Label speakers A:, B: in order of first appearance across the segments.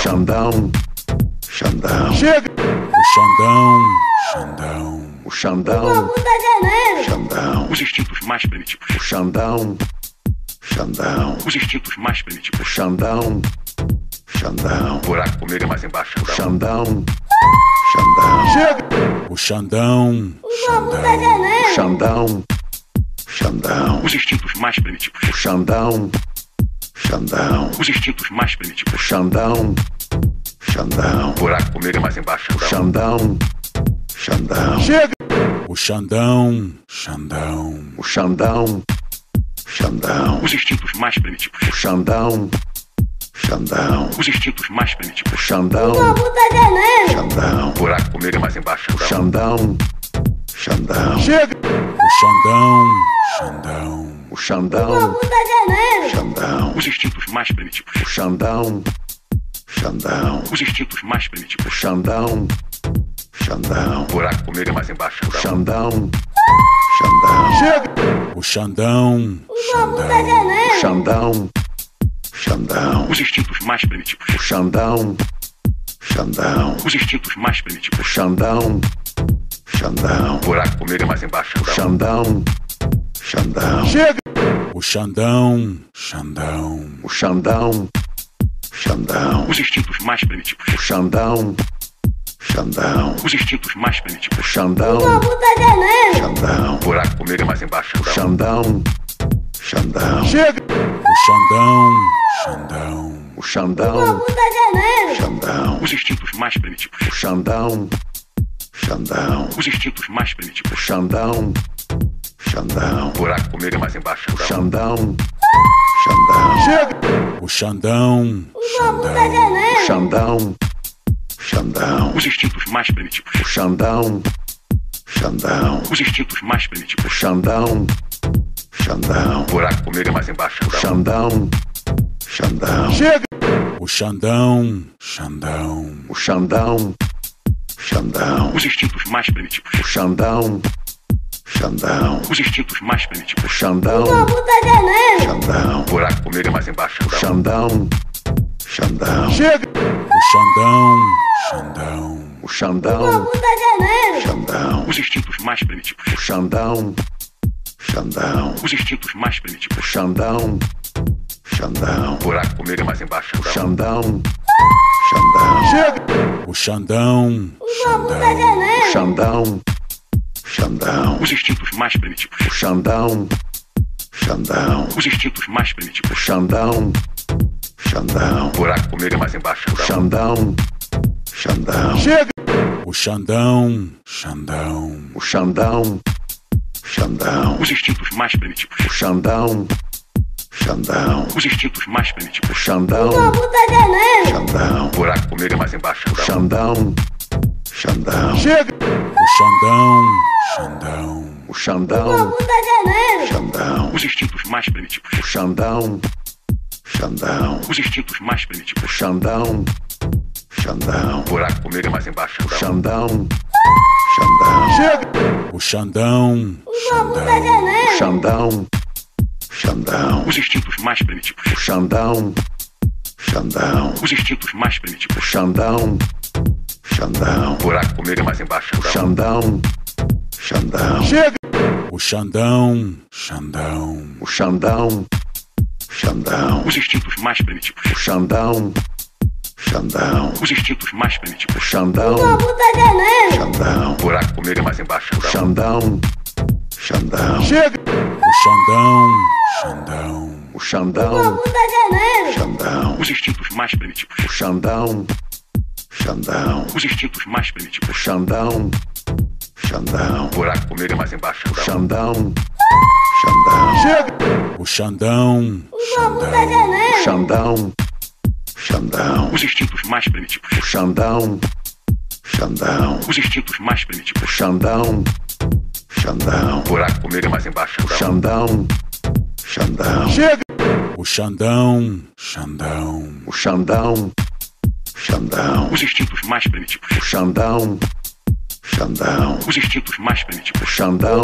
A: Xandão, Xandão.
B: Chega!
A: O Xandão, Xandão. O Xandão, Xandão.
C: Os instintos mais primitivos.
A: O Xandão, Xandão.
C: Os instintos mais primitivos.
A: O Xandão, Xandão.
C: Buraco comigo mais embaixo.
A: Xandão, Xandão.
B: Chega!
A: O Xandão, Xandão. O Xandão, Xandão.
C: Os instintos mais primitivos.
A: O Xandão, Xandão.
C: Os instintos mais
A: O
C: primitivos.
A: Xandão, Xandão.
C: Buraco comigo mais embaixo.
A: Xandão, Xandão.
B: Chega!
A: O Xandão, Xandão. O Xandão, Xandão.
C: Os instintos mais primitivos.
A: O Xandão, Xandão.
C: Os instintos mais primitivos.
A: O Xandão, Xandão.
C: Buraco comigo mais embaixo.
A: O Xandão, Xandão.
B: Chega!
A: O Xandão, Xandão. O Xandão, Xandão.
C: Os instintos mais primitivos.
A: O Xandão, Xandão.
C: Os instintos mais primitivos.
A: O Xandão, Xandão.
C: Buraco comigo mais embaixo.
A: O Xandão, Xandão.
B: Chega!
A: O Xandão, Xandão. O Xandão, Xandão.
C: Os instintos mais primitivos.
A: O Xandão, Xandão.
C: Os instintos mais
A: O
C: primitivos.
A: Xandão, Xandão.
C: Buraco comigo mais embaixo.
A: O Xandão, Xandão.
B: Chega!
A: O Xandão, Xandão. O Xandão, Xandão.
C: Os instintos mais primitivos.
A: O Xandão, Xandão.
C: Os instintos mais primitivos.
A: O Xandão, Xandão.
C: Buraco comigo mais embaixo.
A: O Xandão, Xandão.
B: Chega!
A: O Xandão, Xandão. O Xandão, Xandão.
C: Os instintos mais primitivos.
A: O Xandão, Xandão.
C: Os instintos mais
A: O
C: primitivos.
A: Xandão, Xandão.
C: Buraco comigo mais embaixo.
A: O Xandão, Xandão.
B: Chega!
A: O Xandão, Xandão. O Xandão, Xandão.
C: Os instintos mais primitivos.
A: O Xandão, Xandão.
C: Os instintos mais
A: O
C: primitivos.
A: Xandão, Xandão.
C: Buraco comigo mais embaixo.
A: O Xandão, Xandão.
B: Chega!
A: O Xandão, Xandão. O Xandão, Xandão.
C: Os instintos mais primitivos.
A: O Xandão, Xandão.
C: Os instintos mais primitivos.
A: O Xandão, Xandão.
C: Buraco comigo mais embaixo.
A: O Xandão, Xandão.
B: Chega!
A: O Xandão, Xandão. O Xandão, Xandão.
C: Os instintos mais primitivos.
A: O Xandão, Xandão.
C: Os instintos mais primitivos.
A: O Xandão, Xandão.
C: Buraco comigo mais embaixo.
A: O Xandão, Xandão.
B: Chega!
A: O Xandão, Xandão. O Xandão, Xandão.
C: Os instintos mais primitivos.
A: O Xandão, Xandão.
C: Os instintos mais
A: O
C: primitivos.
A: Xandão, Xandão.
C: Buraco comigo mais embaixo.
A: O Xandão, Xandão.
B: Chega!
A: O Xandão, Xandão. O Xandão, Xandão.
C: Os instintos mais primitivos.
A: O Xandão, Xandão.
C: Os instintos mais primitivos.
A: O Xandão, Xandão.
C: Buraco comigo mais embaixo.
A: O Xandão, Xandão.
B: Chega!
A: O Xandão, Xandão. O Xandão, Xandão.
C: Os instintos mais primitivos.
A: O Xandão, Xandão.
C: Os instintos mais
A: O
C: primitivos.
A: Xandão, Xandão.
C: Buraco comigo mais embaixo.
A: O Xandão, Xandão.
B: Chega!
A: O Xandão, Xandão. O Xandão, Xandão.
C: Os instintos mais primitivos.
A: O Xandão, Xandão.
C: Os instintos mais primitivos.
A: O Xandão, Xandão.
C: Buraco comigo mais embaixo.
A: O Xandão, Xandão.
B: Chega!
A: O Xandão, Xandão. O Xandão, Xandão.
C: Os instintos mais primitivos.
A: O Xandão, Xandão.
C: Os instintos mais primitivos.
A: O Xandão, Xandão.
C: Buraco comigo mais embaixo.
A: O Xandão, Xandão.
B: Chega!
A: O Xandão, Xandão. O Xandão, Xandão.
C: Os instintos mais primitivos.
A: O Xandão, Xandão.
C: Os instintos mais primitivos.
A: O Xandão, Xandão.
C: Buraco comigo mais embaixo.
A: O Xandão, Xandão.
B: Chega!
A: O Xandão, Xandão. O Xandão, Xandão.
C: Os instintos mais primitivos.
A: O Xandão, Xandão.
C: Os instintos mais
A: O
C: primitivos.
A: Xandão, Xandão.
C: Buraco comigo mais embaixo.
A: O Xandão, Xandão.
B: Chega!
A: O Xandão, Xandão. O Xandão, Xandão.
C: Os instintos mais primitivos.
A: O Xandão, Xandão.
C: Os instintos mais primitivos.
A: O Xandão,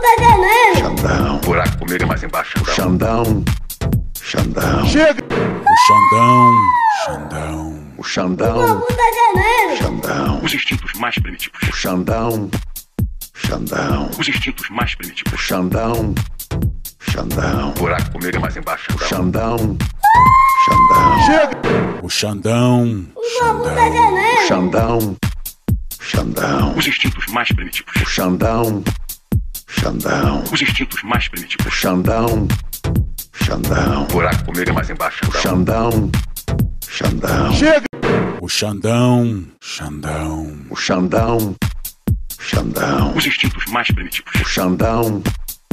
A: Xandão.
C: Buraco comigo mais embaixo.
A: O Xandão, Xandão.
B: Chega!
A: O Xandão, Xandão. O O Xandão.
B: Puta veneno.
A: Xandão.
C: Os instintos mais primitivos.
A: O Xandão. Xandão.
C: Os instintos mais
A: O
C: primitivos.
A: Xandão. Xandão.
C: Buraco com medo mais embaixo.
A: Xandão. Xandão.
B: Chega.
A: O Xandão.
B: Puta veneno.
A: Xandão. Xandão.
C: Os instintos mais primitivos.
A: O Xandão. Xandão.
C: Os instintos mais
A: O
C: primitivos.
A: Xandão. Xandão.
C: Buraco com medo mais embaixo.
A: Xandão. Xandão.
B: Chega.
A: O Xandão. Xandão. O Xandão. Xandão.
C: Os instintos mais primitivos.
A: O Xandão.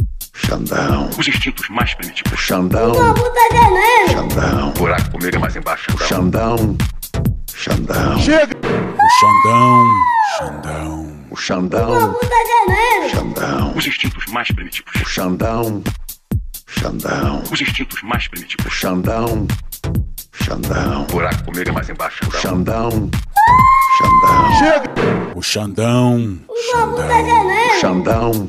A: Xandão.
C: Os instintos mais primitivos.
A: O Xandão.
B: Puta veneno.
A: Xandão.
C: Buraco com medo mais embaixo.
A: Xandão. Xandão.
B: Chega.
A: O Xandão. Xandão. O Xandão.
B: Puta veneno.
A: Xandão.
C: Os instintos mais primitivos.
A: O Xandão. Xandão.
C: Os instintos mais
A: O
C: primitivos.
A: Xandão. Xandão.
C: Buraco com medo mais embaixo.
A: Xandão. Xandão.
B: Chega.
A: O Xandão.
B: Puta veneno.
A: Xandão.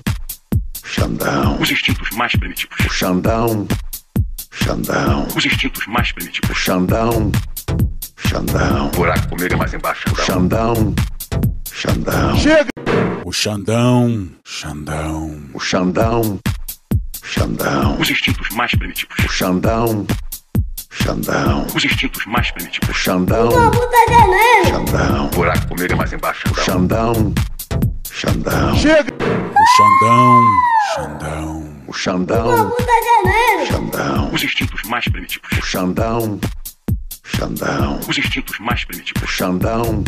A: Xandão.
C: Os instintos mais primitivos.
A: O Xandão. Xandão.
C: Os instintos mais
A: O
C: primitivos.
A: Xandão. Xandão.
C: Buraco com medo mais embaixo.
A: Xandão. Xandão.
B: Chega.
A: O Xandão. Xandão. O Xandão. Xandão.
C: Os instintos mais primitivos.
A: O Xandão. Xandão.
C: Os instintos mais primitivos.
A: O Xandão.
B: Puta veneno.
A: Xandão.
C: Buraco com medo mais embaixo.
A: Xandão. Xandão.
B: Chega.
A: O Xandão. Xandão. O Xandão.
B: Puta veneno.
A: Xandão.
C: Os instintos mais primitivos.
A: O Xandão. Xandão.
C: Os instintos mais
A: O
C: primitivos.
A: Xandão.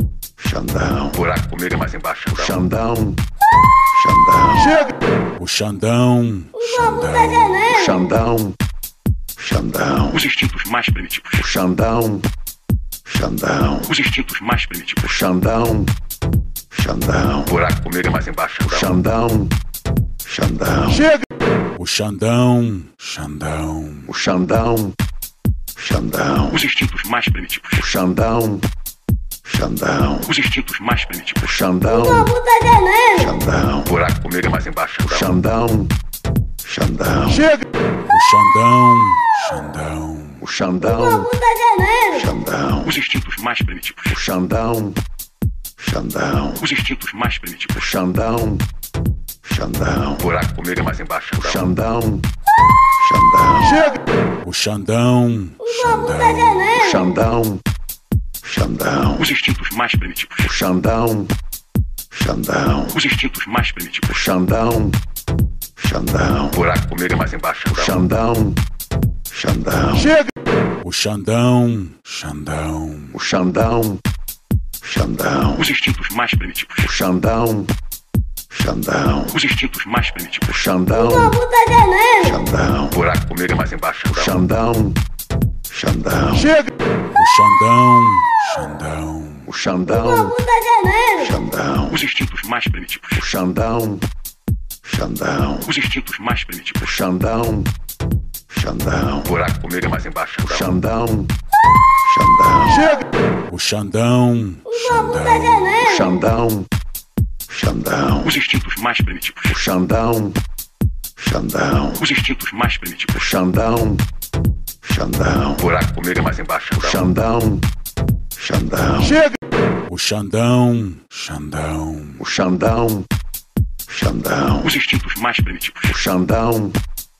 A: Xandão.
C: Buraco com medo mais embaixo.
A: Xandão. Xandão.
B: Chega.
A: O Xandão.
B: Puta
A: Xandão.
B: veneno.
A: Xandão. Xandão.
C: Os instintos mais primitivos.
A: O Xandão. Xandão.
C: Os instintos mais
A: O
C: primitivos.
A: Xandão. Xandão.
C: Buraco com medo mais embaixo.
A: Xandão. Xandão.
B: Chega.
A: O Xandão. Xandão. O Xandão. Xandão.
C: Os instintos mais primitivos.
A: O Xandão. Xandão.
C: Os instintos mais primitivos.
A: O Xandão.
B: Puta veneno.
A: Xandão.
C: Buraco com medo mais embaixo.
A: Xandão. Xandão.
B: Chega.
A: O Xandão. Xandão. O Xandão.
B: Puta veneno.
A: Xandão.
C: Os instintos mais primitivos.
A: O Xandão. Xandão.
C: Os instintos mais
A: O
C: primitivos.
A: Xandão. Xandão.
C: Buraco com medo mais embaixo.
A: Xandão. Xandão.
B: Chega.
A: O Xandão.
B: Puta veneno.
A: Xandão. Xandão.
C: Os instintos mais primitivos.
A: O Xandão. Xandão.
C: Os instintos mais
A: O
C: primitivos.
A: Xandão. Xandão.
C: Buraco com medo mais embaixo.
A: Xandão. Xandão.
B: Chega.
A: O Xandão. Xandão. O Xandão. Xandão.
C: Os instintos mais primitivos.
A: O Xandão. Xandão.
C: Os instintos mais primitivos.
A: O Xandão.
B: Puta veneno.
A: Xandão.
C: Buraco com medo mais embaixo.
A: Xandão. Xandão.
B: Chega.
A: O Xandão. Xandão. O Xandão.
B: Puta veneno.
A: Xandão.
C: Os instintos mais primitivos.
A: O Xandão. Xandão.
C: Os instintos mais
A: O
C: primitivos.
A: Xandão. Xandão.
C: Buraco com medo mais embaixo.
A: Xandão. Xandão.
B: Chega.
A: O Xandão.
B: Puta veneno.
A: Xandão. Xandão.
C: Os instintos mais primitivos.
A: O Xandão. Xandão.
C: Os instintos mais
A: O
C: primitivos.
A: Xandão. Xandão.
C: Buraco com medo mais embaixo.
A: Xandão. Xandão.
B: Chega.
A: O Xandão. Xandão. O Xandão. Xandão.
C: Os instintos mais primitivos.
A: O Xandão.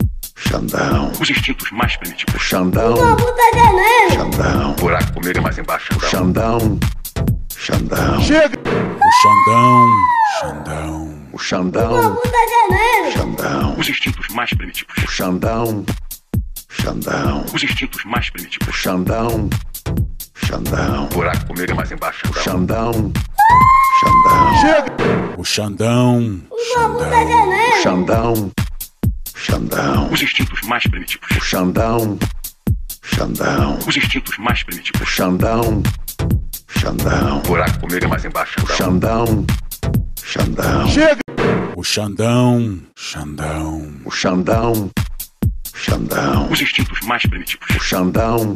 A: Xandão.
C: Os instintos mais primitivos.
A: O Xandão.
B: Puta veneno.
A: Xandão.
C: Buraco com medo mais embaixo.
A: Xandão. Xandão.
B: Chega.
A: O Xandão. Xandão. O Xandão.
B: Puta veneno.
A: Xandão.
C: Os instintos mais primitivos.
A: O Xandão. Xandão.
C: Os instintos mais
A: O
C: primitivos.
A: Xandão. Xandão.
C: Buraco com medo mais embaixo.
A: Xandão. Xandão.
B: Chega.
A: O Xandão.
B: Puta veneno.
A: Xandão. Xandão.
C: Os instintos mais primitivos.
A: O Xandão. Xandão.
C: Os instintos mais
A: O
C: primitivos.
A: Xandão. Xandão.
C: Buraco com medo mais embaixo.
A: Xandão. Xandão.
B: Chega.
A: O Xandão. Xandão. O Xandão. Xandão.
C: Os instintos mais primitivos.
A: O Xandão.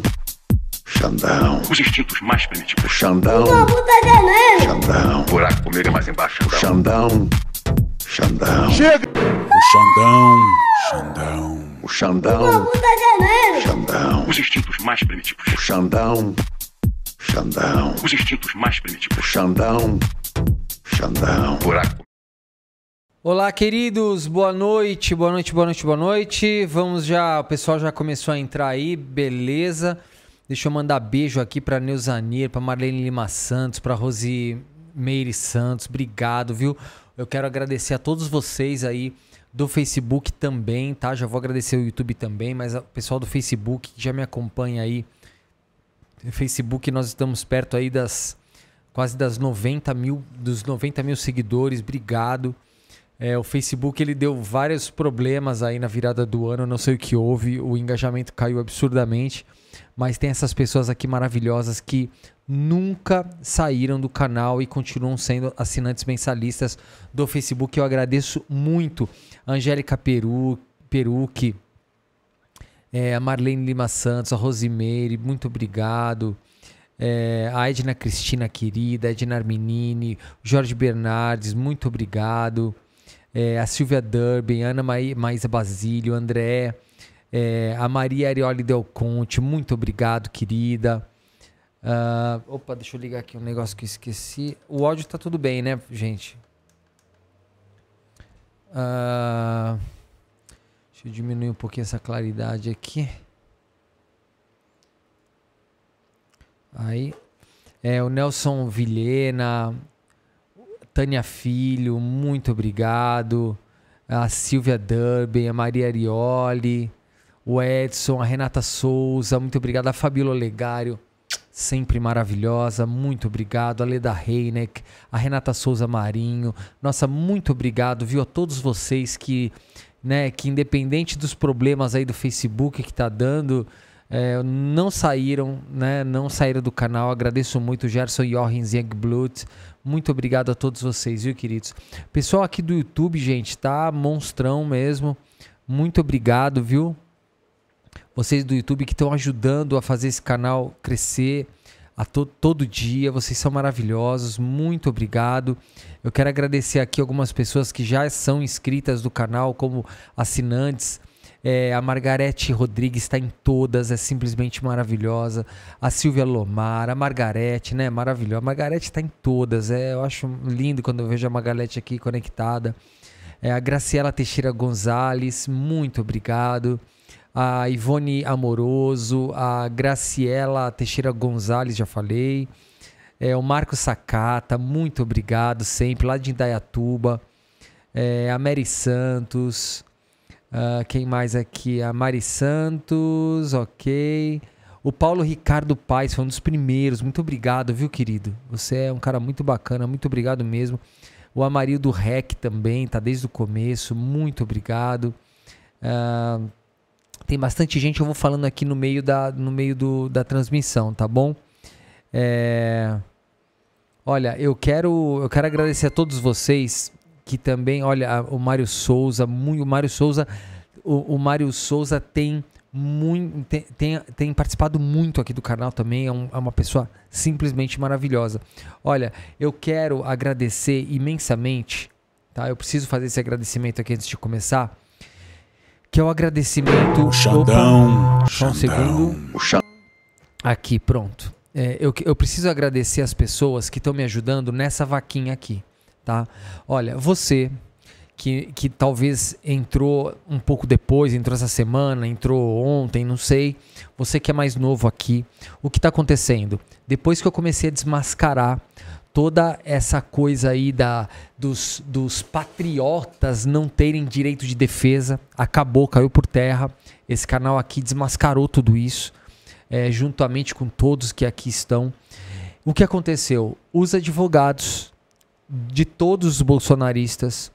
A: Xandão.
C: Os instintos mais primitivos.
A: O Xandão.
B: Puta veneno.
A: Xandão.
C: Buraco com medo mais embaixo.
A: Xandão. Xandão.
B: Chega.
A: O Xandão. Xandão. O Xandão.
B: Puta veneno.
A: Xandão.
C: Os instintos mais primitivos.
A: O Xandão. Xandão.
C: Os instintos mais primitivos.
A: Xandão. Xandão.
C: Buraco.
D: Olá, queridos, boa noite, boa noite, boa noite, boa noite. Vamos já, o pessoal já começou a entrar aí, beleza. Deixa eu mandar beijo aqui pra Neuzanir, pra Marlene Lima Santos, pra Rosimeire Santos, obrigado, viu? Eu quero agradecer a todos vocês aí do Facebook também, tá? Já vou agradecer o YouTube também, mas o pessoal do Facebook que já me acompanha aí. No Facebook nós estamos perto aí quase das 90 mil seguidores, obrigado. O Facebook ele deu vários problemas aí na virada do ano, não sei o que houve, o engajamento caiu absurdamente, mas tem essas pessoas aqui maravilhosas que nunca saíram do canal e continuam sendo assinantes mensalistas do Facebook. Eu agradeço muito. Angélica Perucchi, a Marlene Lima Santos, a Rosimeire, muito obrigado. A Edna Cristina querida, Edna Arminini, Jorge Bernardes, muito obrigado. A Silvia Durbin, Ana Maísa Basílio, André, a Maria Arioli Del Conte, muito obrigado, querida. Opa, deixa eu ligar aqui um negócio que eu esqueci. O áudio tá tudo bem, né, gente? Deixa eu diminuir um pouquinho essa claridade aqui. Aí. O Nelson Vilhena, Tânia Filho, muito obrigado. A Silvia Durbin, a Maria Arioli, o Edson, a Renata Souza, muito obrigado. A Fabíola Olegário, sempre maravilhosa, muito obrigado. A Leda Reineck, a Renata Souza Marinho, nossa, muito obrigado, viu? A todos vocês que independente dos problemas aí do Facebook que tá dando, não saíram, né? Não saíram do canal. Agradeço muito, Gerson Jochens Youngblut. Muito obrigado a todos vocês, viu, queridos? Pessoal aqui do YouTube, gente, tá monstrão mesmo. Muito obrigado, viu? Vocês do YouTube que estão ajudando a fazer esse canal crescer todo dia. Vocês são maravilhosos. Muito obrigado. Eu quero agradecer aqui algumas pessoas que já são inscritas do canal como assinantes. A Margarete Rodrigues está em todas, é simplesmente maravilhosa. A Silvia Lomar, a Margarete, né? Maravilhosa. A Margarete está em todas. Eu acho lindo quando eu vejo a Margarete aqui conectada. A Graciela Teixeira Gonzalez, muito obrigado. A Ivone Amoroso, a Graciela Teixeira Gonzalez, já falei. O Marcos Sakata, muito obrigado sempre, lá de Indaiatuba. A Mary Santos. Quem mais aqui? A Mari Santos, ok. O Paulo Ricardo Paes foi um dos primeiros. Muito obrigado, viu, querido? Você é um cara muito bacana, muito obrigado mesmo. O Amarildo Rec também, tá desde o começo. Muito obrigado. Tem bastante gente, eu vou falando aqui no meio da transmissão, tá bom? Olha, eu quero agradecer a todos vocês que também, olha, o Mário Souza, o Mário Souza tem participado muito aqui do canal também, é uma pessoa simplesmente maravilhosa. Olha, eu quero agradecer imensamente, tá? Eu preciso fazer esse agradecimento aqui antes de começar, que é o agradecimento...
A: Xandão.
D: Só um segundo. Aqui, pronto. Eu preciso agradecer as pessoas que estão me ajudando nessa vaquinha aqui. Tá? Olha, você que talvez entrou um pouco depois, entrou essa semana, entrou ontem, não sei, você que é mais novo aqui, o que está acontecendo? Depois que eu comecei a desmascarar toda essa coisa aí dos patriotas não terem direito de defesa, acabou, caiu por terra, esse canal aqui desmascarou tudo isso, juntamente com todos que aqui estão. O que aconteceu? Os advogados de todos os bolsonaristas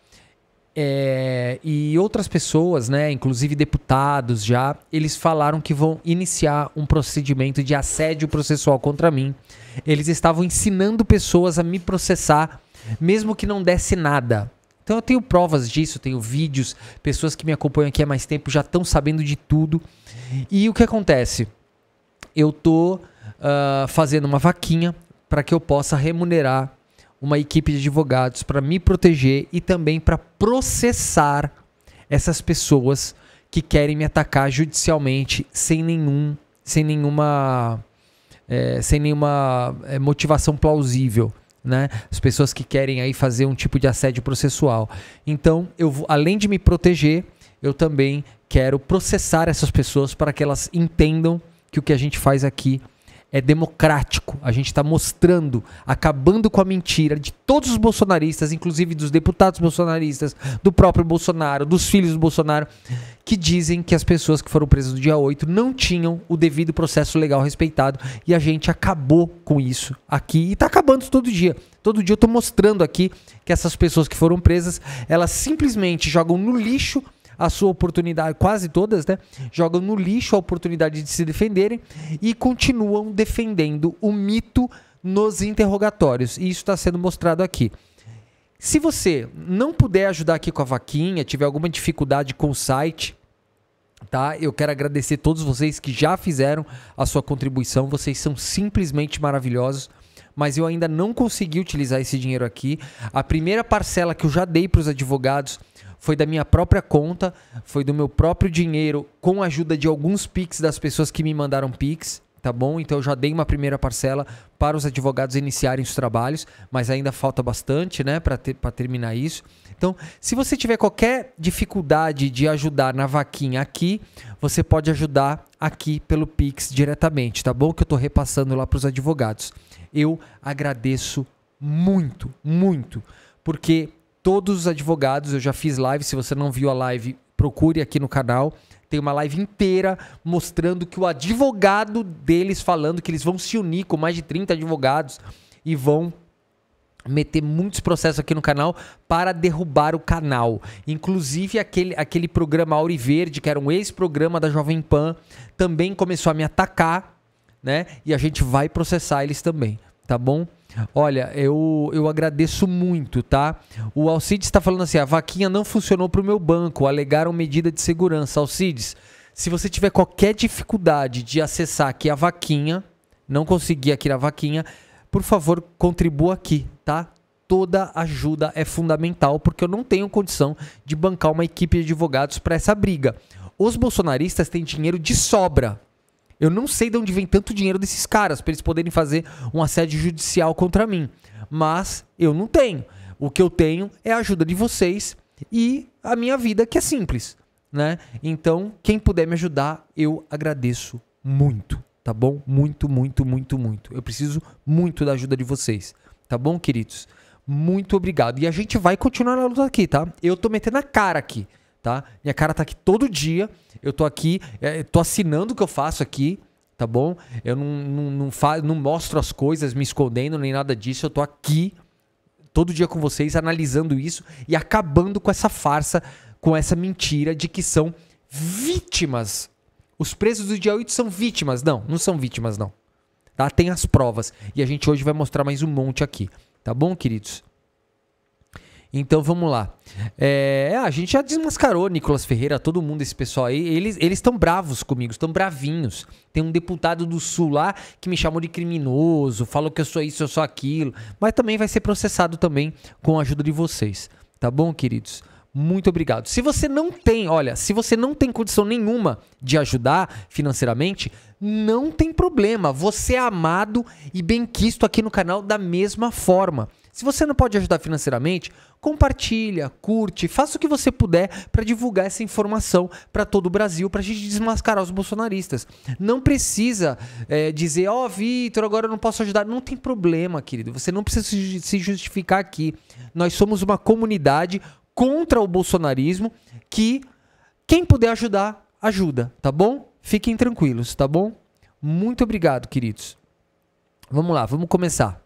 D: e outras pessoas, né, inclusive deputados já, eles falaram que vão iniciar um procedimento de assédio processual contra mim. Eles estavam ensinando pessoas a me processar, mesmo que não desse nada. Então eu tenho provas disso, tenho vídeos, pessoas que me acompanham aqui há mais tempo já estão sabendo de tudo. E o que acontece? Eu tô fazendo uma vaquinha para que eu possa remunerar uma equipe de advogados para me proteger e também para processar essas pessoas que querem me atacar judicialmente sem nenhuma sem nenhuma motivação plausível, né? As pessoas que querem aí fazer um tipo de assédio processual. Então, além de me proteger, eu também quero processar essas pessoas para que elas entendam que o que a gente faz aqui é democrático. A gente está mostrando, acabando com a mentira de todos os bolsonaristas, inclusive dos deputados bolsonaristas, do próprio Bolsonaro, dos filhos do Bolsonaro, que dizem que as pessoas que foram presas no dia 8 não tinham o devido processo legal respeitado, e a gente acabou com isso aqui e está acabando todo dia. Todo dia eu estou mostrando aqui que essas pessoas que foram presas, elas simplesmente jogam no lixo a sua oportunidade, quase todas, né? Jogam no lixo a oportunidade de se defenderem e continuam defendendo o mito nos interrogatórios. E isso está sendo mostrado aqui. Se você não puder ajudar aqui com a vaquinha, tiver alguma dificuldade com o site, tá? Eu quero agradecer a todos vocês que já fizeram a sua contribuição. Vocês são simplesmente maravilhosos. Mas eu ainda não consegui utilizar esse dinheiro aqui. A primeira parcela que eu já dei para os advogados foi da minha própria conta, foi do meu próprio dinheiro, com a ajuda de alguns Pix das pessoas que me mandaram Pix, tá bom? Então eu já dei uma primeira parcela para os advogados iniciarem os trabalhos, mas ainda falta bastante, né, para terminar isso. Então, se você tiver qualquer dificuldade de ajudar na vaquinha aqui, você pode ajudar aqui pelo Pix diretamente, tá bom? Que eu tô repassando lá para os advogados. Eu agradeço muito, muito, porque todos os advogados, eu já fiz live, se você não viu a live, procure aqui no canal. Tem uma live inteira mostrando que o advogado deles falando que eles vão se unir com mais de 30 advogados e vão meter muitos processos aqui no canal para derrubar o canal. Inclusive aquele programa Auriverde, que era um ex-programa da Jovem Pan, também começou a me atacar, né? E a gente vai processar eles também, tá bom? Olha, eu agradeço muito, tá? O Alcides está falando assim, a vaquinha não funcionou para o meu banco, alegaram medida de segurança. Alcides, se você tiver qualquer dificuldade de acessar aqui a vaquinha, não conseguir aqui na vaquinha, por favor, contribua aqui, tá? Toda ajuda é fundamental, porque eu não tenho condição de bancar uma equipe de advogados para essa briga. Os bolsonaristas têm dinheiro de sobra. Eu não sei de onde vem tanto dinheiro desses caras para eles poderem fazer um assédio judicial contra mim. Mas eu não tenho. O que eu tenho é a ajuda de vocês e a minha vida, que é simples, né? Então, quem puder me ajudar, eu agradeço muito, tá bom? Muito, muito, muito, muito. Eu preciso muito da ajuda de vocês, tá bom, queridos? Muito obrigado. E a gente vai continuar na luta aqui, tá? Eu tô metendo a cara aqui, tá? Minha cara tá aqui todo dia. Eu tô aqui, tô assinando o que eu faço aqui, tá bom? Eu não mostro as coisas me escondendo nem nada disso. Eu tô aqui todo dia com vocês analisando isso e acabando com essa farsa, com essa mentira de que são vítimas. Os presos do dia 8 são vítimas. Não, não são vítimas não. Tá? Tem as provas e a gente hoje vai mostrar mais um monte aqui. Tá bom, queridos? Então vamos lá. A gente já desmascarou Nicolas Ferreira, todo mundo, esse pessoal aí. Eles estão bravos comigo, estão bravinhos. Tem um deputado do Sul lá que me chamou de criminoso, falou que eu sou isso, eu sou aquilo. Mas também vai ser processado também com a ajuda de vocês. Tá bom, queridos? Muito obrigado. Se você não tem, olha, se você não tem condição nenhuma de ajudar financeiramente, não tem problema. Você é amado e benquisto aqui no canal da mesma forma. Se você não pode ajudar financeiramente, compartilha, curte, faça o que você puder para divulgar essa informação para todo o Brasil, para a gente desmascarar os bolsonaristas. Não precisa dizer, ó, Vitor, agora eu não posso ajudar. Não tem problema, querido. Você não precisa se justificar aqui. Nós somos uma comunidade contra o bolsonarismo que quem puder ajudar, ajuda, tá bom? Fiquem tranquilos, tá bom? Muito obrigado, queridos. Vamos lá, vamos começar.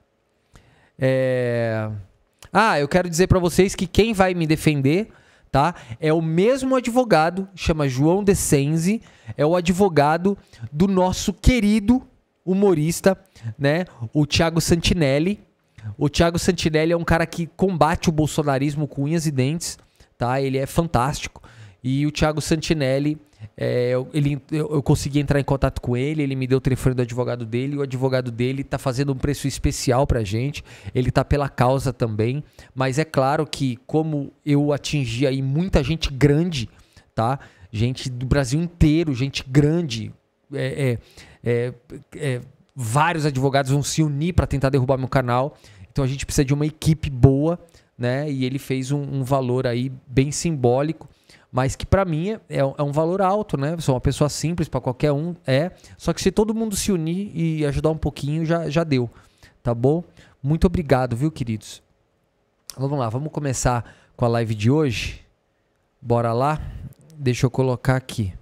D: Eu quero dizer para vocês que quem vai me defender, tá? É o mesmo advogado, chama João Decenzi, é o advogado do nosso querido humorista, né? O Thiago Santinelli. O Thiago Santinelli é um cara que combate o bolsonarismo com unhas e dentes, tá? Ele é fantástico. E o Thiago Santinelli, eu consegui entrar em contato com ele, ele me deu o telefone do advogado dele, e o advogado dele tá fazendo um preço especial pra gente, ele tá pela causa também, mas é claro que como eu atingi aí muita gente grande, tá? Gente do Brasil inteiro, gente grande, vários advogados vão se unir para tentar derrubar meu canal. Então a gente precisa de uma equipe boa, né? E ele fez um valor aí bem simbólico, mas que para mim é um valor alto, né? Eu sou uma pessoa simples, para qualquer um só que se todo mundo se unir e ajudar um pouquinho, já deu, tá bom? Muito obrigado, viu, queridos? Vamos lá, vamos começar com a live de hoje. Bora lá? Deixa eu colocar aqui.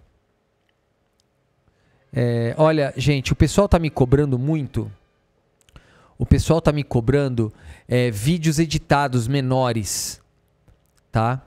D: Olha, gente, o pessoal tá me cobrando muito. O pessoal tá me cobrando vídeos editados menores, tá?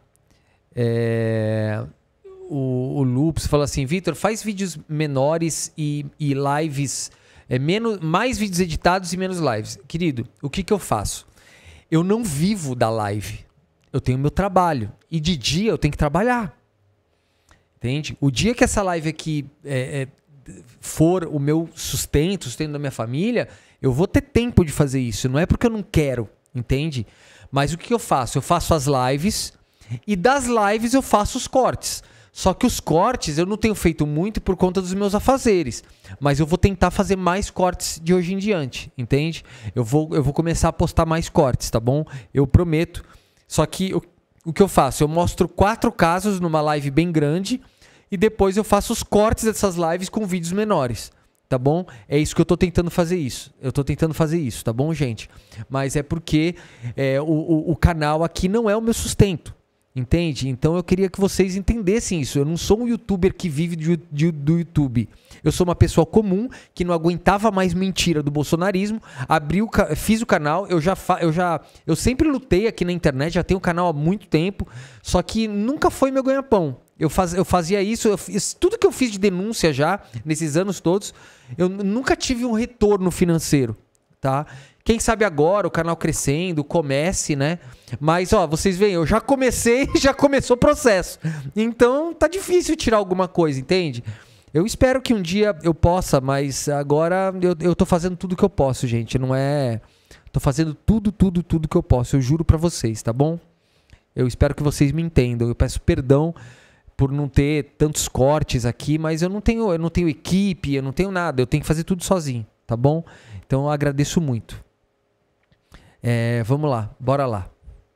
D: O Lupus falou assim, Vitor, faz vídeos menores e lives, mais vídeos editados e menos lives. Querido, o que eu faço? Eu não vivo da live. Eu tenho meu trabalho. E de dia eu tenho que trabalhar. Entende? O dia que essa live aqui for o meu sustento, o sustento da minha família, eu vou ter tempo de fazer isso. Não é porque eu não quero, entende? Mas o que eu faço? Eu faço as lives e das lives eu faço os cortes. Só que os cortes eu não tenho feito muito por conta dos meus afazeres. Mas eu vou tentar fazer mais cortes de hoje em diante, entende? Eu vou começar a postar mais cortes, tá bom? Eu prometo. Só que o que eu faço? Eu mostro 4 casos numa live bem grande e depois eu faço os cortes dessas lives com vídeos menores, tá bom? É isso que eu tô tentando fazer isso. Eu tô tentando fazer isso, tá bom, gente? Mas é porque o canal aqui não é o meu sustento, entende? Então eu queria que vocês entendessem isso. Eu não sou um youtuber que vive do YouTube. Eu sou uma pessoa comum que não aguentava mais mentira do bolsonarismo. Fiz o canal. Eu sempre lutei aqui na internet. Já tenho o canal há muito tempo. Só que nunca foi meu ganha-pão. Eu fazia isso. Tudo que eu fiz de denúncia já nesses anos todos, eu nunca tive um retorno financeiro, tá? Quem sabe agora, o canal crescendo, comece, né? Mas, ó, vocês veem, eu já comecei e já começou o processo. Então, tá difícil tirar alguma coisa, entende? Eu espero que um dia eu possa, mas agora eu tô fazendo tudo que eu posso, gente. Não é... Tô fazendo tudo que eu posso. Eu juro pra vocês, tá bom? Eu espero que vocês me entendam. Eu peço perdão por não ter tantos cortes aqui, mas eu não tenho equipe, eu não tenho nada. Eu tenho que fazer tudo sozinho, tá bom? Então, eu agradeço muito. Vamos lá, bora lá.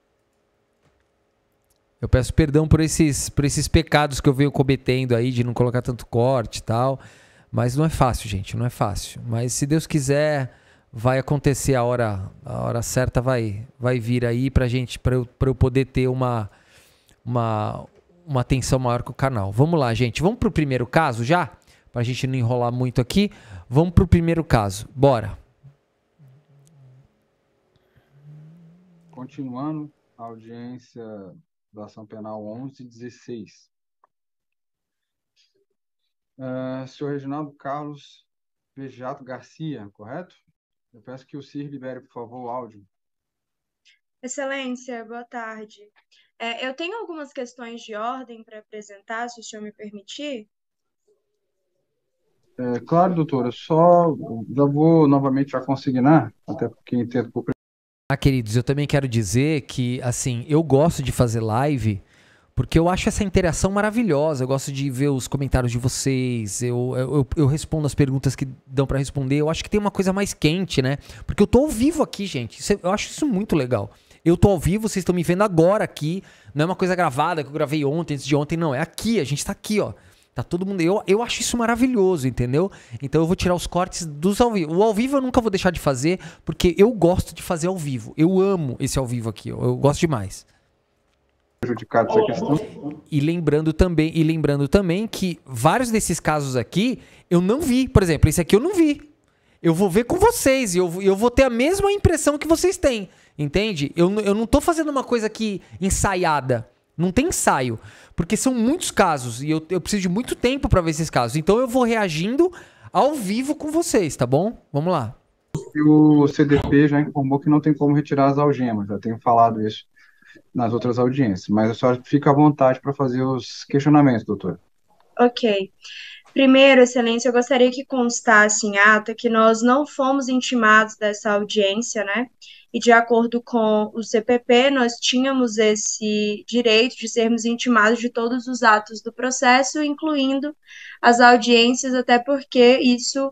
D: Eu peço perdão por esses pecados que eu venho cometendo aí de não colocar tanto corte e tal. Mas não é fácil, gente, não é fácil. Mas se Deus quiser, vai acontecer a hora certa, vai vir aí pra gente, pra eu poder ter uma atenção maior com o canal. Vamos lá, gente. Vamos pro primeiro caso já? Pra gente não enrolar muito aqui. Vamos pro primeiro caso. Bora.
E: Continuando a audiência da ação penal 1116. Senhor Reginaldo Carlos Vejato Garcia, correto? Eu peço que o CIR libere, por favor, o áudio.
F: Excelência, boa tarde. Eu tenho algumas questões de ordem para apresentar, se o senhor me permitir.
E: Claro, doutora. Só já vou novamente já consignar, até porque entendo por...
D: Queridos, eu também quero dizer que, assim, eu gosto de fazer live porque eu acho essa interação maravilhosa. Eu gosto de ver os comentários de vocês, eu respondo as perguntas que dão pra responder. Eu acho que tem uma coisa mais quente, né? Porque eu tô ao vivo aqui, gente. Eu acho isso muito legal. Eu tô ao vivo, vocês estão me vendo agora aqui. Não é uma coisa gravada que eu gravei ontem, antes de ontem, não. É aqui, a gente tá aqui, ó. Tá todo mundo... Eu acho isso maravilhoso, entendeu? Então eu vou tirar os cortes dos ao vivo. O ao vivo eu nunca vou deixar de fazer, porque eu gosto de fazer ao vivo. Eu amo esse ao vivo aqui, eu gosto demais.
E: Prejudicado essa questão.
D: E lembrando também que vários desses casos aqui eu não vi. Por exemplo, esse aqui eu não vi. Eu vou ver com vocês e eu vou ter a mesma impressão que vocês têm, entende? Eu não tô fazendo uma coisa aqui ensaiada. Não tem ensaio, porque são muitos casos e eu preciso de muito tempo para ver esses casos. Então eu vou reagindo ao vivo com vocês, tá bom? Vamos lá.
E: E o CDP já informou que não tem como retirar as algemas. Já tenho falado isso nas outras audiências, mas a senhora fica à vontade para fazer os questionamentos, doutor.
F: Ok. Primeiro, Excelência, eu gostaria que constasse em ata que nós não fomos intimados dessa audiência, né? E de acordo com o CPP, nós tínhamos esse direito de sermos intimados de todos os atos do processo, incluindo as audiências, até porque isso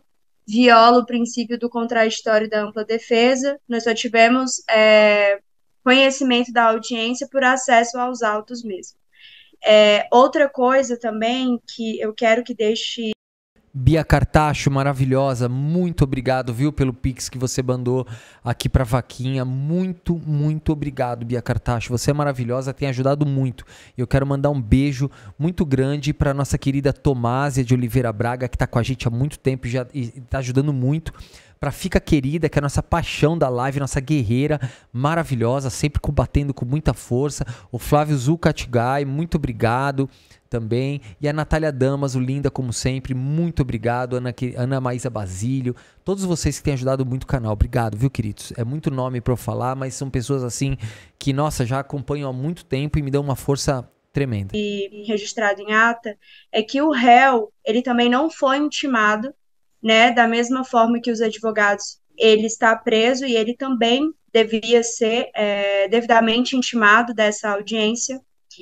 F: viola o princípio do contraditório da ampla defesa. Nós só tivemos conhecimento da audiência por acesso aos autos mesmo. Outra coisa também que eu quero que deixe...
D: Bia Cartacho, maravilhosa, muito obrigado, viu, pelo Pix que você mandou aqui pra vaquinha, muito, muito obrigado, Bia Cartacho, você é maravilhosa, tem ajudado muito. Eu quero mandar um beijo muito grande pra nossa querida Tomásia de Oliveira Braga, que tá com a gente há muito tempo e tá ajudando muito. Pra Fica Querida, que é a nossa paixão da live, nossa guerreira maravilhosa, sempre combatendo com muita força. O Flávio Zucatigai, muito obrigado também. E a Natália Damaso, linda como sempre, muito obrigado. Ana Maísa Basílio, todos vocês que têm ajudado muito o canal, obrigado, viu, queridos? É muito nome pra eu falar, mas são pessoas assim que, nossa, já acompanham há muito tempo e me dão uma força tremenda.
F: E registrado em ata, é que o réu, ele também não foi intimado, né, da mesma forma que os advogados, ele está preso e ele também devia ser devidamente intimado dessa audiência.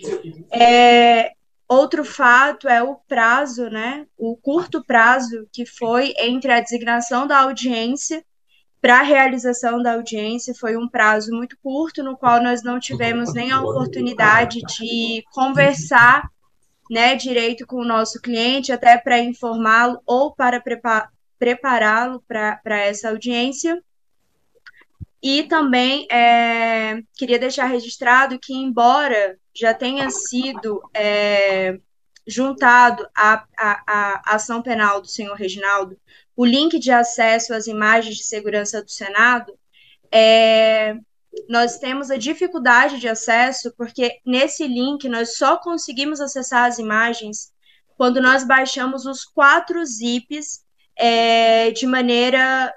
F: Outro fato é o prazo, né, o curto prazo que foi entre a designação da audiência para a realização da audiência, foi um prazo muito curto, no qual nós não tivemos nem a oportunidade de conversar, né, direito com o nosso cliente, até para informá-lo ou para prepará-lo para essa audiência. E também queria deixar registrado que, embora já tenha sido juntado à ação penal do senhor Reginaldo o link de acesso às imagens de segurança do Senado, nós temos a dificuldade de acesso, porque nesse link nós só conseguimos acessar as imagens quando nós baixamos os 4 zips de maneira...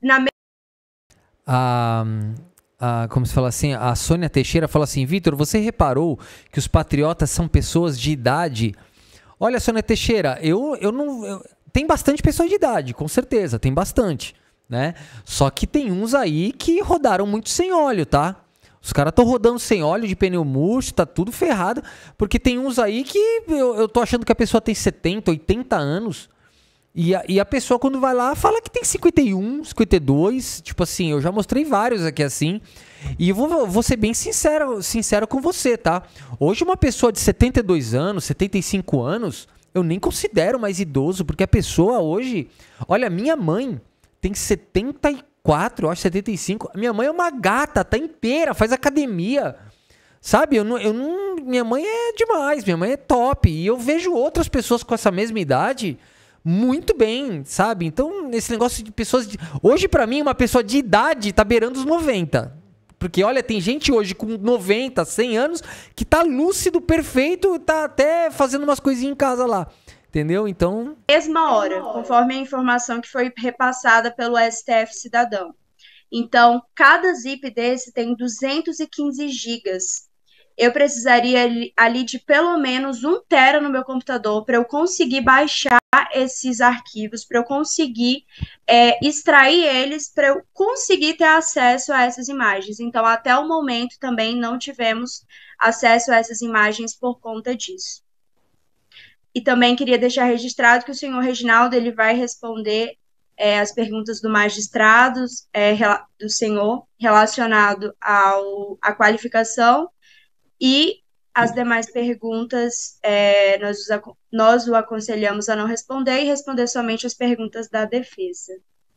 D: Como se fala assim, a Sônia Teixeira fala assim: Vitor, você reparou que os patriotas são pessoas de idade? Olha, Sônia Teixeira, tem bastante pessoas de idade, com certeza, tem bastante, né? Só que tem uns aí que rodaram muito sem óleo, tá? Os caras estão rodando sem óleo, de pneu murcho, tá tudo ferrado, porque tem uns aí que eu tô achando que a pessoa tem 70, 80 anos, e a pessoa quando vai lá fala que tem 51, 52, tipo assim, eu já mostrei vários aqui assim, e eu vou ser bem sincero com você, tá? Hoje uma pessoa de 72 anos, 75 anos, eu nem considero mais idoso, porque a pessoa hoje... Olha, minha mãe tem 74, eu acho 75. Minha mãe é uma gata, tá inteira, faz academia. Sabe? Minha mãe é demais, minha mãe é top. E eu vejo outras pessoas com essa mesma idade muito bem, sabe? Então, esse negócio de pessoas... Hoje, pra mim, uma pessoa de idade tá beirando os 90. Porque, olha, tem gente hoje com 90, 100 anos que tá lúcido, perfeito, tá até fazendo umas coisinhas em casa lá. Entendeu? Então...
F: Mesma hora, conforme a informação que foi repassada pelo STF Cidadão. Então, cada zip desse tem 215 gigas. Eu precisaria ali de pelo menos 1 tera no meu computador para eu conseguir baixar esses arquivos, para eu conseguir extrair eles, para eu conseguir ter acesso a essas imagens. Então, até o momento, também não tivemos acesso a essas imagens por conta disso. E também queria deixar registrado que o senhor Reginaldo ele vai responder as perguntas do magistrado, do senhor, relacionado à qualificação, e as demais perguntas nós o aconselhamos a não responder e responder somente as perguntas da defesa.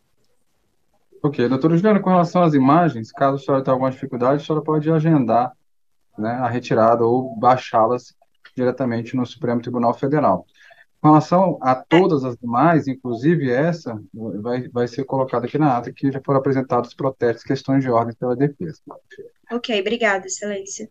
E: Ok, doutora Juliana, com relação às imagens, caso a senhora tenha alguma dificuldade, a senhora pode agendar, né, a retirada ou baixá-las diretamente no Supremo Tribunal Federal. Com relação a todas as demais, inclusive essa, vai ser colocada aqui na ata que já foram apresentados protestos, questões de ordem pela defesa.
F: Ok, obrigada, excelência.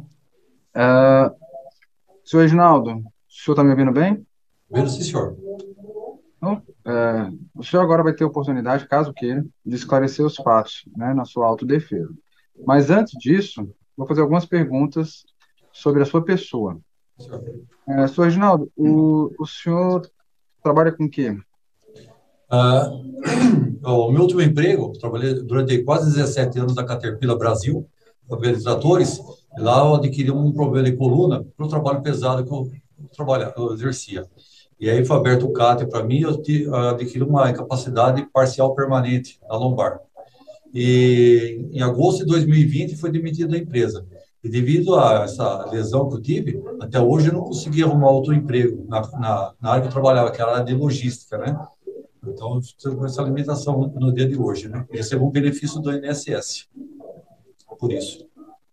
E: Senhor Reginaldo, o senhor está me ouvindo bem?
G: Vendo, sim, senhor.
E: Então, o senhor agora vai ter a oportunidade, caso queira, de esclarecer os fatos, né, na sua autodefesa. Mas antes disso, vou fazer algumas perguntas sobre a sua pessoa. Senhor Reginaldo, o senhor trabalha com o quê?
G: O meu último emprego, trabalhei durante quase 17 anos na Caterpillar Brasil, trabalhei de tratores, e lá eu adquiri um problema de coluna para o trabalho pesado que eu exercia. E aí foi aberto o CAT para mim, eu adquiri uma incapacidade parcial permanente na lombar. E em agosto de 2020 foi demitido da empresa. E devido a essa lesão que eu tive, até hoje eu não consegui arrumar outro emprego na área que eu trabalhava, que era a área de logística, né? Então, eu estou com essa limitação no dia de hoje, né? E recebo um benefício do INSS, por isso.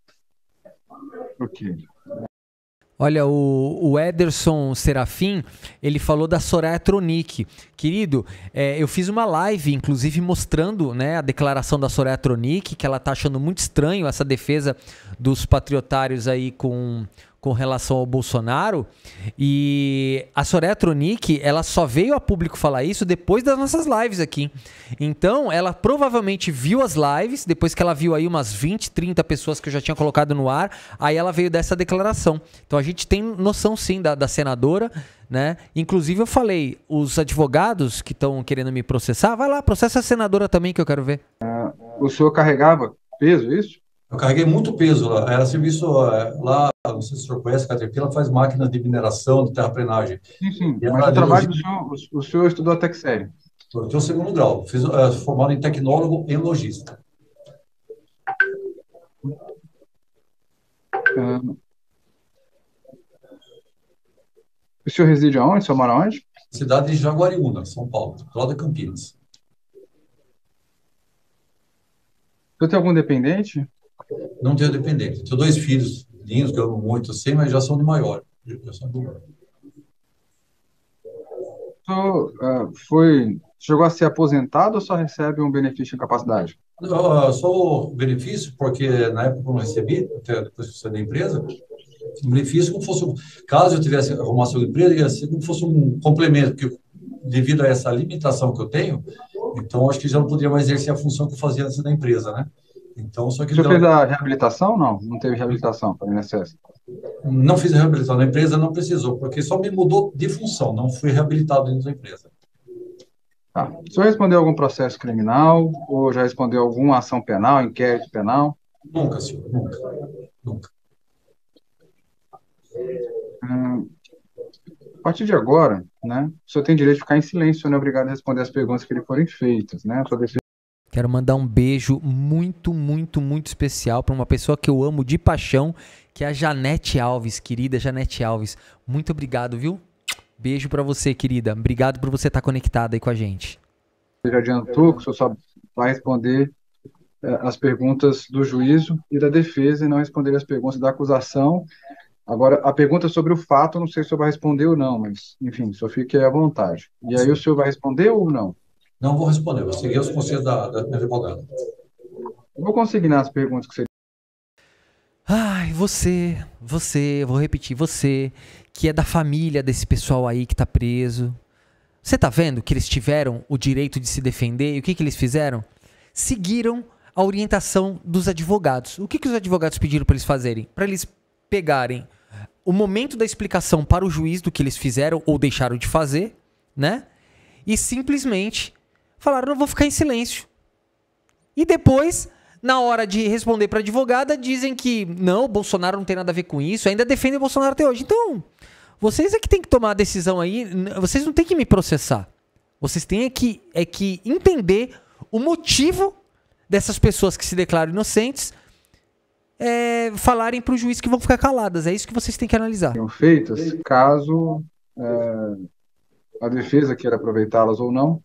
E: Ok.
D: Olha, o Ederson Serafim, ele falou da Soraya Tronic. Querido, eu fiz uma live, inclusive, mostrando, né, a declaração da Soraya Tronic, que ela tá achando muito estranho essa defesa dos patriotários aí com relação ao Bolsonaro. E a Soraya Tronic, ela só veio a público falar isso depois das nossas lives aqui. Então, ela provavelmente viu as lives, depois que ela viu aí umas 20, 30 pessoas que eu já tinha colocado no ar, aí ela veio dessa declaração. Então, a gente tem noção, sim, da senadora, né? Inclusive, eu falei, os advogados que estão querendo me processar, vai lá, processa a senadora também, que eu quero ver.
E: O senhor carregava peso, isso?
G: Eu carreguei muito peso lá. Era serviço lá, não sei se o senhor conhece, Caterpillar faz máquinas de mineração, de terraplenagem.
E: Sim,
G: E
E: mas
G: a
E: o trabalho
G: radiologia,
E: o senhor estudou até que série?
G: eu tenho o segundo grau, fiz, formado em tecnólogo em logística.
E: Ah, o senhor reside aonde? O senhor mora onde?
G: Cidade de Jaguariúna, São Paulo, do lado de Campinas.
E: O senhor tem algum dependente?
G: Não tenho dependente. Tenho 2 filhos lindos, que eu amo muito, assim, mas já são de maior. Já são adultos.
E: O senhor chegou a ser aposentado ou só recebe um benefício de incapacidade?
G: Só o benefício, porque na época eu não recebi, até depois que eu saí da empresa, um benefício como fosse, caso eu tivesse arrumado uma empresa, ia ser como fosse um complemento, porque devido a essa limitação que eu tenho, então acho que já não poderia mais exercer a função que eu fazia antes da empresa, né? Então, só que
E: O senhor fez a reabilitação? Não, não teve reabilitação para o INSS.
G: não fiz a reabilitação na empresa, não precisou, porque só me mudou de função, não fui reabilitado dentro da empresa.
E: Tá. O senhor respondeu algum processo criminal ou já respondeu alguma ação penal, inquérito penal?
G: Nunca, senhor, nunca, nunca.
E: A partir de agora, né, o senhor tem direito de ficar em silêncio, não é obrigado a responder as perguntas que lhe forem feitas, né? A sua defesa.
D: Quero mandar um beijo muito, muito, muito especial para uma pessoa que eu amo de paixão, que é a Janete Alves, querida Janete Alves. Muito obrigado, viu? Beijo para você, querida. Obrigado por você estar conectada aí com a gente.
E: Já adiantou que o senhor só vai responder as perguntas do juízo e da defesa e não responder as perguntas da acusação. Agora, a pergunta sobre o fato, não sei se o senhor vai responder ou não, mas, enfim, o senhor fique à vontade. E aí o senhor vai responder ou não?
G: Não vou responder, vou seguir os conselhos da minha advogada.
E: Eu vou consignar as perguntas que você...
D: Ai, eu vou repetir, você que é da família desse pessoal aí que tá preso. Você tá vendo que eles tiveram o direito de se defender e o que eles fizeram? Seguiram a orientação dos advogados. O que os advogados pediram para eles fazerem? Para eles pegarem o momento da explicação para o juiz do que eles fizeram ou deixaram de fazer, né? E simplesmente falaram, não vou ficar em silêncio. E depois, na hora de responder para a advogada, dizem que não, o Bolsonaro não tem nada a ver com isso, ainda defendem o Bolsonaro até hoje. Então, vocês é que tem que tomar a decisão aí, vocês não têm que me processar. Vocês têm que entender o motivo dessas pessoas que se declaram inocentes falarem para o juiz que vão ficar caladas. É isso que vocês têm que analisar.
E: Feitas, caso a defesa queira aproveitá-las ou não.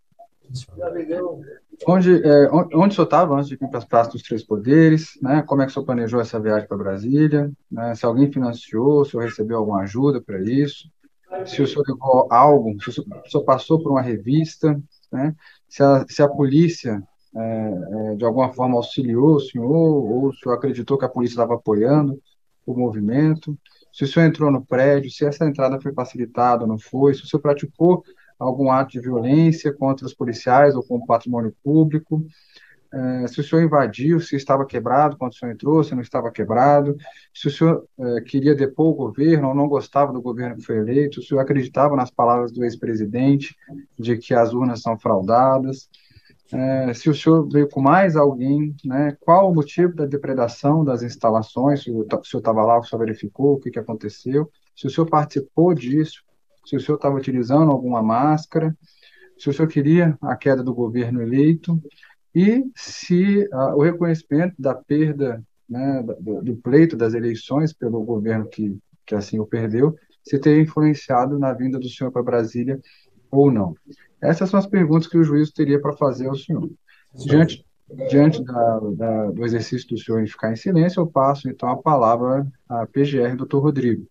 E: Onde o senhor estava antes de vir para as praças dos Três Poderes, né? Como é que o senhor planejou essa viagem para Brasília, né? Se alguém financiou, se o senhor recebeu alguma ajuda para isso, se o senhor levou algo, se o senhor passou por uma revista, né? Se a polícia de alguma forma auxiliou o senhor, ou o senhor acreditou que a polícia estava apoiando o movimento, se o senhor entrou no prédio, se essa entrada foi facilitada ou não foi, se o senhor praticou algum ato de violência contra os policiais ou com o patrimônio público, se o senhor invadiu, se estava quebrado quando o senhor entrou, se não estava quebrado, se o senhor queria depor o governo ou não gostava do governo que foi eleito, se o senhor acreditava nas palavras do ex-presidente de que as urnas são fraudadas, se o senhor veio com mais alguém, né? Qual o motivo da depredação das instalações, se o senhor estava lá, o senhor verificou o que aconteceu, se o senhor participou disso, se o senhor estava utilizando alguma máscara, se o senhor queria a queda do governo eleito e se o reconhecimento da perda, né, do pleito das eleições pelo governo que assim o perdeu, se teria influenciado na vinda do senhor para Brasília ou não. Essas são as perguntas que o juiz teria para fazer ao senhor. Diante do exercício do senhor em ficar em silêncio, eu passo então a palavra à PGR, doutor Rodrigo.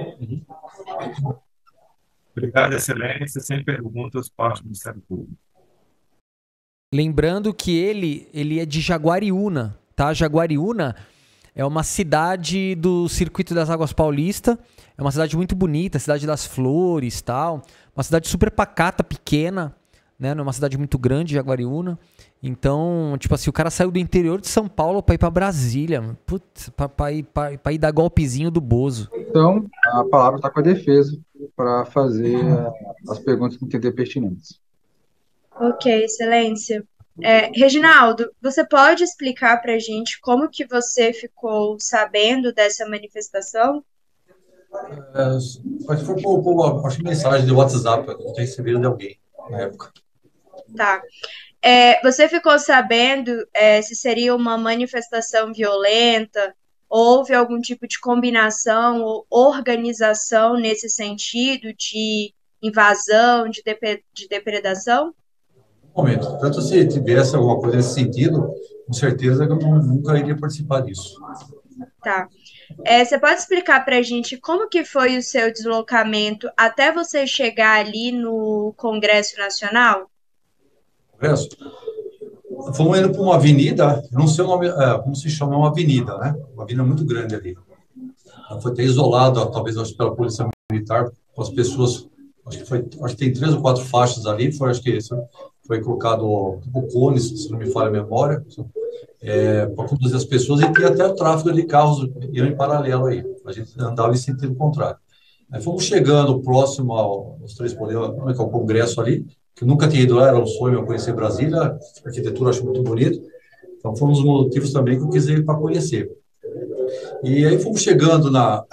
H: Obrigado, Excelência. Sem perguntas, parte do Ministério Público.
D: Lembrando que ele é de Jaguariúna, tá? Jaguariúna é uma cidade do Circuito das Águas Paulista, é uma cidade muito bonita, cidade das flores, tal, uma cidade super pacata, pequena, né? Não é uma cidade muito grande, Jaguariúna. Então, tipo assim, o cara saiu do interior de São Paulo para ir para Brasília, putz, para ir dar golpezinho do Bozo.
E: Então, a palavra está com a defesa para fazer as perguntas que entender pertinentes.
F: Ok, Excelência. Reginaldo, você pode explicar para a gente como que você ficou sabendo dessa manifestação?
G: Acho que foi por mensagem de WhatsApp que eu tinha recebido de alguém na época.
F: Tá. Você ficou sabendo se seria uma manifestação violenta? Houve algum tipo de combinação ou organização nesse sentido de invasão, de depredação?
G: Momento. Tanto se tivesse alguma coisa nesse sentido, com certeza eu nunca iria participar disso.
F: Tá. Você pode explicar para a gente como que foi o seu deslocamento até você chegar ali no Congresso Nacional?
G: Congresso? Fomos indo para uma avenida, não sei o nome, como se chama, uma avenida, né? Uma avenida muito grande ali. Ela foi até isolada, talvez pela Polícia Militar, com as pessoas, acho que tem 3 ou 4 faixas ali, acho que isso foi colocado o cone, se não me falha a memória, para conduzir as pessoas, e tinha até o tráfego de carros iam em paralelo aí. A gente andava em sentido contrário. Aí fomos chegando próximo aos 3 poderes, que é o Congresso ali, que nunca tinha ido lá, era um sonho eu conhecer Brasília, a arquitetura eu acho muito bonito, então foi um dos motivos também que eu quis ir para conhecer. E aí fomos chegando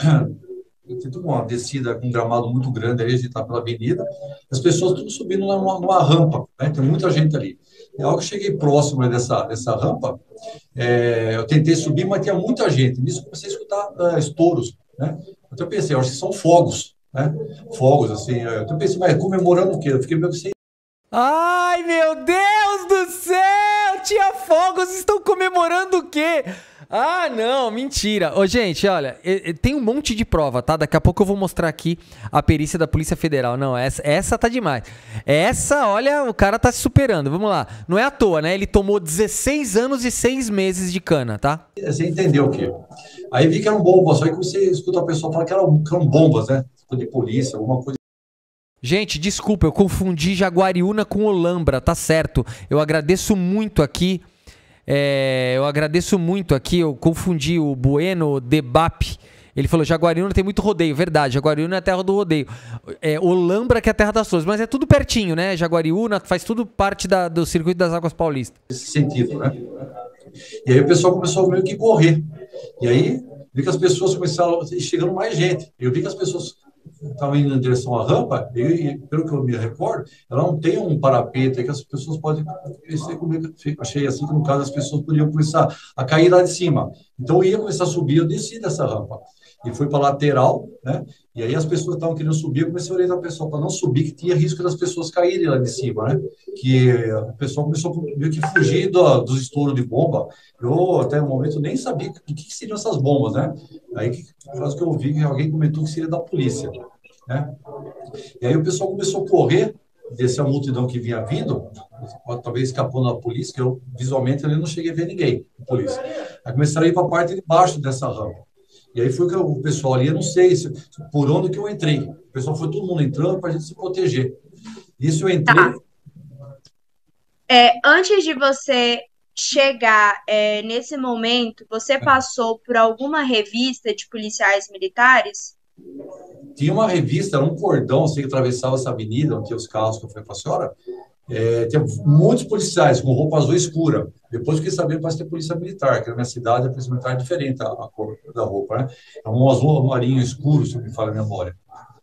G: tem uma descida com um gramado muito grande, aí a gente está pela avenida, as pessoas tudo subindo numa rampa, né? Tem muita gente ali. E ao que eu cheguei próximo dessa rampa, eu tentei subir, mas tinha muita gente. Nisso eu comecei a escutar estouros, né? Então eu pensei, acho que são fogos, né? Fogos, assim. Então eu pensei, mas comemorando o quê? Eu fiquei meio que sem.
D: Ai, meu Deus do céu! Tinha fogos, estão comemorando o quê? Ah, não, mentira. Ô, gente, olha, tem um monte de prova, tá? Daqui a pouco eu vou mostrar aqui a perícia da Polícia Federal. Não, essa tá demais. Essa, olha, o cara tá se superando. Vamos lá. Não é à toa, né? Ele tomou 16 anos e 6 meses de cana, tá?
G: Você entendeu o quê? Aí vi que eram bombas, só que você escuta a pessoa falar que eram bombas, né? De polícia, alguma coisa.
D: Gente, desculpa, eu confundi Jaguariúna com Olambra, tá certo. Eu agradeço muito aqui. Eu confundi o Bueno Debap. Ele falou, Jaguariúna tem muito rodeio, verdade, Jaguariúna é a terra do rodeio. Olambra que é a terra das flores, mas é tudo pertinho, né? Jaguariúna faz tudo parte do Circuito das Águas Paulistas.
G: Nesse sentido, né? E aí o pessoal começou meio que correr. E aí, vi que as pessoas começaram, chegando mais gente. Eu vi que as pessoas estavam indo em direção à rampa, e pelo que eu me recordo, ela não tem um parapeito que as pessoas podem pensar comigo. Achei assim que, no caso, as pessoas podiam começar a cair lá de cima. Então, eu ia começar a subir, eu desci dessa rampa. E fui para a lateral, né? E aí as pessoas estavam querendo subir, eu comecei a orientar o pessoal para não subir, que tinha risco das pessoas caírem lá de cima, né? Que o pessoal começou meio que fugir dos estouros de bomba. Eu, até o momento, nem sabia o que seriam essas bombas, né? Aí, quase que eu ouvi que alguém comentou que seria da polícia, né? E aí o pessoal começou a correr, descer a multidão que vinha vindo, talvez escapando da polícia, que eu, visualmente, ali não cheguei a ver ninguém, a polícia. Aí começaram a ir para a parte de baixo dessa rampa. E aí foi que o pessoal ali, eu não sei por onde que eu entrei. O pessoal foi todo mundo entrando para a gente se proteger. Isso eu entrei.
F: Tá. Antes de você chegar nesse momento, você passou por alguma revista de policiais militares?
G: Tinha uma revista, era um cordão assim, que atravessava essa avenida, onde tinha os carros que eu falei para a senhora. Tinha muitos policiais com roupa azul escura. Depois fiquei sabendo que parece ter polícia militar, que na minha cidade a polícia militar é diferente a cor da roupa, né? É um azul marinho escuro, se me falha a memória.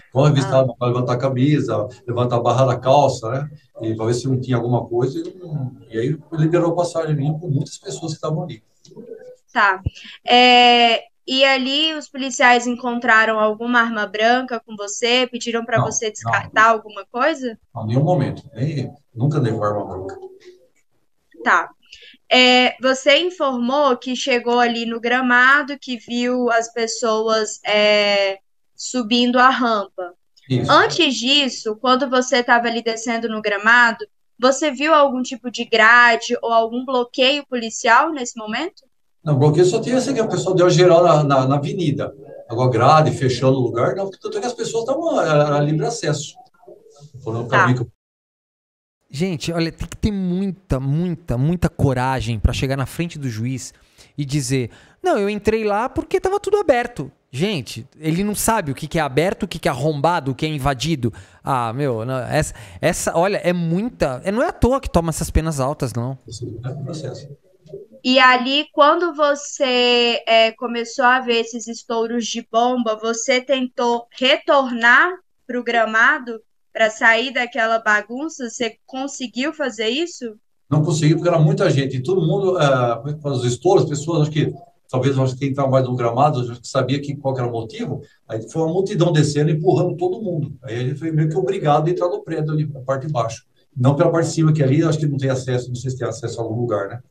G: Vão revistar para levantar a camisa, levantar a barra da calça, né? E para ver se não tinha alguma coisa. E aí liberou passagem minha com muitas pessoas que estavam ali.
F: Tá. E ali os policiais encontraram alguma arma branca com você? Pediram para
G: Não,
F: você
G: não,
F: descartar alguma coisa?
G: em nenhum momento. Nunca dei arma branca.
F: Tá. Você informou que chegou ali no gramado, que viu as pessoas subindo a rampa.
G: Isso.
F: Antes disso, quando você estava ali descendo no gramado, você viu algum tipo de grade ou algum bloqueio policial nesse momento?
G: Não, bloqueio só tinha esse que o pessoal deu geral na avenida. Agora, grade, fechando o lugar, não, porque tanto é que as pessoas estavam a livre acesso. Foram no caminho que
D: Gente, olha, tem que ter muita coragem pra chegar na frente do juiz e dizer: não, eu entrei lá porque tava tudo aberto. Gente, ele não sabe o que é aberto, o que é arrombado, o que é invadido. Ah, meu, não, olha, é muita. Não é à toa que toma essas penas altas, não.
G: é o processo.
F: E ali, quando você começou a ver esses estouros de bomba, você tentou retornar para o gramado para sair daquela bagunça? Você conseguiu fazer isso?
G: Não consegui porque era muita gente. E todo mundo, os estouros, as pessoas, acho que quem estava mais no gramado, acho que sabia qual que era o motivo. Aí foi uma multidão descendo, empurrando todo mundo. Aí ele foi meio que obrigado a entrar no prédio ali, na parte de baixo. Não pela parte de cima, que ali acho que não tem acesso, não sei se tem acesso a algum lugar, né?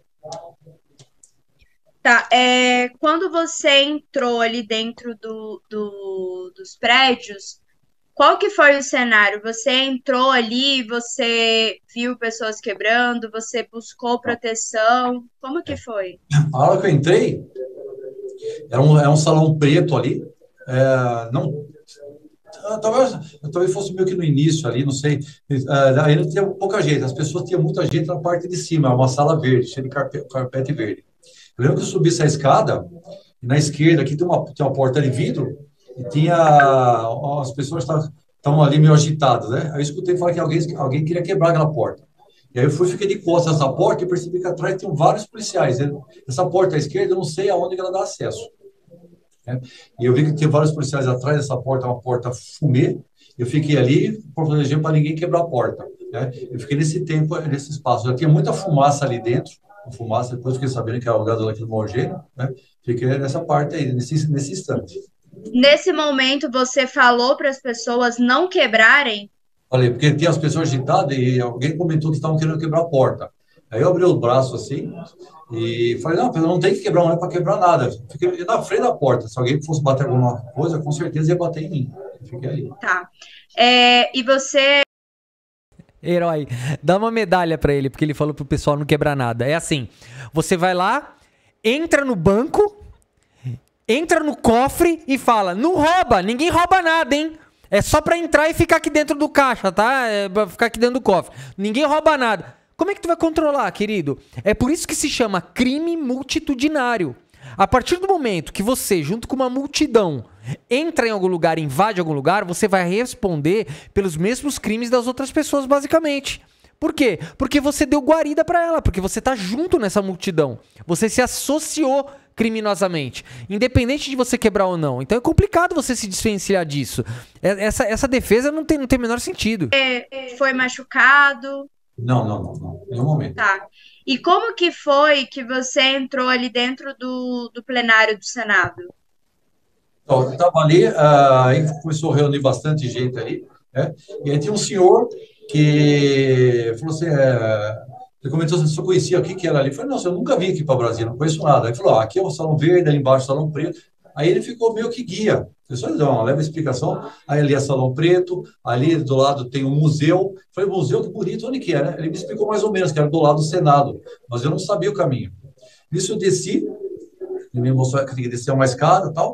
F: Tá, quando você entrou ali dentro dos prédios, qual que foi o cenário? Você entrou ali, você viu pessoas quebrando, você buscou proteção, como que foi?
G: A hora que eu entrei, era um salão preto ali, não... Talvez fosse meio que no início ali, não sei. Aí não tinha pouca gente, as pessoas tinham muita gente na parte de cima, uma sala verde, cheia de carpete verde. Eu lembro que eu subi essa escada, e na esquerda aqui tem uma porta de vidro, e tinha as pessoas estavam ali meio agitadas, né? Aí eu escutei falar que alguém queria quebrar aquela porta. E aí eu fiquei de costas nessa porta e percebi que atrás tinham vários policiais. Essa porta à esquerda, eu não sei aonde que ela dá acesso. Né? E eu vi que tinha vários policiais atrás dessa porta, uma porta fumê. Eu fiquei ali protegendo para ninguém quebrar a porta. Né? Eu fiquei nesse tempo, nesse espaço. Já tinha muita fumaça ali dentro. Fumaça, depois fiquei sabendo que era o gás lacrimogêneo, né? Fiquei nessa parte aí, nesse instante.
F: Nesse momento, você falou para as pessoas não quebrarem?
G: Falei, porque tinha as pessoas agitadas e alguém comentou que estavam querendo quebrar a porta. Aí eu abri os braços assim e falei, não tem que quebrar, não é para quebrar nada. Fiquei na frente da porta. Se alguém fosse bater alguma coisa, com certeza ia bater em mim. Fiquei ali.
F: Tá. E você...
D: Herói, dá uma medalha pra ele, porque ele falou pro pessoal não quebrar nada. É assim, você vai lá, entra no banco, entra no cofre e fala: não rouba, ninguém rouba nada, hein? É só pra entrar e ficar aqui dentro do caixa, tá? É pra ficar aqui dentro do cofre. Ninguém rouba nada. Como é que tu vai controlar, querido? É por isso que se chama crime multitudinário. A partir do momento que você, junto com uma multidão, entra em algum lugar, invade algum lugar, você vai responder pelos mesmos crimes das outras pessoas, basicamente. Por quê? Porque você deu guarida pra ela, porque você tá junto nessa multidão. Você se associou criminosamente, independente de você quebrar ou não. Então é complicado você se desvencilhar disso. Essa defesa não tem o menor sentido.
F: Foi machucado?
G: Não, em nenhum momento.
F: Tá. E como que foi que você entrou ali dentro do plenário do Senado?
G: Então, eu estava ali, aí começou a reunir bastante gente ali, né? E aí tinha um senhor que falou assim, ele comentou se eu conhecia o que era ali. Eu falei, não, eu nunca vim aqui para Brasília, não conheço nada. Ele falou, aqui é o Salão Verde, ali embaixo o Salão Preto. Aí ele ficou meio que guia. Eu só deu uma leve explicação. Aí ali é Salão Preto, ali do lado tem um museu. Eu falei, museu, que bonito, onde que é, né? Ele me explicou mais ou menos, que era do lado do Senado, mas eu não sabia o caminho. Nisso eu desci, ele me mostrou que tinha que descer uma escada e tal.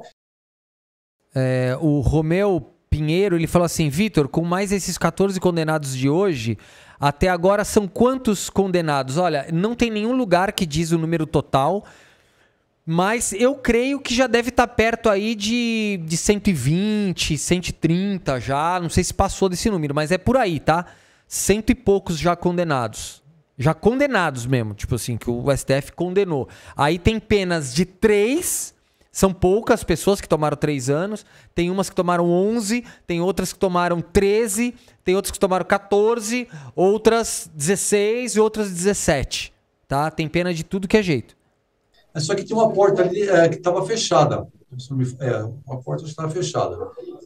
D: O Romeu Pinheiro, ele falou assim: Vitor, com mais esses 14 condenados de hoje, até agora são quantos condenados? Olha, não tem nenhum lugar que diz o número total, mas eu creio que já deve estar perto aí de 120, 130 já, não sei se passou desse número, mas é por aí, tá? 100 e poucos já condenados. Já condenados mesmo, tipo assim, que o STF condenou. Aí tem penas de 3, São poucas pessoas que tomaram 3 anos. Tem umas que tomaram 11, tem outras que tomaram 13, tem outras que tomaram 14, outras 16 e outras 17. Tá? Tem pena de tudo que é jeito.
G: É só que tinha uma porta ali que estava fechada. Uma porta que estava fechada.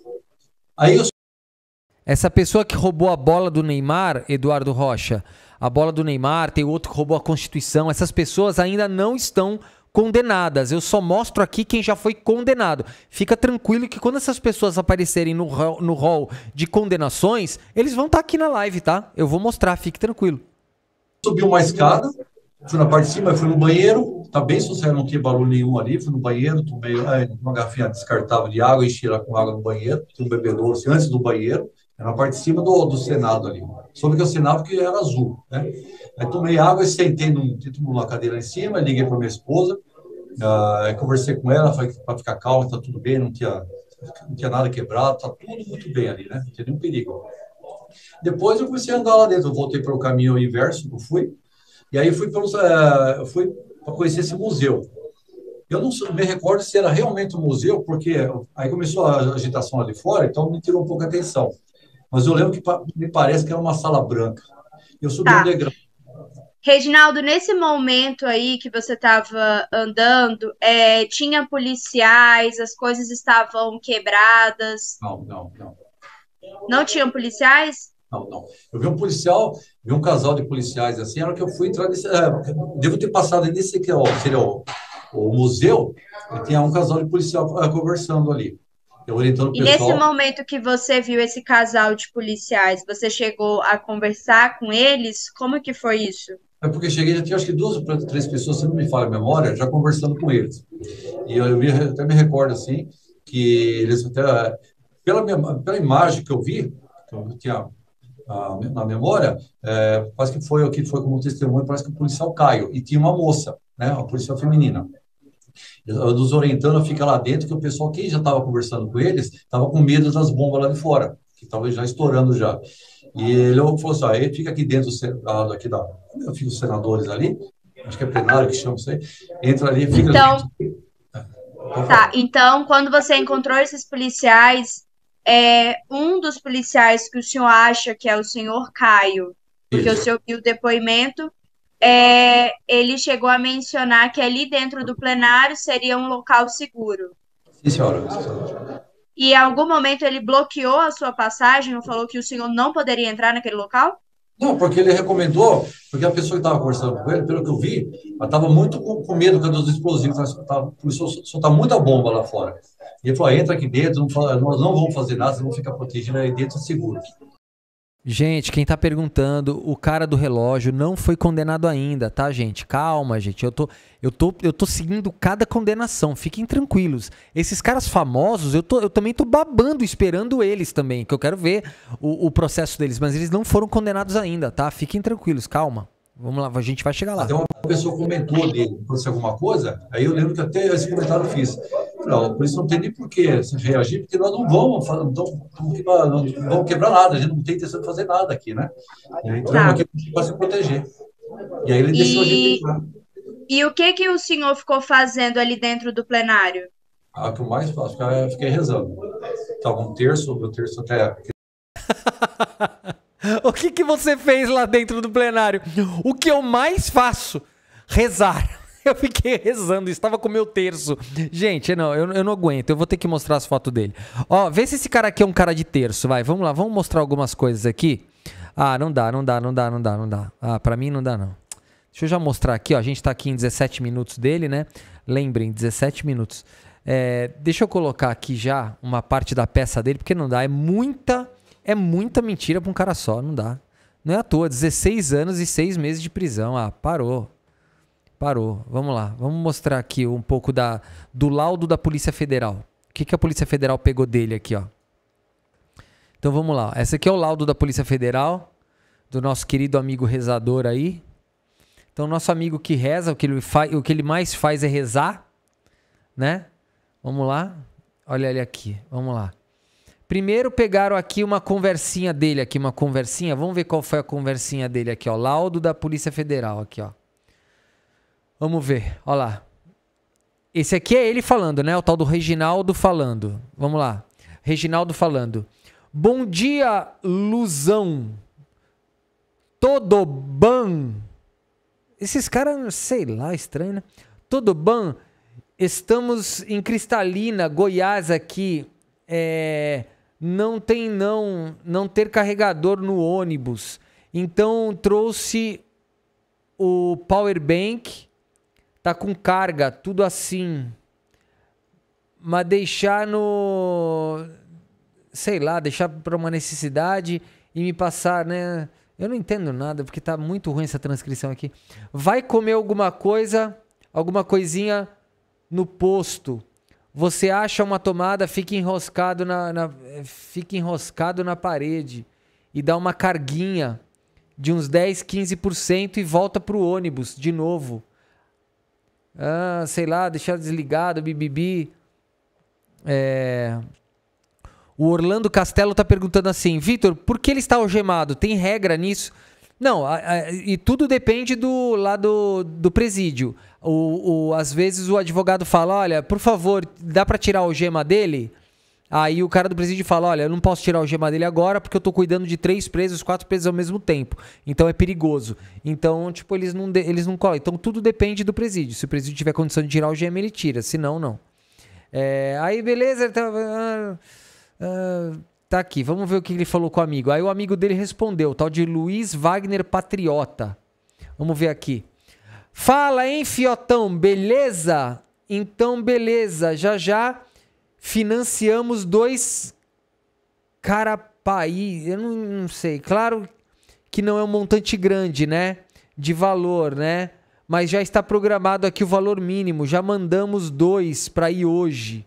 G: Aí eu...
D: Essa pessoa que roubou a bola do Neymar, Eduardo Rocha, a bola do Neymar, tem outro que roubou a Constituição, essas pessoas ainda não estão condenadas. Eu só mostro aqui quem já foi condenado. Fica tranquilo que quando essas pessoas aparecerem no hall de condenações, eles vão estar aqui na live, tá? Eu vou mostrar, fique tranquilo.
G: Subi uma escada, fui na parte de cima, fui no banheiro, tá bem sossegado, não tinha barulho nenhum ali, fui no banheiro, tomei uma garrafinha descartável de água, enchi ela com água no banheiro, tinha um bebedouro assim, antes do banheiro, era na parte de cima do Senado ali. Soube que é o Senado porque era azul, né? Aí tomei água e sentei numa cadeira em cima, liguei para minha esposa, conversei com ela, falei para ficar calma, tá tudo bem, não tinha nada quebrado, tá tudo muito bem ali, né? Não tinha nenhum perigo. Depois eu comecei a andar lá dentro, eu voltei pelo caminho inverso que eu fui, e aí fui para conhecer esse museu. Eu não me recordo se era realmente um museu, porque aí começou a agitação ali fora, então me tirou um pouco a atenção. Mas eu lembro que me parece que era uma sala branca. Eu subi um degrau.
F: Reginaldo, nesse momento aí que você estava andando, tinha policiais, as coisas estavam quebradas?
G: Não.
F: Não tinham policiais?
G: Não. Eu vi um policial, vi um casal de policiais assim, era que eu fui entrar nesse... devo ter passado nesse que seria o museu, e tinha um casal de policial conversando ali. Eu orientando o pessoal.
F: E nesse momento que você viu esse casal de policiais, você chegou a conversar com eles? Como que foi isso?
G: É porque cheguei, já tinha acho que 2 ou 3 pessoas, se não me falha a memória, já conversando com eles. E eu até me recordo assim, que eles até, pela imagem que eu vi, que eu tinha na memória, parece que foi o que foi como testemunho, parece que o policial Caio, e tinha uma moça, né, uma policial feminina. Eu nos orientando a ficar lá dentro, que o pessoal, quem já estava conversando com eles, estava com medo das bombas lá de fora, que estavam já estourando já. E ele falou assim, ele fica aqui dentro, eu fico os senadores ali, acho que é plenário que chama isso aí, entra ali e fica...
F: Então, quando você encontrou esses policiais, um dos policiais que o senhor acha que é o senhor Caio, porque
G: Isso.
F: o senhor viu o depoimento, ele chegou a mencionar que ali dentro do plenário seria um local seguro.
G: Sim, senhora.
F: E em algum momento ele bloqueou a sua passagem ou falou que o senhor não poderia entrar naquele local?
G: Não, porque ele recomendou, porque a pessoa que estava conversando com ele, pelo que eu vi, ela estava muito com medo dos explosivos, soltar muita bomba lá fora. E ele falou, entra aqui dentro, nós não vamos fazer nada, vocês vão ficar protegidos aí dentro seguro.
D: Gente, quem tá perguntando, o cara do relógio não foi condenado ainda, tá, gente? Calma, gente. Eu tô seguindo cada condenação. Fiquem tranquilos. Esses caras famosos, eu também tô babando, esperando eles também, que eu quero ver o processo deles, mas eles não foram condenados ainda, tá? Fiquem tranquilos, calma. Vamos lá, a gente vai chegar lá.
G: Até uma pessoa comentou dele, aconteceu alguma coisa, aí eu lembro que até esse comentário eu fiz. Não, por isso não tem nem por que reagir, porque nós não vamos quebrar nada, a gente não tem intenção de fazer nada aqui, né? Entramos aqui para se proteger. E aí ele deixou a gente entrar.
F: E o que o senhor ficou fazendo ali dentro do plenário?
G: O que eu mais faço, eu fiquei rezando. Estava um terço, meu terço até...
D: O que você fez lá dentro do plenário? O que eu mais faço? Rezar. Eu fiquei rezando, estava com o meu terço. Gente, eu não aguento, eu vou ter que mostrar as fotos dele. Ó, vê se esse cara aqui é um cara de terço, vai. Vamos lá, vamos mostrar algumas coisas aqui. Ah, não dá. Ah, pra mim não dá, não. Deixa eu já mostrar aqui, ó. A gente tá aqui em 17 minutos dele, né? Lembrem, 17 minutos. Deixa eu colocar aqui já uma parte da peça dele, porque não dá, é muita mentira pra um cara só, não dá. Não é à toa, 16 anos e 6 meses de prisão. Ah, parou. Vamos lá. Vamos mostrar aqui um pouco do laudo da Polícia Federal. O que a Polícia Federal pegou dele aqui, ó. Então vamos lá. Esse aqui é o laudo da Polícia Federal, do nosso querido amigo rezador aí. Então nosso amigo que reza, o que ele mais faz é rezar, né? Vamos lá. Olha ele aqui. Vamos lá. Primeiro pegaram aqui uma conversinha dele aqui, Vamos ver qual foi a conversinha dele aqui, ó. Laudo da Polícia Federal aqui, ó. Vamos ver, ó lá. Esse aqui é ele falando, né? O tal do Reginaldo falando. Vamos lá. Reginaldo falando. Bom dia, Luzão. Todo bem? Esses caras, sei lá, estranho, né? Todo bem? Estamos em Cristalina, Goiás aqui. Não ter carregador no ônibus. Então trouxe o power bank. Tá com carga, tudo assim. Mas deixar no... Sei lá, deixar pra uma necessidade e me passar, né? Eu não entendo nada, porque tá muito ruim essa transcrição aqui. Vai comer alguma coisinha no posto. Você acha uma tomada, fica enroscado na parede e dá uma carguinha de uns 10, 15% e volta pro ônibus de novo. Sei lá, deixar desligado, bibibi. O Orlando Castelo tá perguntando assim, Vitor, por que ele está algemado? Tem regra nisso? Não, e tudo depende lá do presídio. Às vezes o advogado fala, olha, por favor, dá para tirar a algema dele? Aí o cara do presídio fala, olha, eu não posso tirar a algema dele agora porque eu tô cuidando de 3 presos, 4 presos ao mesmo tempo. Então é perigoso. Então, tipo, eles não colam. Então tudo depende do presídio. Se o presídio tiver condição de tirar a algema, ele tira. Se não, não. Aí, beleza, tá aqui, vamos ver o que ele falou com o amigo. Aí o amigo dele respondeu, tal de Luiz Wagner Patriota. Vamos ver aqui. Fala, hein, fiotão, beleza? Então, beleza, já financiamos 2 Carapaí, eu não sei, claro que não é um montante grande, né, de valor, né, mas já está programado aqui o valor mínimo, já mandamos 2 para ir hoje.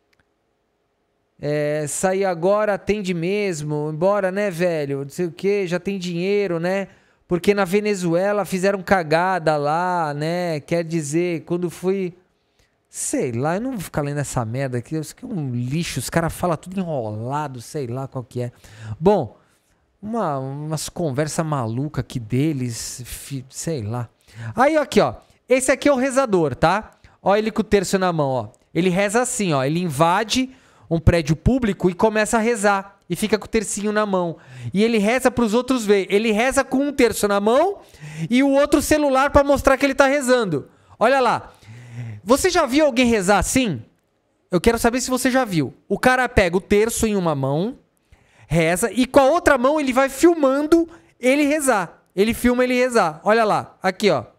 D: Sair agora atende mesmo, embora, né, velho, não sei o que, já tem dinheiro, né, porque na Venezuela fizeram cagada lá, né, quer dizer, quando fui, sei lá, eu não vou ficar lendo essa merda aqui, isso aqui é um lixo, os caras falam tudo enrolado, sei lá qual que é. Bom, umas conversas malucas aqui deles, sei lá. Aí, aqui, ó, esse aqui é o rezador, tá? Ó ele com o terço na mão, ó, ele reza assim, ó, ele invade um prédio público e começa a rezar. E fica com o tercinho na mão. E ele reza para os outros ver. Ele reza com um terço na mão e o outro celular para mostrar que ele está rezando. Olha lá. Você já viu alguém rezar assim? Eu quero saber se você já viu. O cara pega o terço em uma mão, reza, e com a outra mão ele vai filmando ele rezar. Ele filma ele rezar. Olha lá. Aqui, ó.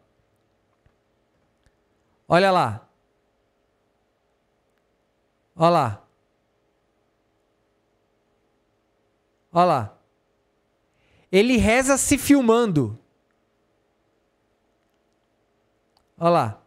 D: Olha lá. Olha lá. Olha lá. Ele reza se filmando. Olha lá.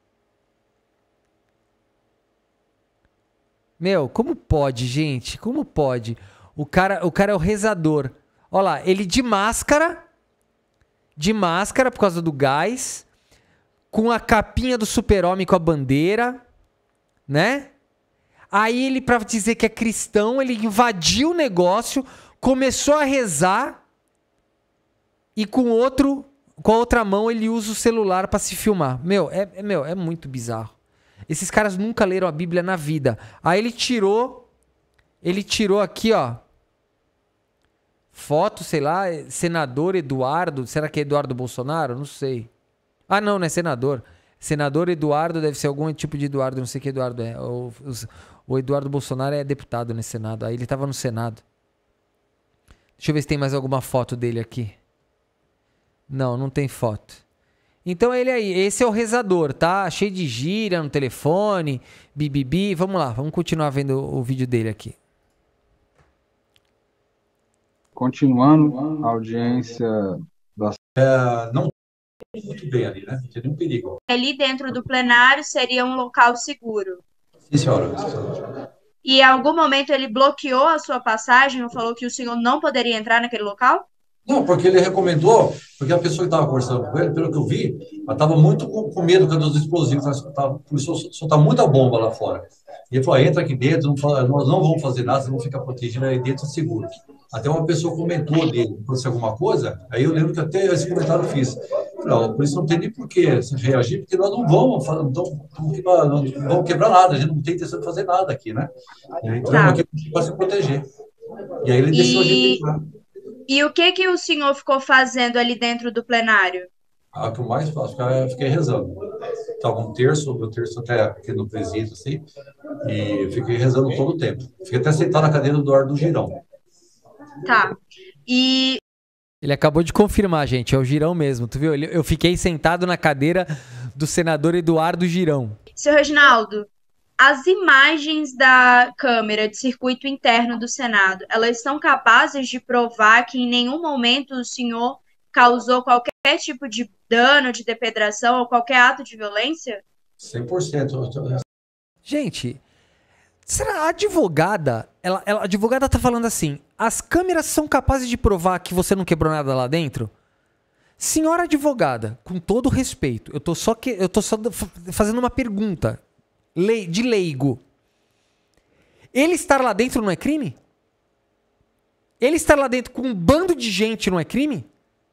D: Meu, como pode, gente? Como pode? O cara é o rezador. Olha lá, ele de máscara por causa do gás, com a capinha do Super-Homem com a bandeira, né? Aí ele, pra dizer que é cristão, ele invadiu o negócio, começou a rezar e com a outra mão ele usa o celular pra se filmar. Meu, é muito bizarro. Esses caras nunca leram a Bíblia na vida. Aí ele tirou aqui, ó, foto, sei lá, senador Eduardo, será que é Eduardo Bolsonaro? Não sei. Ah, não é senador. Senador Eduardo deve ser algum tipo de Eduardo, não sei que Eduardo é. O Eduardo Bolsonaro é deputado nesse Senado. Aí ele tava no Senado. Deixa eu ver se tem mais alguma foto dele aqui. Não tem foto. Então ele aí, esse é o rezador, tá? Cheio de gíria no telefone, bibibi. Vamos lá, vamos continuar vendo o vídeo dele aqui.
E: Continuando a audiência da...
G: Não muito bem ali, né? Não tinha nenhum perigo.
F: Ali dentro do plenário seria um local seguro.
G: Sim, senhora.
F: E em algum momento ele bloqueou a sua passagem ou falou que o senhor não poderia entrar naquele local?
G: Não, porque ele recomendou, porque a pessoa que estava conversando com ele, pelo que eu vi, ela estava muito com medo dos explosivos, começou a soltar muita bomba lá fora. E ele falou: entra aqui dentro, nós não vamos fazer nada, você não fica protegido, aí dentro é seguro. Até uma pessoa comentou dele, fosse alguma coisa, aí eu lembro que até esse comentário eu fiz. Não, por isso não tem nem por que reagir, porque nós não vamos, não vamos quebrar nada, a gente não tem intenção de fazer nada aqui, né? Entramos
F: Tá.
G: aqui para se proteger. E aí ele deixou a gente
F: E,
G: entrar.
F: e o que que o senhor ficou fazendo ali dentro do plenário?
G: O que eu mais faço, fiquei rezando. Estava um terço, meu terço até aqui no presídio, assim, e fiquei rezando todo o tempo. Fiquei até sentado na cadeira do Eduardo Girão.
F: Tá. E,
D: Ele acabou de confirmar, gente. É o Girão mesmo. Tu viu? Eu fiquei sentado na cadeira do senador Eduardo Girão.
F: seu Reginaldo, as imagens da câmera de circuito interno do Senado, elas são capazes de provar que em nenhum momento o senhor causou qualquer tipo de dano, de depredação ou qualquer ato de violência?
G: 100%.
D: Gente, será a advogada? A advogada tá falando assim: as câmeras são capazes de provar que você não quebrou nada lá dentro? Senhora advogada, com todo respeito, eu tô só fazendo uma pergunta de leigo. Ele estar lá dentro não é crime? Ele estar lá dentro com um bando de gente não é crime?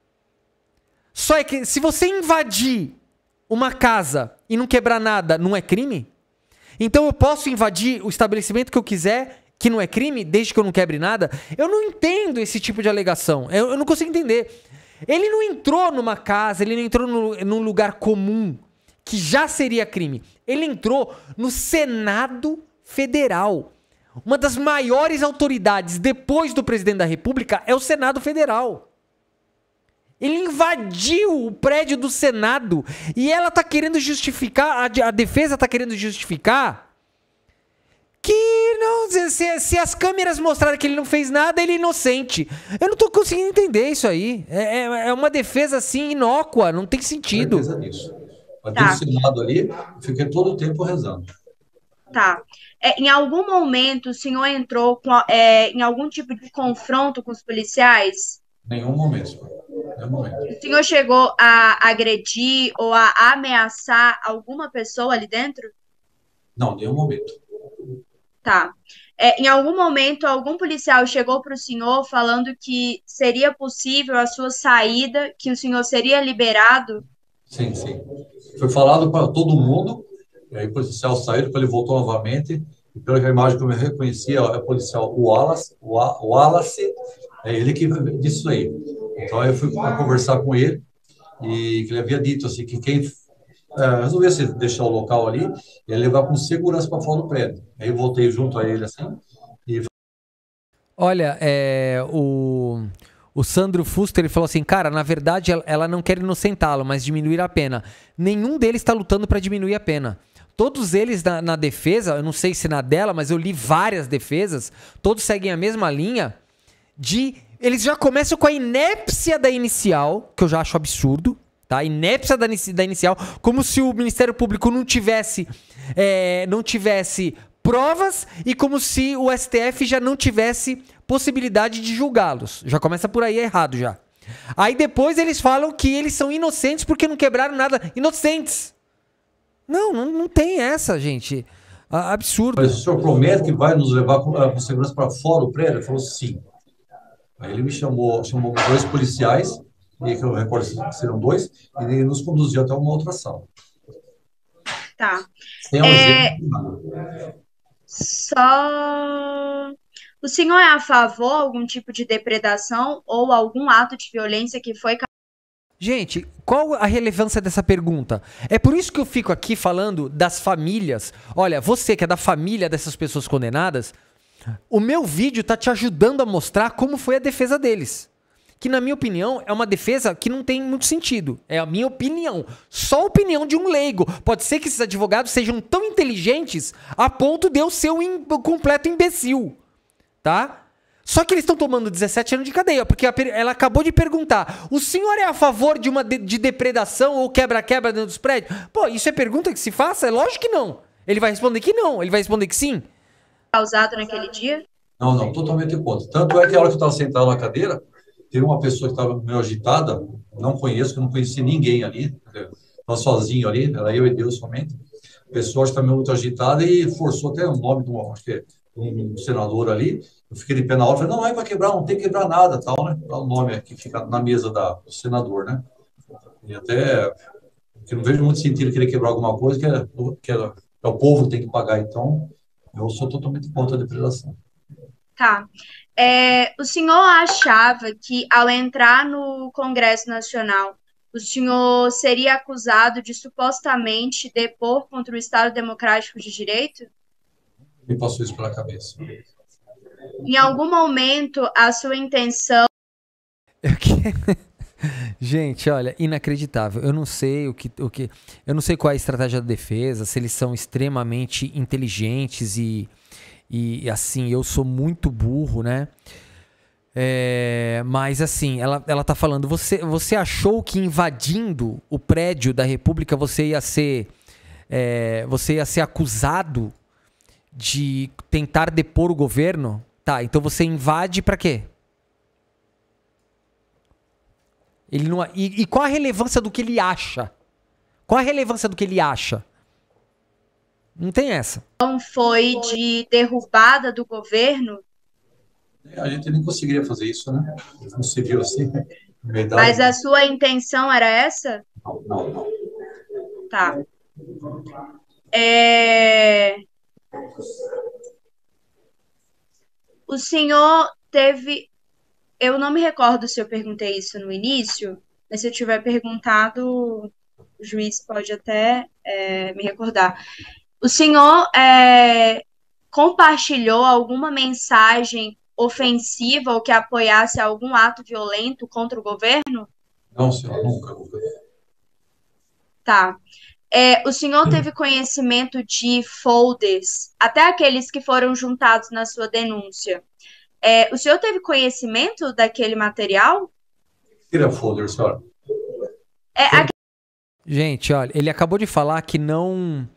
D: Só é que se você invadir uma casa e não quebrar nada, não é crime? Então eu posso invadir o estabelecimento que eu quiser, que não é crime, desde que eu não quebre nada? Eu não entendo esse tipo de alegação. Eu não consigo entender. Ele não entrou numa casa, ele não entrou num lugar comum, que já seria crime. Ele entrou no Senado Federal. Uma das maiores autoridades depois do presidente da República é o Senado Federal. Ele invadiu o prédio do Senado e ela tá querendo justificar, a defesa tá querendo justificar que não, se as câmeras mostrarem que ele não fez nada, ele é inocente. Eu não tô conseguindo entender isso aí. É uma defesa assim inócua, não tem sentido.
G: Certeza disso. Mas
F: Tá.
G: desse lado ali, eu fiquei todo o tempo rezando.
F: Tá. Em algum momento o senhor entrou em algum tipo de confronto com os policiais?
G: Nenhum momento, senhor. Nenhum momento.
F: O senhor chegou a agredir ou a ameaçar alguma pessoa ali dentro?
G: Não, nenhum momento.
F: Tá. Em algum momento, algum policial chegou para o senhor falando que seria possível a sua saída, que o senhor seria liberado?
G: Sim, sim. Foi falado para todo mundo, e aí o policial saiu, depois ele voltou novamente, e pela imagem que eu me reconheci, é o policial Wallace, é ele que disse isso aí. Então eu fui conversar com ele, e que ele havia dito assim, que quem resolvesse deixar o local ali, ia levar com segurança para fora do prédio. Aí eu voltei junto a ele assim, e
D: Olha, o Sandro Fuster, ele falou assim: cara, na verdade ela não quer inocentá-lo, mas diminuir a pena. Nenhum deles está lutando para diminuir a pena. Todos eles na defesa, eu não sei se na dela, mas eu li várias defesas, todos seguem a mesma linha eles já começam com a inépcia da inicial, que eu já acho absurdo, tá? Inépcia da inicial, como se o Ministério Público não tivesse provas e como se o STF já não tivesse possibilidade de julgá-los. Já começa por aí errado já. Aí depois eles falam que eles são inocentes porque não quebraram nada. Inocentes! Não tem essa, gente. Absurdo.
G: mas o senhor promete que vai nos levar com segurança para fora do prédio? Ele falou sim. Aí ele me chamou 2 policiais, e que eu recordo que serão 2, e ele nos conduziu até uma outra sala.
F: Tá.
G: Sem algema, nem nada.
F: Só. O senhor é a favor de algum tipo de depredação ou algum ato de violência que foi.
D: Gente, qual a relevância dessa pergunta? É por isso que eu fico aqui falando das famílias. Olha, você que é da família dessas pessoas condenadas, o meu vídeo tá te ajudando a mostrar como foi a defesa deles. Que, na minha opinião, é uma defesa que não tem muito sentido. É a minha opinião. Só a opinião de um leigo. Pode ser que esses advogados sejam tão inteligentes a ponto de eu ser um completo imbecil. Tá? Só que eles estão tomando 17 anos de cadeia, porque ela acabou de perguntar: o senhor é a favor de uma de depredação ou quebra-quebra dentro dos prédios? Pô, isso é pergunta que se faça? É lógico que não. Ele vai responder que não. Ele vai responder que sim.
F: Causado naquele dia?
G: Não, totalmente contra. Tanto é que a hora que eu estava sentado na cadeira, teve uma pessoa que estava meio agitada, não conheço, que eu não conheci ninguém ali, estava sozinho ali, era eu e Deus somente. A pessoa estava muito agitada e forçou até o nome de acho que é um senador ali. Eu fiquei de pé na hora, falei, não é para quebrar, não tem que quebrar nada, tal, né? Dá o nome aqui, fica na mesa do senador, né? E até, que não vejo muito sentido querer quebrar alguma coisa é o povo que tem que pagar, então eu sou totalmente contra a depredação.
F: Tá. O senhor achava que, ao entrar no Congresso Nacional, o senhor seria acusado de supostamente depor contra o Estado Democrático de Direito?
G: Me passou isso pela cabeça.
F: Em algum momento, a sua intenção.
D: Gente, olha, inacreditável. Eu não sei eu não sei qual é a estratégia da defesa, se eles são extremamente inteligentes e assim, eu sou muito burro, né? Mas assim, ela tá falando, você achou que invadindo o prédio da República você ia ser acusado de tentar depor o governo? Tá, então você invade pra quê? Ele não, e qual a relevância do que ele acha? Qual a relevância do que ele acha? Não tem essa.
F: Foi de derrubada do governo,
G: A gente nem conseguiria fazer isso, né? Não se viu assim, na verdade.
F: mas a sua intenção era essa?
G: Não.
F: Tá. O senhor teve. Eu não me recordo se eu perguntei isso no início, mas se eu tiver perguntado, o juiz pode até me recordar. O senhor compartilhou alguma mensagem ofensiva ou que apoiasse algum ato violento contra o governo?
G: Não, senhor, nunca.
F: Tá. O senhor teve conhecimento de folders, até aqueles que foram juntados na sua denúncia. O senhor teve conhecimento daquele material?
G: Tira folder, senhora.
D: Gente, olha, ele acabou de falar que não...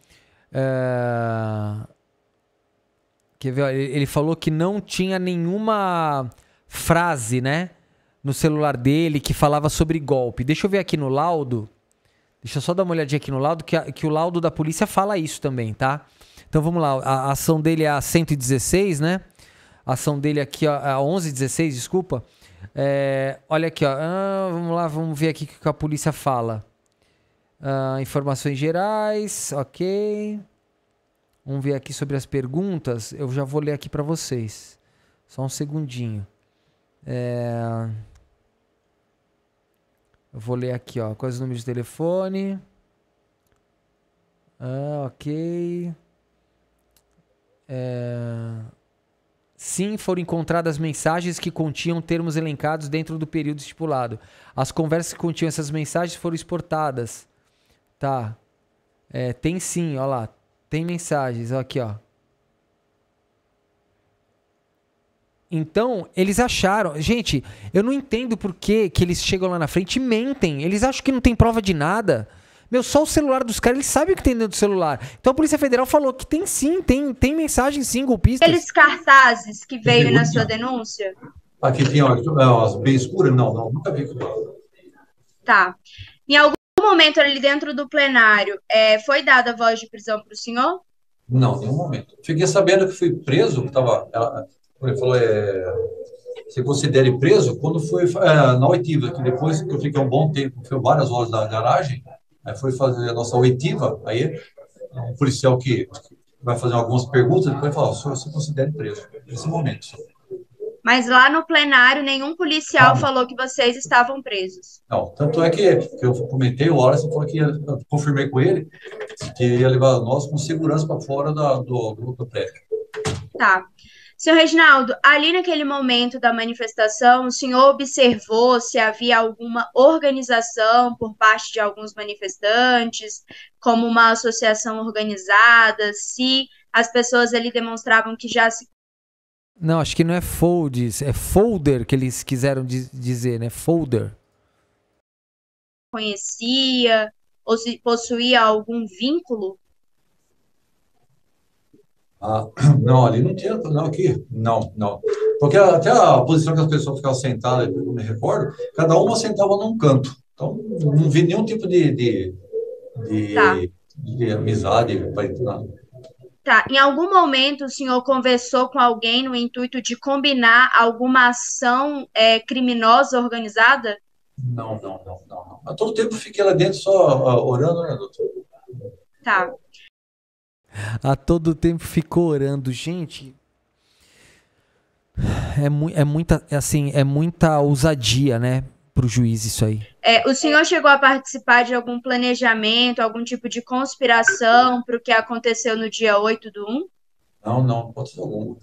D: Quer ver? Ele falou que não tinha nenhuma frase, né, no celular dele que falava sobre golpe. Deixa eu ver aqui no laudo. Deixa eu só dar uma olhadinha aqui no laudo, que o laudo da polícia fala isso também, tá? Então vamos lá, a ação dele é a 116, né? A ação dele aqui, ó, a 1116, desculpa. Olha aqui, ó. Vamos lá, vamos ver aqui o que a polícia fala. Informações gerais, ok. Vamos ver aqui sobre as perguntas. Eu já vou ler aqui para vocês. Só um segundinho. Eu vou ler aqui, ó. Quais os números de telefone? Ok. Sim, foram encontradas mensagens que continham termos elencados dentro do período estipulado. As conversas que continham essas mensagens foram exportadas. Tá. Tem sim, ó lá. Tem mensagens, ó, aqui, ó. Então, eles acharam... Gente, eu não entendo por que eles chegam lá na frente e mentem. Eles acham que não tem prova de nada. Meu, só o celular dos caras, eles sabem o que tem dentro do celular. Então a Polícia Federal falou que tem sim, tem mensagem sim, golpistas.
F: Aqueles cartazes que veio na sua denúncia?
G: Aqui tem umas bem escuras? Não, nunca vi.
F: Tá. Em algum momento ali dentro do plenário, foi dada a voz de prisão para o senhor?
G: Não, nenhum momento. Fiquei sabendo que fui preso, ele falou, se considere preso, quando foi na oitiva, que depois que eu fiquei um bom tempo, foi várias horas na garagem, aí foi fazer a nossa oitiva, aí um policial que vai fazer algumas perguntas, depois fala, o senhor se considere preso, nesse momento.
F: Mas lá no plenário, nenhum policial falou que vocês estavam presos.
G: Não, tanto é que eu comentei, o Wallace falou que eu confirmei com ele, que ia levar nós com segurança para fora do prédio.
F: Tá. Senhor Reginaldo, ali naquele momento da manifestação, o senhor observou se havia alguma organização por parte de alguns manifestantes, como uma associação organizada, se as pessoas ali demonstravam que já se...
D: Não, acho que não é folds, é folder que eles quiseram dizer, né? Folder.
F: Conhecia ou se possuía algum vínculo?
G: Não, ali não tinha, não, aqui, não. Porque até a posição que as pessoas ficavam sentadas, eu me recordo, cada uma sentava num canto. Então, não vi nenhum tipo
F: Tá.
G: de amizade para entrar.
F: Tá. Em algum momento o senhor conversou com alguém no intuito de combinar alguma ação criminosa organizada?
G: Não, não, não, não, não. A todo tempo fiquei lá dentro só orando, né, doutor?
F: Tá.
D: A todo tempo ficou orando. Gente, é muita ousadia, né, pro juiz isso aí.
F: O senhor chegou a participar de algum planejamento, algum tipo de conspiração para o que aconteceu no dia 8/1?
G: Não, não, pode ser algum.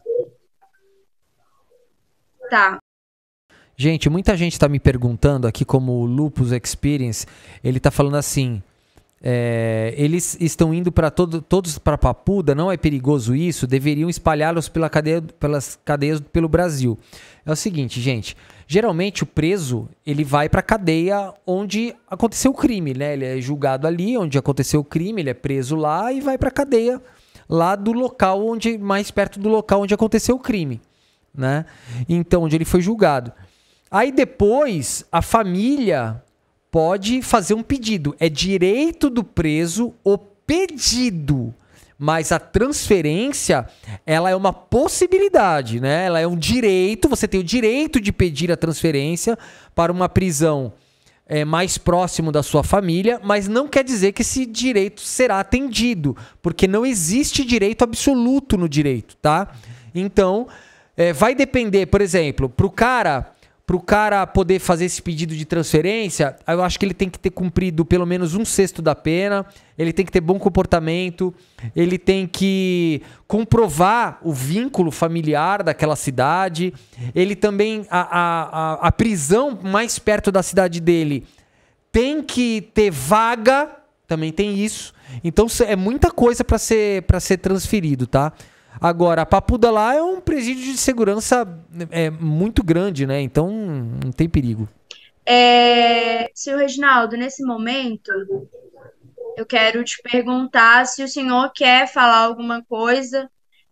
F: Tá.
D: Gente, muita gente está me perguntando aqui, como o Lupus Experience, ele tá falando assim, eles estão indo para todos para Papuda, não é perigoso isso? Deveriam espalhá-los pelas cadeias pelo Brasil. É o seguinte, gente, geralmente o preso, ele vai para a cadeia onde aconteceu o crime, né? Ele é julgado ali onde aconteceu o crime, ele é preso lá e vai para a cadeia lá do local mais perto do local onde aconteceu o crime, né? Então, onde ele foi julgado. Aí depois, a família pode fazer um pedido. É direito do preso o pedido. Mas a transferência, ela é uma possibilidade, né? Ela é um direito, você tem o direito de pedir a transferência para uma prisão mais próximo da sua família, mas não quer dizer que esse direito será atendido, porque não existe direito absoluto no direito, tá? Então, vai depender, por exemplo, pro cara poder fazer esse pedido de transferência, eu acho que ele tem que ter cumprido pelo menos 1/6 da pena, ele tem que ter bom comportamento, ele tem que comprovar o vínculo familiar daquela cidade, ele também, a prisão mais perto da cidade dele tem que ter vaga, também tem isso, então é muita coisa para ser transferido, tá? Agora, a Papuda lá é um presídio de segurança muito grande, né? Então, não tem perigo.
F: Senhor Reginaldo, nesse momento, eu quero te perguntar se o senhor quer falar alguma coisa.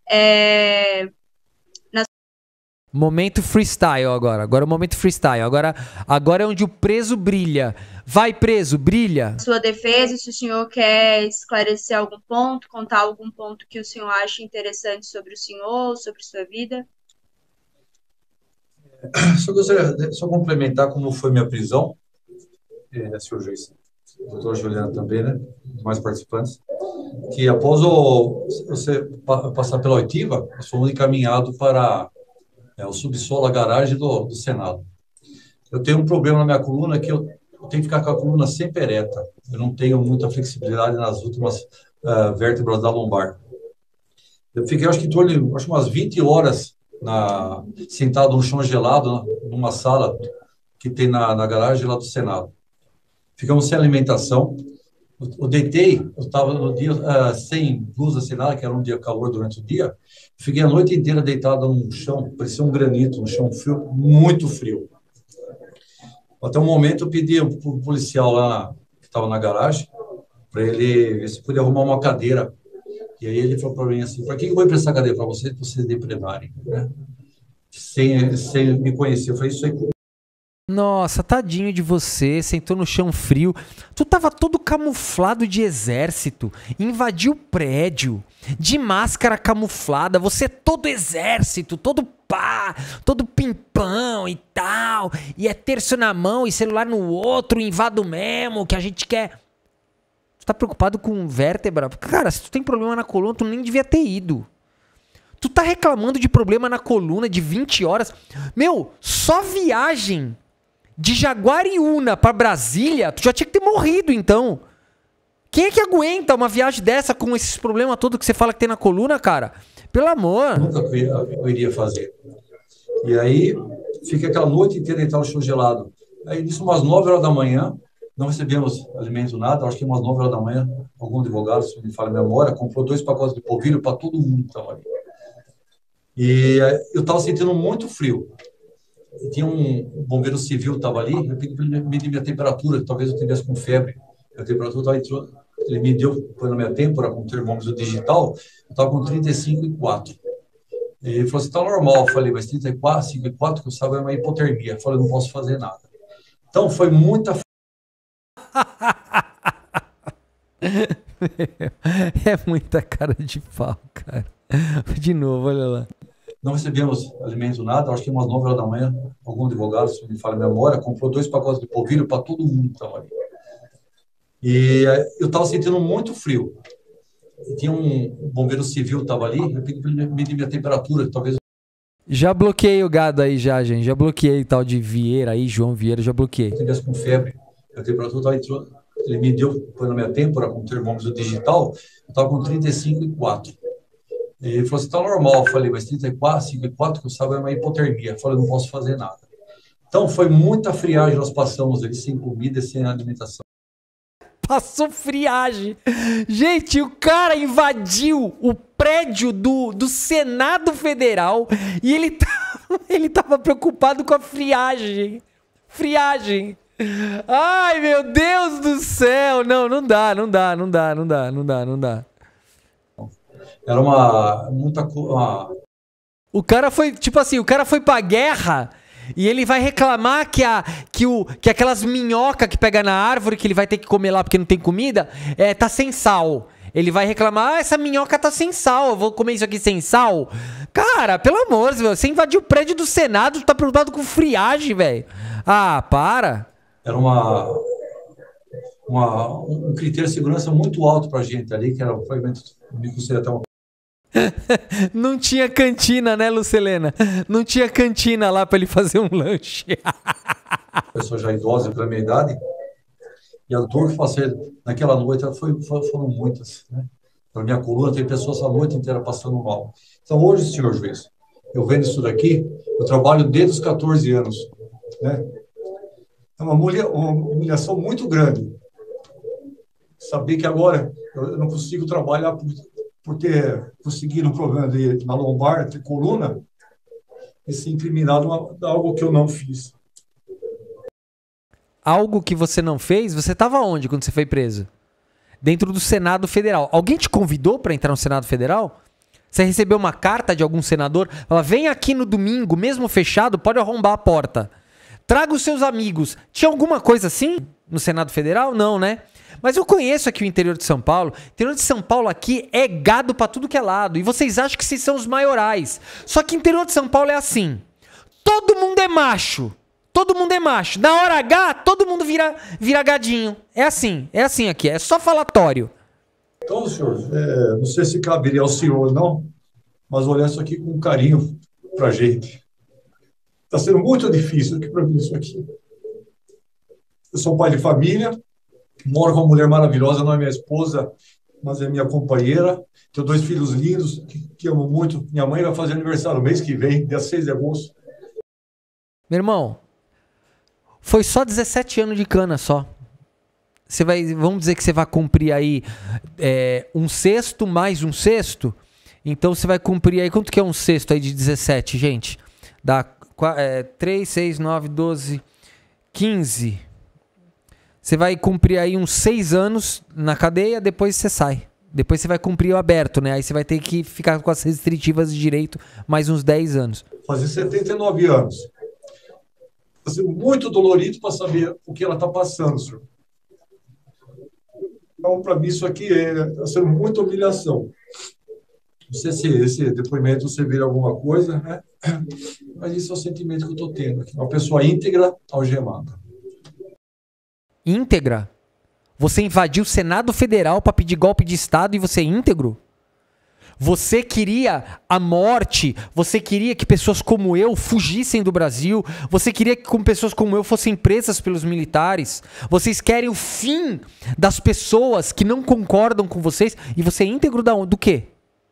D: Momento freestyle agora. Agora é o momento freestyle. Agora é onde o preso brilha. Vai, preso, brilha.
F: Sua defesa, se o senhor quer esclarecer algum ponto, contar algum ponto que o senhor acha interessante sobre o senhor, sobre sua vida.
G: Só gostaria de complementar como foi minha prisão, senhor juiz, doutor Juliano também, né, mais participantes, que após você passar pela oitiva, nós fomos encaminhados para o subsolo, a garagem do Senado. Eu tenho um problema na minha coluna que eu tenho que ficar com a coluna sempre ereta. Eu não tenho muita flexibilidade nas últimas vértebras da lombar. Eu fiquei, acho que umas 20 horas sentado no chão gelado, numa sala que tem na garagem lá do Senado. Ficamos sem alimentação. Eu deitei, eu estava no dia sem blusa, sem nada, que era um dia calor durante o dia. Fiquei a noite inteira deitado no chão, parecia um granito, no chão frio, muito frio. Até um momento eu pedi para o policial lá, que estava na garagem, para ele ver se podia arrumar uma cadeira. E aí ele falou para mim assim, para que eu vou emprestar a cadeira? Para vocês depredarem, né? Sem me conhecer. Eu falei, isso aí...
D: Nossa, tadinho de você, sentou no chão frio. Tu tava todo camuflado de exército, invadiu o prédio, de máscara camuflada, você todo exército, todo pá, todo pimpão e tal, e é terço na mão e celular no outro, invado mesmo, que a gente quer... Tu tá preocupado com vértebra? Cara, se tu tem problema na coluna, tu nem devia ter ido. Tu tá reclamando de problema na coluna de 20 horas. Meu, só viagem de Jaguariúna pra Brasília, tu já tinha que ter morrido, então. Quem é que aguenta uma viagem dessa com esses problemas todos que você fala que tem na coluna, cara? Pelo amor.
G: Nunca eu iria fazer. E aí, fiquei aquela noite inteira deitado no chão gelado. Aí, nisso, umas 9 horas da manhã, não recebemos alimento, nada, acho que umas 9 horas da manhã, algum advogado, se me fala a memória, comprou 2 pacotes de polvilho para todo mundo que estava ali. E eu estava sentindo muito frio. E tinha um bombeiro civil que estava ali, eu pedi para ele medir minha temperatura, talvez eu estivesse com febre. A temperatura estava ele me deu, foi na minha têmpora, com o termômetro digital, eu estava com 35,4. E ele falou assim, tá normal. Eu falei, mas 34, 54, que eu sabe, é uma hipotermia. Eu falei, não posso fazer nada. Então, foi muita.
D: É muita cara de pau, cara. De novo, olha lá.
G: Não recebemos alimento, nada. Acho que umas 9 horas da manhã, algum advogado, se me falha a memória, comprou 2 pacotes de polvilho para todo mundo que estava ali. E eu estava sentindo muito frio. E tinha um bombeiro civil que estava ali, eu pedi para ele medir minha temperatura, talvez.
D: Já bloqueei o gado aí já, gente. Já bloqueei tal de Vieira aí, João Vieira, já bloqueei.
G: Eu estivesse com febre, a temperatura estava. Ele mediu, foi na minha têmpora, com o termômetro digital, eu estava com 35,4. E ele falou assim, tá normal. Eu falei, mas 34, 5,4, que eu sabe, é uma hipotermia. Eu falei, não posso fazer nada. Então, foi muita friagem nós passamos ali, sem comida e sem alimentação.
D: Passou friagem. Gente, o cara invadiu o prédio do Senado Federal e ele tava preocupado com a friagem. Friagem. Ai, meu Deus do céu. Não dá.
G: Era muita.
D: O cara foi, tipo assim, o cara foi pra guerra e ele vai reclamar que aquelas minhoca que pega na árvore, que ele vai ter que comer lá porque não tem comida, tá sem sal. Ele vai reclamar, essa minhoca tá sem sal, eu vou comer isso aqui sem sal. Cara, pelo amor de Deus, você invadiu o prédio do Senado, tá preocupado com friagem, velho. Ah, para.
G: Era um critério de segurança muito alto pra gente ali, que era o fragmento, me considera até uma.
D: Não tinha cantina, né, Lucelena? Não tinha cantina lá pra ele fazer um lanche.
G: Pessoa já idosa pela minha idade. E a dor que passei naquela noite foram muitas, né? Para minha coluna, tem pessoas a noite inteira passando mal. Então, hoje, senhor juiz, eu vendo isso daqui, eu trabalho desde os 14 anos, né? É uma humilhação muito grande. Saber que agora eu não consigo trabalhar por ter conseguido um problema na lombar, de coluna, e ser incriminado de algo que eu não fiz.
D: Algo que você não fez? Você estava onde quando você foi preso? Dentro do Senado Federal. Alguém te convidou para entrar no Senado Federal? Você recebeu uma carta de algum senador? Ela vem aqui no domingo, mesmo fechado, pode arrombar a porta. Traga os seus amigos. Tinha alguma coisa assim no Senado Federal? Não, né? Mas eu conheço aqui o interior de São Paulo. O interior de São Paulo aqui é gado pra tudo que é lado. E vocês acham que vocês são os maiorais. Só que o interior de São Paulo é assim. Todo mundo é macho. Todo mundo é macho. Na hora H, todo mundo vira gadinho. É assim aqui. É só falatório.
G: Então, senhor, não sei se caberia ao senhor, não, mas olhar isso aqui com carinho pra gente. Está sendo muito difícil aqui para mim isso aqui. Eu sou pai de família, moro com uma mulher maravilhosa, não é minha esposa, mas é minha companheira. Tenho 2 filhos lindos, que amo muito. Minha mãe vai fazer aniversário mês que vem, dia 6 de agosto.
D: Meu irmão, foi só 17 anos de cana só. Vamos dizer que você vai cumprir aí 1/6 mais 1/6. Então você vai cumprir aí, quanto que é 1/6 aí de 17, gente? Dá 3, 6, 9, 12, 15. Você vai cumprir aí uns 6 anos na cadeia, depois você sai. Depois você vai cumprir o aberto, né? Aí você vai ter que ficar com as restritivas de direito mais uns 10 anos.
G: Fazer 79 anos. Está sendo muito dolorido para saber o que ela está passando, senhor. Então, para mim, isso aqui está sendo muita humilhação. Não sei se esse depoimento você vira alguma coisa, né? Mas esse é o sentimento que eu estou tendo aqui. Uma pessoa íntegra, algemada.
D: Íntegra? Você invadiu o Senado Federal para pedir golpe de Estado e você é íntegro? Você queria a morte, você queria que pessoas como eu fugissem do Brasil, você queria que pessoas como eu fossem presas pelos militares, vocês querem o fim das pessoas que não concordam com vocês e você é íntegro do quê?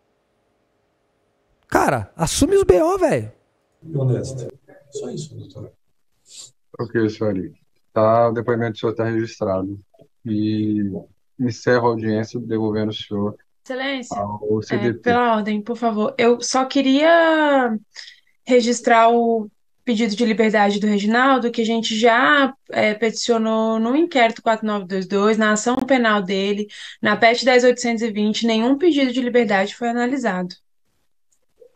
D: Cara, assume os BO, velho.
G: Honesto. Só isso, doutor.
E: Ok, senhor. Tá, o depoimento do senhor está registrado. E encerro a audiência devolvendo o senhor
F: Excelência,
E: ao CDP.
F: pela ordem, por favor. Eu só queria registrar o pedido de liberdade do Reginaldo, que a gente já peticionou no inquérito 4922, na ação penal dele, na PET 10.820, nenhum pedido de liberdade foi analisado.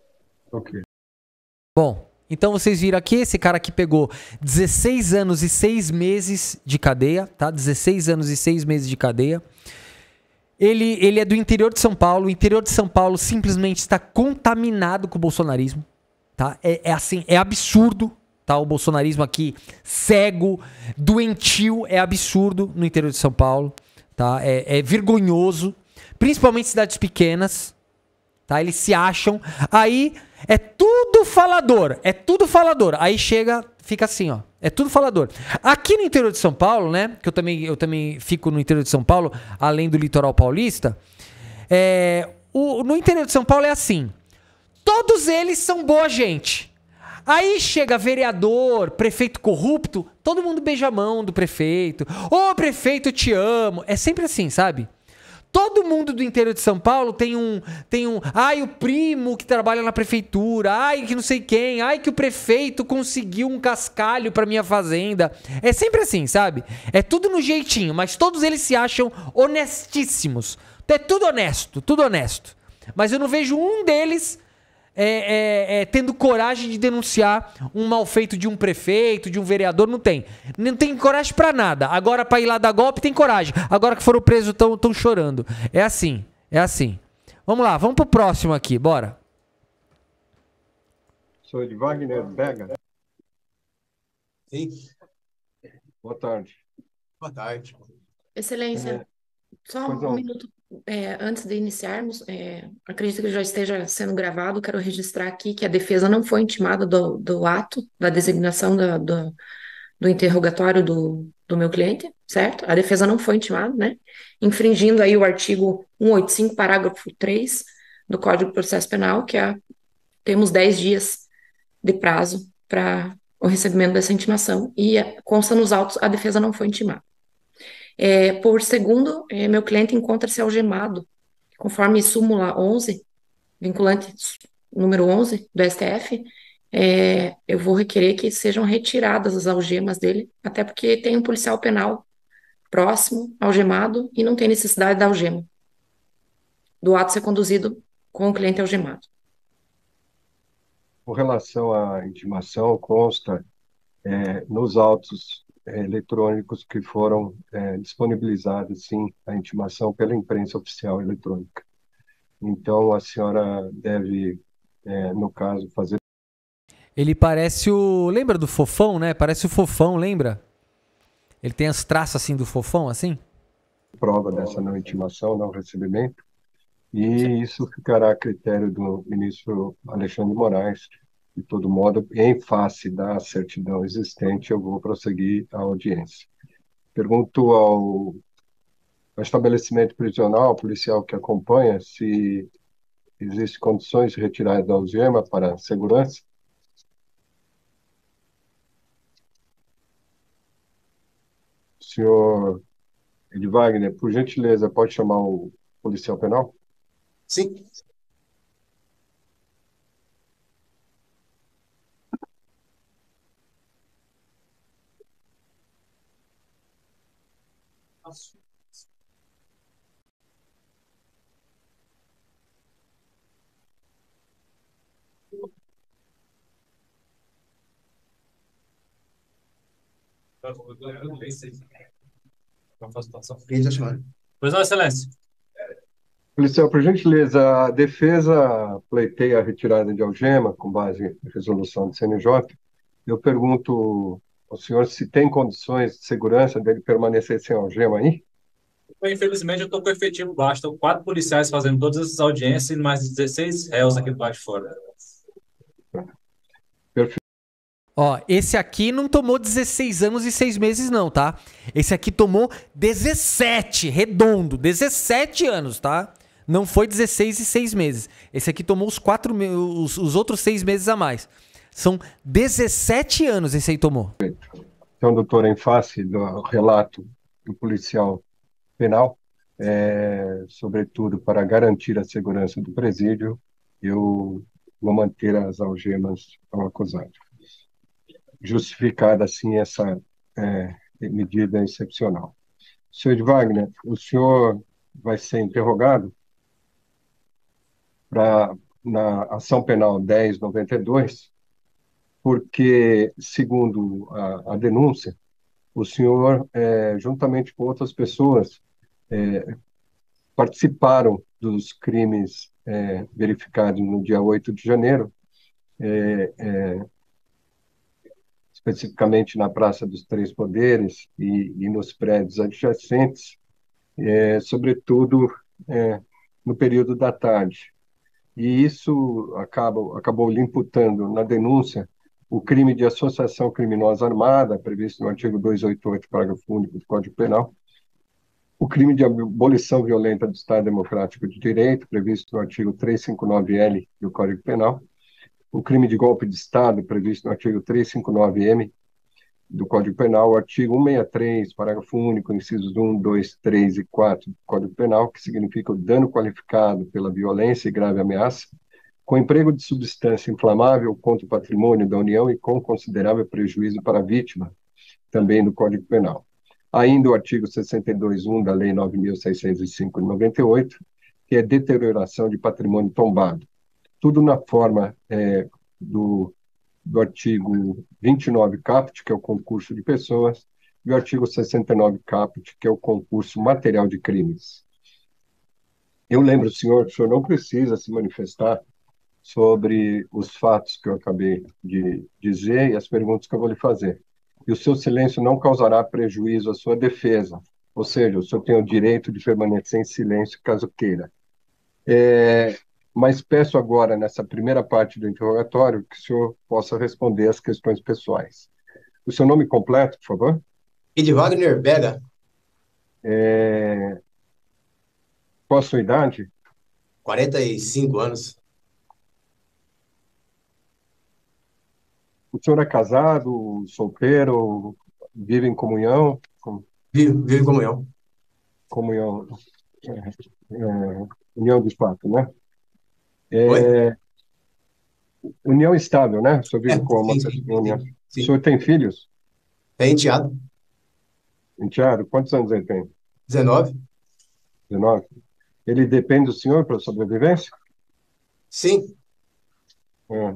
E: Ok.
D: Bom, então vocês viram aqui, esse cara aqui pegou 16 anos e 6 meses de cadeia, tá? 16 anos e 6 meses de cadeia. Ele é do interior de São Paulo. O interior de São Paulo simplesmente está contaminado com o bolsonarismo, tá? É assim, é absurdo, tá? O bolsonarismo aqui, cego, doentio, é absurdo no interior de São Paulo, tá? É vergonhoso, principalmente em cidades pequenas, tá? Eles se acham, aí é tudo falador, aí chega, fica assim, ó, é tudo falador. Aqui no interior de São Paulo, né, que eu também fico no interior de São Paulo, além do litoral paulista, no interior de São Paulo é assim, todos eles são boa gente. Aí chega vereador, prefeito corrupto, todo mundo beija a mão do prefeito. Ô, prefeito, eu te amo. É sempre assim, sabe? Todo mundo do interior de São Paulo tem um, ai, o primo que trabalha na prefeitura, ai, que não sei quem, ai, que o prefeito conseguiu um cascalho pra minha fazenda. É sempre assim, sabe? É tudo no jeitinho, mas todos eles se acham honestíssimos. É tudo honesto, tudo honesto. Mas eu não vejo um deles tendo coragem de denunciar um mal feito de um prefeito, de um vereador, não tem. Não tem coragem pra nada. Agora pra ir lá dar golpe tem coragem. Agora que foram presos tão chorando. É assim, é assim. Vamos lá, vamos pro próximo aqui, bora.
I: Sou de Wagner Berger.
J: Sim,
I: Boa tarde.
J: boa tarde.
K: Excelência, só
I: Pois
K: um
I: não.
K: minuto antes de iniciarmos, acredito que já esteja sendo gravado, quero registrar aqui que a defesa não foi intimada do ato, da designação do interrogatório do meu cliente, certo? A defesa não foi intimada, né? Infringindo aí o artigo 185, parágrafo 3 do Código de Processo Penal, temos 10 dias de prazo para o recebimento dessa intimação, e consta nos autos, a defesa não foi intimada. Por segundo, meu cliente encontra-se algemado, conforme súmula 11, vinculante número 11 do STF, eu vou requerer que sejam retiradas as algemas dele, até porque tem um policial penal próximo, algemado, e não tem necessidade da algema, do ato ser conduzido com o cliente algemado.
I: Com relação à intimação, consta nos autos eletrônicos que foram disponibilizados, sim, a intimação pela imprensa oficial eletrônica. Então, a senhora deve, no caso, fazer
D: Ele parece lembra do Fofão, né? Parece o Fofão, lembra? Ele tem as traços assim do Fofão, assim?
I: prova dessa não intimação, não recebimento, e isso ficará a critério do ministro Alexandre de Moraes. De todo modo, em face da certidão existente, eu vou prosseguir a audiência. Pergunto ao estabelecimento prisional, policial que acompanha, se existem condições de retirada da algema para segurança. Senhor Ed Wagner, por gentileza, pode chamar o policial penal?
J: Sim, quem já chamaram?
H: Pois não, Excelência.
I: Policial, por gentileza, a defesa pleiteia a retirada de algema com base em resolução do CNJ. Eu pergunto ao senhor se tem condições de segurança dele permanecer sem algema aí?
H: Infelizmente, eu estou com efetivo baixo. Estão 4 policiais fazendo todas essas audiências e mais 16 réus aqui do lado de fora.
I: Perfeito.
D: Ó, esse aqui não tomou 16 anos e 6 meses não, tá? Esse aqui tomou 17, redondo, 17 anos, tá? Não foi 16 e 6 meses. Esse aqui tomou os outros 6 meses a mais. São 17 anos esse aí tomou.
I: Então, doutor, em face do relato do policial penal, sobretudo para garantir a segurança do presídio, eu vou manter as algemas ao acusado. Justificada, assim, essa medida excepcional. Senhor de Wagner, o senhor vai ser interrogado para na ação penal 1092, porque, segundo a denúncia, o senhor, juntamente com outras pessoas, participaram dos crimes verificados no dia 8 de janeiro, especificamente na Praça dos Três Poderes e nos prédios adjacentes, sobretudo no período da tarde. E isso acabou lhe imputando na denúncia o crime de associação criminosa armada, previsto no artigo 288, parágrafo único do Código Penal, o crime de abolição violenta do Estado Democrático de Direito, previsto no artigo 359-L do Código Penal, o crime de golpe de Estado, previsto no artigo 359-M do Código Penal, o artigo 163, parágrafo único, incisos 1, 2, 3 e 4 do Código Penal, que significa o dano qualificado pela violência e grave ameaça, com emprego de substância inflamável contra o patrimônio da União e com considerável prejuízo para a vítima, também do Código Penal. Ainda o artigo 62.1 da Lei 9.605 de 98, que é deterioração de patrimônio tombado. Tudo na forma do artigo 29 caput, que é o concurso de pessoas, e o artigo 69 caput, que é o concurso material de crimes. Eu lembro, senhor, que o senhor não precisa se manifestar sobre os fatos que eu acabei de dizer e as perguntas que eu vou lhe fazer. E o seu silêncio não causará prejuízo à sua defesa, ou seja, o senhor tem o direito de permanecer em silêncio caso queira. Mas peço agora, nessa primeira parte do interrogatório, que o senhor possa responder as questões pessoais. O seu nome completo, por favor?
J: Edwagner Vega,
I: Qual a sua idade?
J: 45 anos.
I: O senhor é casado, solteiro, vive em comunhão?
J: Vivo em comunhão.
I: Comunhão, união de fato, né?
J: Oi?
I: União estável, né? O senhor vive com uma
J: Sim,
I: união.
J: sim.
I: O senhor tem filhos?
J: É enteado.
I: Enteado? Quantos anos ele tem?
J: 19?
I: 19. Ele depende do senhor para a sobrevivência?
J: Sim.
I: É.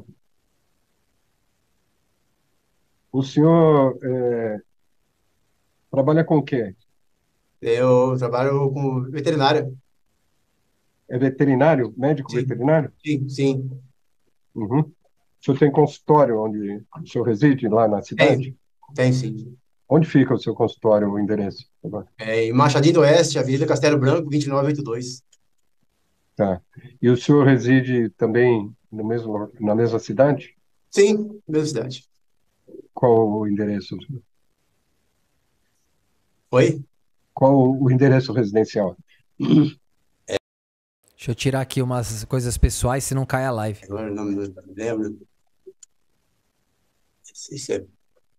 I: O senhor trabalha com o quê?
J: Eu trabalho com veterinário.
I: É veterinário? Médico
J: Sim,
I: veterinário?
J: sim.
I: Uhum. O senhor tem consultório onde o senhor reside, lá na cidade?
J: Tem sim.
I: Onde fica o seu consultório, o endereço?
J: É em Machadinho do Oeste, Avenida Castelo Branco, 2982.
I: Tá. E o senhor reside também na mesma cidade?
J: Sim, mesma cidade.
I: Qual o endereço?
J: Oi?
I: Qual o endereço residencial?
D: Deixa eu tirar aqui umas coisas pessoais, senão cai a live.
J: Agora o nome do lembro. Isso é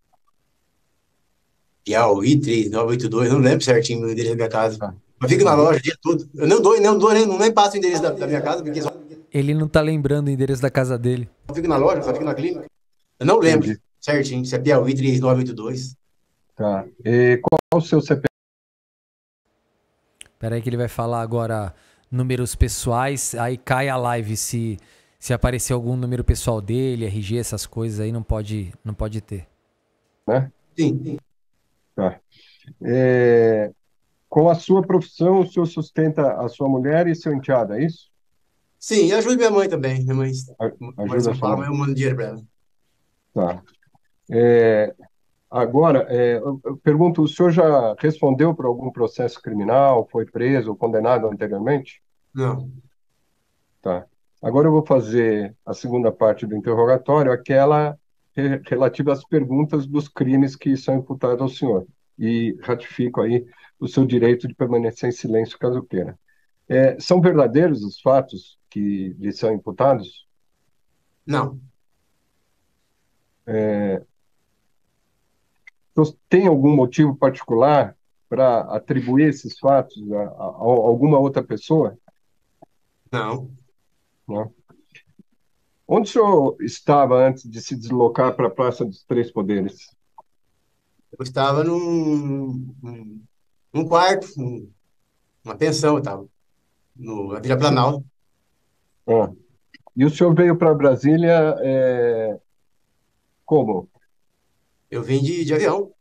J: Piauí 3982, não lembro certinho o endereço da minha casa.
I: Ah.
J: Mas fico na loja, dia tudo. Eu nem passo o endereço da minha casa, porque só
D: Ele não tá lembrando o endereço da casa dele.
J: fico na loja, só fico na clínica. Eu não lembro
I: Entendi.
J: certinho, se é Piauí 3982.
I: Tá. E qual o seu CPF?
D: Pera aí que ele vai falar agora números pessoais, aí cai a live se aparecer algum número pessoal dele, RG, essas coisas aí não pode ter.
I: Né?
J: Sim.
I: Tá. Com a sua profissão, o senhor sustenta a sua mulher e seu enteado, é isso?
J: Sim, e ajudo minha mãe também. Minha mãe mora em
I: Ajuda
J: São
I: a sua
J: Paulo,
I: mãe.
J: mas eu mando dinheiro para ela.
I: Tá. Agora, eu pergunto, o senhor já respondeu por algum processo criminal, foi preso ou condenado anteriormente?
J: Não.
I: Tá. Agora eu vou fazer a segunda parte do interrogatório, aquela relativa às perguntas dos crimes que são imputados ao senhor. E ratifico aí o seu direito de permanecer em silêncio caso queira. São verdadeiros os fatos que lhe são imputados?
J: Não.
I: Então, tem algum motivo particular para atribuir esses fatos a alguma outra pessoa?
J: Não.
I: Não. Onde o senhor estava antes de se deslocar para a Praça dos Três Poderes?
J: Eu estava num quarto, uma pensão, eu estava na Vila Planalto.
I: Ah. E o senhor veio para Brasília como?
J: Eu vim de avião.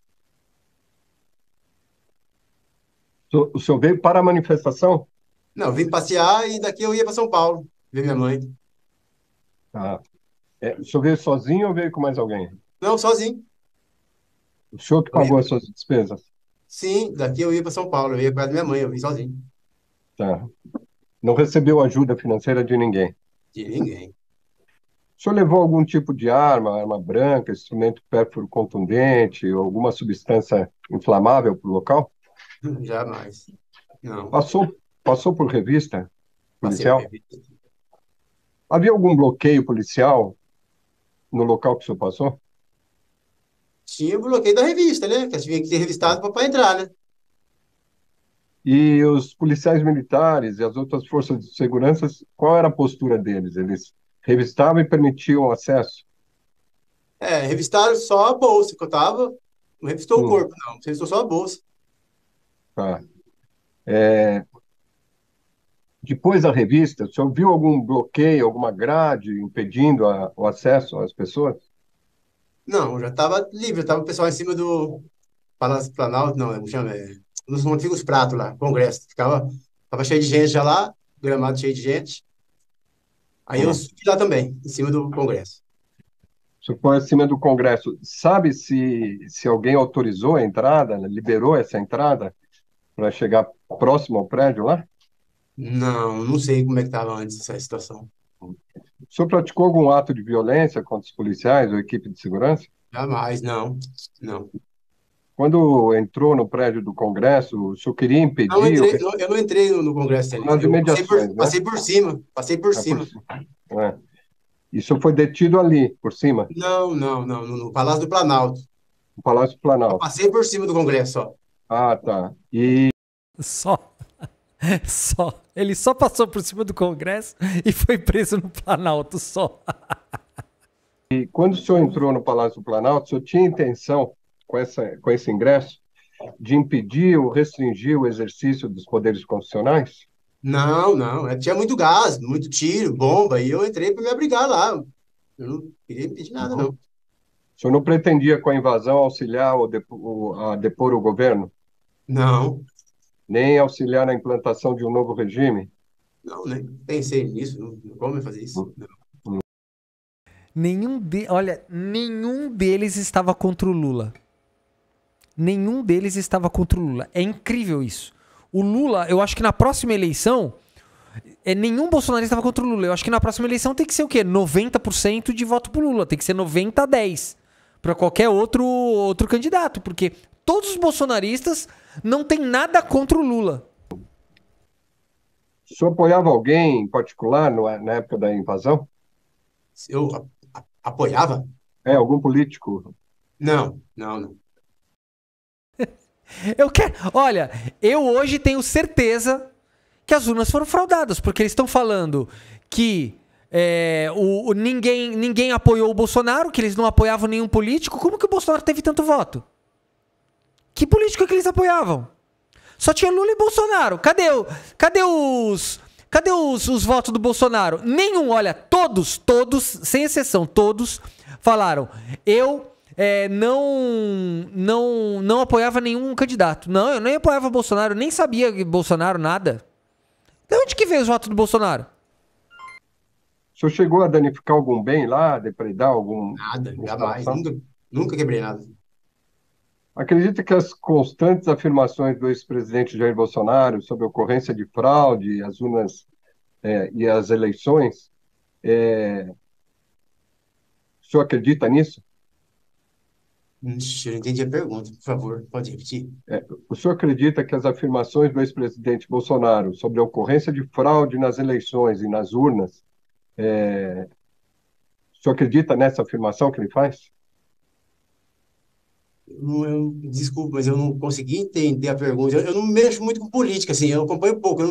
I: O senhor veio para a manifestação?
J: Não, eu vim passear e daqui eu ia para São Paulo, ver minha mãe.
I: Ah. O senhor veio sozinho ou veio com mais alguém?
J: Não, sozinho.
I: O senhor que
J: Eu
I: pagou
J: ia-
I: as suas despesas?
J: Sim, daqui eu ia para São Paulo, eu ia para minha mãe, eu vim sozinho.
I: Tá. Não recebeu ajuda financeira de ninguém?
J: De ninguém.
I: O senhor levou algum tipo de arma branca, instrumento pérfuro contundente, ou alguma substância inflamável para o local?
J: Jamais. Não.
I: Passou por revista
J: Passei por
I: policial?
J: revista.
I: Havia algum bloqueio policial no local que o senhor passou?
J: Tinha o bloqueio da revista, né? Que tinha que ter revistado para entrar, né?
I: E os policiais militares e as outras forças de segurança, qual era a postura deles? Eles revistavam e permitiam acesso?
J: Revistaram só a bolsa que eu tava. Não revistou o
I: Hum,
J: corpo, não. Revistou só a bolsa.
I: tá. É, depois da revista, o senhor viu algum bloqueio, alguma grade impedindo o acesso às pessoas?
J: Não, já tava livre. Tava o pessoal em cima do Palácio Planalto, não, como chama? Nos onde ficam os pratos lá, Congresso. Tava cheio de gente já lá, gramado cheio de gente. Aí eu
I: Hum.
J: subi lá também, em cima do Congresso.
I: O senhor foi acima do Congresso. Sabe se alguém autorizou a entrada, né, liberou essa entrada para chegar próximo ao prédio lá?
J: Não, não sei como é que tava antes essa situação.
I: O senhor praticou algum ato de violência contra os policiais ou equipe de segurança?
J: Jamais, não. Não.
I: Quando entrou no prédio do Congresso, o senhor queria
J: Não
I: impedir
J: entrei, eu não entrei no Congresso ali.
I: nas
J: Eu passei
I: imediações, né?
J: passei por cima, passei por
I: Ah, por
J: cima.
I: cima. É. E o senhor foi detido ali, por cima,
J: Não, não, não, no Palácio do Planalto.
I: no Palácio
J: Eu
I: Planalto.
J: passei por cima do Congresso, só.
I: Ah, tá. E
D: Só. Só. Ele só passou por cima do Congresso e foi preso no Planalto só.
I: quando o senhor entrou no Palácio do Planalto, o senhor tinha intenção, com esse ingresso, de impedir ou restringir o exercício dos poderes constitucionais?
J: Não, não. Tinha muito gás, muito tiro, bomba, e eu entrei para me abrigar lá. Eu não queria impedir nada, não.
I: O senhor não pretendia, com a invasão, auxiliar a depor o governo?
J: Não,
I: Nem auxiliar na implantação de um novo regime?
J: não, nem pensei nisso. Como eu fazer isso? Não.
D: Olha, nenhum deles estava contra o Lula. Nenhum deles estava contra o Lula. É incrível isso. O Lula, eu acho que na próxima eleição, nenhum bolsonarista estava contra o Lula. Eu acho que na próxima eleição tem que ser o quê? 90% de voto pro Lula. Tem que ser 90-10 para qualquer outro candidato. Porque todos os bolsonaristas não têm nada contra o Lula.
I: O senhor apoiava alguém em particular na época da invasão?
J: Eu apoiava?
I: Algum político?
J: Não, não, não.
D: Olha, eu hoje tenho certeza que as urnas foram fraudadas, porque eles estão falando que ninguém apoiou o Bolsonaro, que eles não apoiavam nenhum político. Como que o Bolsonaro teve tanto voto? Que político que eles apoiavam? Só tinha Lula e Bolsonaro. Cadê os votos do Bolsonaro? Nenhum, olha, todos, sem exceção, todos falaram, não apoiava nenhum candidato. Não, eu nem apoiava Bolsonaro, nem sabia que Bolsonaro nada. De onde que veio os votos do Bolsonaro?
I: O senhor chegou a danificar algum bem lá, depredar algum...
J: Nada, jamais. Nunca quebrei nada.
I: Acredita que as constantes afirmações do ex-presidente Jair Bolsonaro sobre a ocorrência de fraude, as urnas e as eleições, o senhor acredita nisso?
J: Ixi, eu não entendi a pergunta, por favor, pode repetir?
I: O senhor acredita que as afirmações do ex-presidente Bolsonaro sobre a ocorrência de fraude nas eleições e nas urnas, o senhor acredita nessa afirmação que ele faz?
J: Desculpa, mas eu não consegui entender a pergunta. Eu não mexo muito com política, assim, eu acompanho pouco.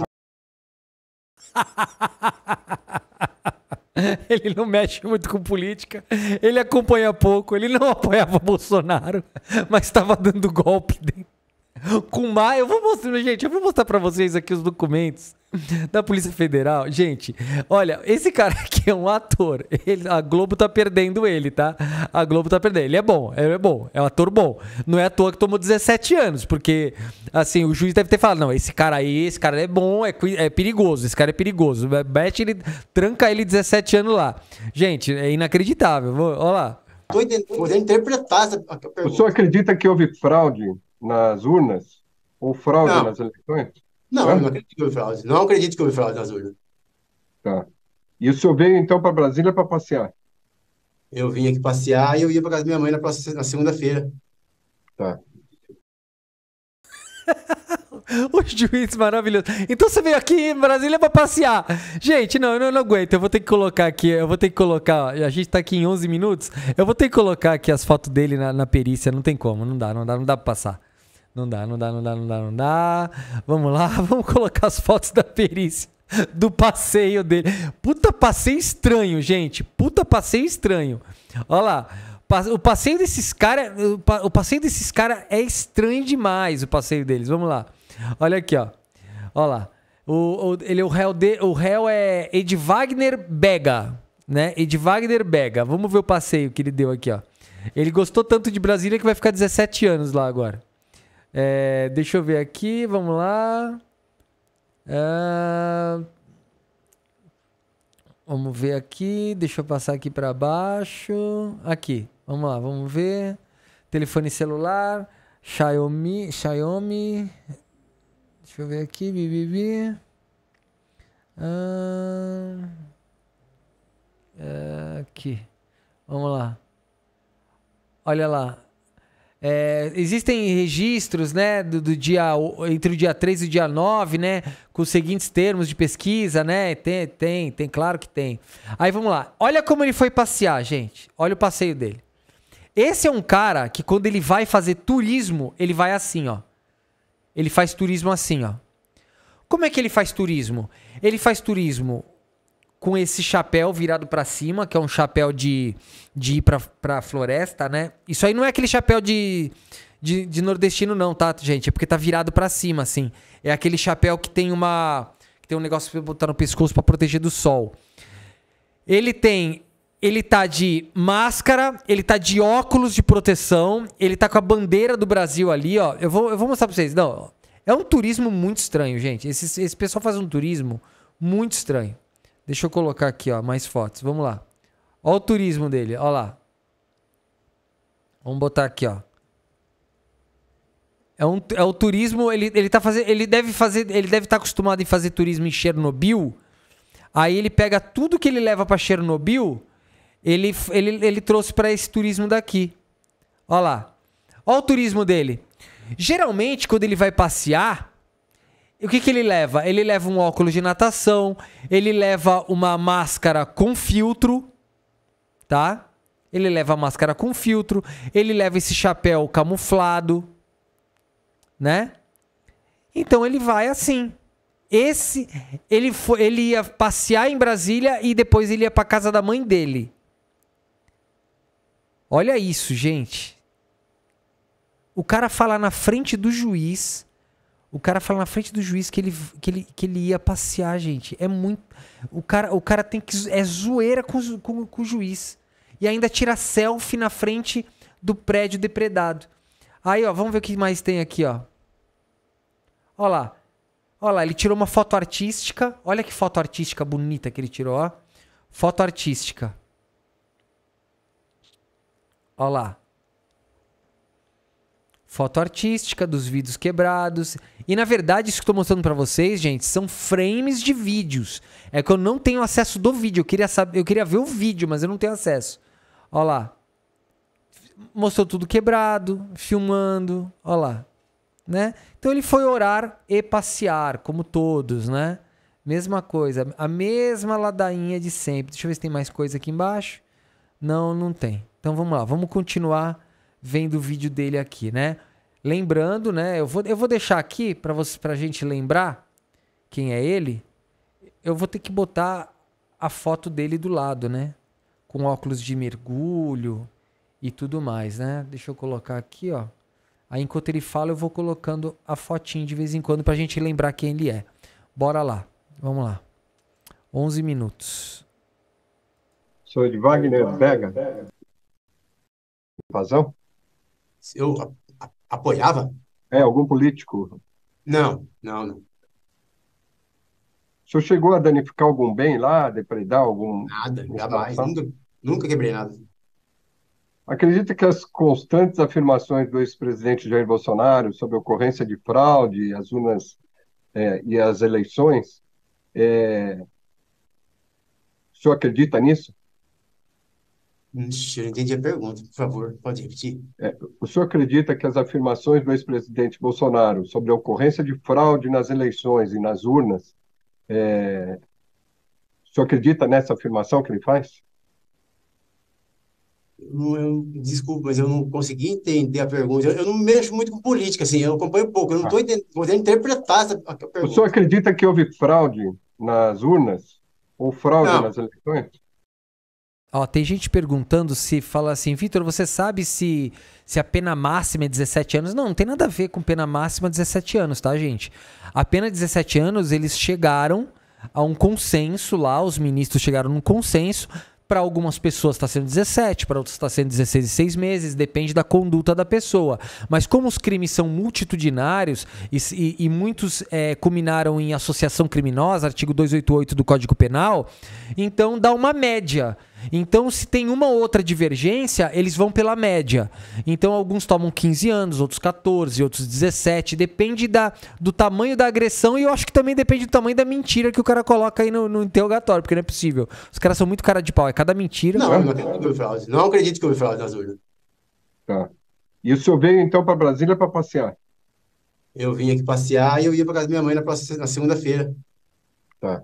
D: Ele não mexe muito com política, ele acompanha pouco, ele não apoiava Bolsonaro, mas estava dando golpe. com mais. Eu vou mostrar, gente, eu vou mostrar pra vocês aqui os documentos da Polícia Federal. Gente, olha, esse cara aqui é um ator. A Globo tá perdendo ele, tá? A Globo tá perdendo. Ele é bom, é um ator bom. Não é à toa que tomou 17 anos, porque, assim, o juiz deve ter falado, não, esse cara é bom, é perigoso, esse cara é perigoso. Mete ele, tranca ele 17 anos lá. Gente, é inacreditável. Olha lá.
J: Poder interpretar essa
I: O senhor
J: pergunta.
I: acredita que houve fraude nas urnas? Ou fraude
J: Não.
I: nas eleições?
J: Não,
I: Hã?
J: eu não acredito que houve fraude. Não acredito que houve fraude nas urnas.
I: Tá. E o senhor veio então para Brasília para passear?
J: Eu vim aqui passear e eu ia para casa da minha mãe na segunda-feira.
I: Tá.
D: O juiz maravilhoso. Então você veio aqui em Brasília pra passear. Gente, não, eu não aguento. Eu vou ter que colocar aqui. A gente tá aqui em 11 minutos. Eu vou ter que colocar aqui as fotos dele na perícia. Não tem como. Não dá pra passar. Não dá. Vamos lá, vamos colocar as fotos da perícia. Do passeio dele. Puta passeio estranho, gente. Puta passeio estranho. Olha lá. O passeio desses caras. O passeio desses caras é estranho demais. O passeio deles. Vamos lá. Olha aqui, ó. Olha lá. O réu é Edvagner Bega, né? Edvagner Bega. Vamos ver o passeio que ele deu aqui, ó. Ele gostou tanto de Brasília que vai ficar 17 anos lá agora. Deixa eu ver aqui. Vamos lá. Vamos ver aqui. Deixa eu passar aqui para baixo. Aqui. Vamos lá. Vamos ver. Telefone celular. Xiaomi. Deixa eu ver aqui, aqui. Vamos lá. Olha lá. Existem registros, né, entre o dia 3 e o dia 9, né, com os seguintes termos de pesquisa, né? Tem, claro que tem. Aí vamos lá. Olha como ele foi passear, gente. Olha o passeio dele. Esse é um cara que quando ele vai fazer turismo, ele vai assim, ó. Ele faz turismo assim, ó. Como é que ele faz turismo? Ele faz turismo com esse chapéu virado pra cima, que é um chapéu de ir pra floresta, né? Isso aí não é aquele chapéu de nordestino não, tá, gente? É porque tá virado pra cima, assim. É aquele chapéu que tem um negócio pra botar no pescoço pra proteger do sol. Ele tá de máscara, ele tá de óculos de proteção, ele tá com a bandeira do Brasil ali, ó. Eu vou mostrar pra vocês. Não, é um turismo muito estranho, gente. Esse pessoal faz um turismo muito estranho. Deixa eu colocar aqui, ó, mais fotos. Vamos lá. Ó o turismo dele, ó lá. Vamos botar aqui, ó. É o turismo, ele deve estar acostumado em fazer turismo em Chernobyl. Aí ele pega tudo que ele leva pra Chernobyl, ele trouxe para esse turismo daqui. Ó lá. Ó o turismo dele. Geralmente, quando ele vai passear, o que ele leva? Ele leva um óculos de natação, ele leva uma máscara com filtro, tá? Ele leva a máscara com filtro, ele leva esse chapéu camuflado, né? Então ele vai assim. Ele ia passear em Brasília e depois ele ia para casa da mãe dele. Olha isso, gente. O cara fala na frente do juiz. Que ele ia passear, gente. É muito. O cara tem que. É zoeira com o juiz. E ainda tira selfie na frente do prédio depredado. Aí, ó, vamos ver o que mais tem aqui, ó. Ó lá. Ó lá, ele tirou uma foto artística. Olha que foto artística bonita que ele tirou, ó. Foto artística. Ó lá. Foto artística dos vidros quebrados. E na verdade, isso que eu tô mostrando pra vocês, gente, são frames de vídeos. É que eu não tenho acesso do vídeo. Eu queria ver o vídeo, mas eu não tenho acesso. Ó lá. Mostrou tudo quebrado, filmando. Ó lá. Né? Então ele foi orar e passear, como todos, né? Mesma coisa. A mesma ladainha de sempre. Deixa eu ver se tem mais coisa aqui embaixo. Não, não tem. Então vamos lá. Vamos continuar vendo o vídeo dele aqui, né? Lembrando, né? Eu vou deixar aqui pra gente lembrar quem é ele. Eu vou ter que botar a foto dele do lado, né? Com óculos de mergulho e tudo mais, né? Deixa eu colocar aqui, ó. Aí enquanto ele fala, eu vou colocando a fotinho de vez em quando pra gente lembrar quem ele é. Bora lá. Vamos lá. 11 minutos.
I: Sou de Wagner Vega. Razão?
J: Eu apoiava?
I: Algum político?
J: Não.
I: O senhor chegou a danificar algum bem lá, depredar algum...
J: Nada, jamais. Nunca quebrei nada.
I: Acredita que as constantes afirmações do ex-presidente Jair Bolsonaro sobre a ocorrência de fraude, as urnas e as eleições, o senhor acredita nisso?
J: Eu não entendi a pergunta, por favor, pode repetir?
I: O senhor acredita que as afirmações do ex-presidente Bolsonaro sobre a ocorrência de fraude nas eleições e nas urnas, o senhor acredita nessa afirmação que ele faz?
J: Desculpa, mas eu não consegui entender a pergunta. Eu não mexo muito com política, assim, eu acompanho pouco, eu não estou podendo interpretar a pergunta.
I: O senhor acredita que houve fraude nas urnas ou fraude nas eleições?
D: Ó, tem gente perguntando se fala assim, Vitor, você sabe se a pena máxima é 17 anos? Não tem nada a ver com pena máxima 17 anos, tá, gente? A pena 17 anos, eles chegaram a um consenso lá, os ministros chegaram num consenso. Para algumas pessoas está sendo 17, para outras está sendo 16 e 6 meses, depende da conduta da pessoa. Mas como os crimes são multitudinários e muitos culminaram em associação criminosa, artigo 288 do Código Penal, então dá uma média. Então, se tem uma ou outra divergência, eles vão pela média. Então, alguns tomam 15 anos, outros 14, outros 17. Depende do tamanho da agressão e eu acho que também depende do tamanho da mentira que o cara coloca aí no interrogatório, porque não é possível. Os caras são muito cara de pau, é cada mentira.
J: Não, eu não acredito que houve fraude. Não acredito que houve fraude nas urnas.
I: Tá. E o senhor veio, então, para Brasília para passear?
J: Eu vim aqui passear e eu ia para casa da minha mãe na segunda-feira.
I: Tá.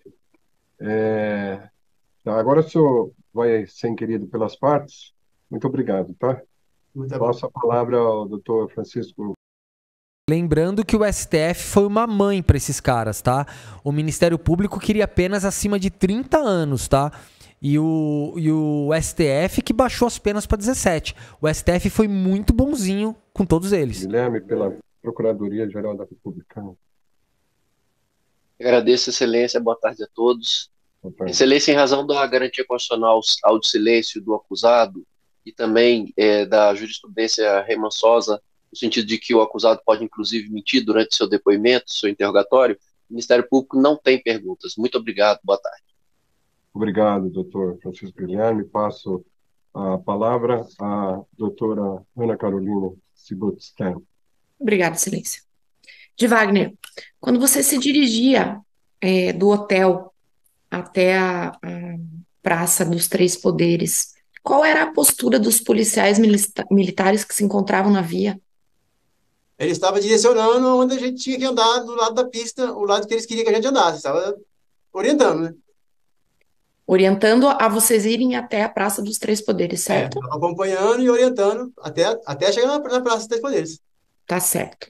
I: Tá, agora o senhor vai ser inquirido pelas partes. Muito obrigado, tá?
J: Muito bom.
I: Passo a palavra ao doutor Francisco.
D: Lembrando que o STF foi uma mãe para esses caras, tá? O Ministério Público queria penas acima de 30 anos, tá? E o STF que baixou as penas para 17. O STF foi muito bonzinho com todos eles.
I: Guilherme, pela Procuradoria-Geral da República.
L: Agradeço, Excelência. Boa tarde a todos. Excelência, em razão da garantia constitucional ao silêncio do acusado e também da jurisprudência remansosa, no sentido de que o acusado pode, inclusive, mentir durante seu depoimento, seu interrogatório, o Ministério Público não tem perguntas. Muito obrigado. Boa tarde.
I: Obrigado, doutor Francisco Guilherme. Passo a palavra à doutora Ana Carolina Sibutstein.
K: Obrigada, Excelência. De Wagner, quando você se dirigia do hotel até a Praça dos Três Poderes, qual era a postura dos policiais militares que se encontravam na via?
J: Ele estava direcionando onde a gente tinha que andar, do lado da pista, o lado que eles queriam que a gente andasse. Estava orientando, né?
K: Orientando a vocês irem até a Praça dos Três Poderes, certo?
J: Estava acompanhando e orientando até chegar na Praça dos Três Poderes.
K: Tá certo.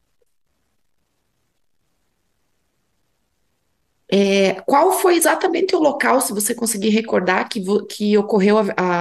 K: Qual foi exatamente o local, se você conseguir recordar, que ocorreu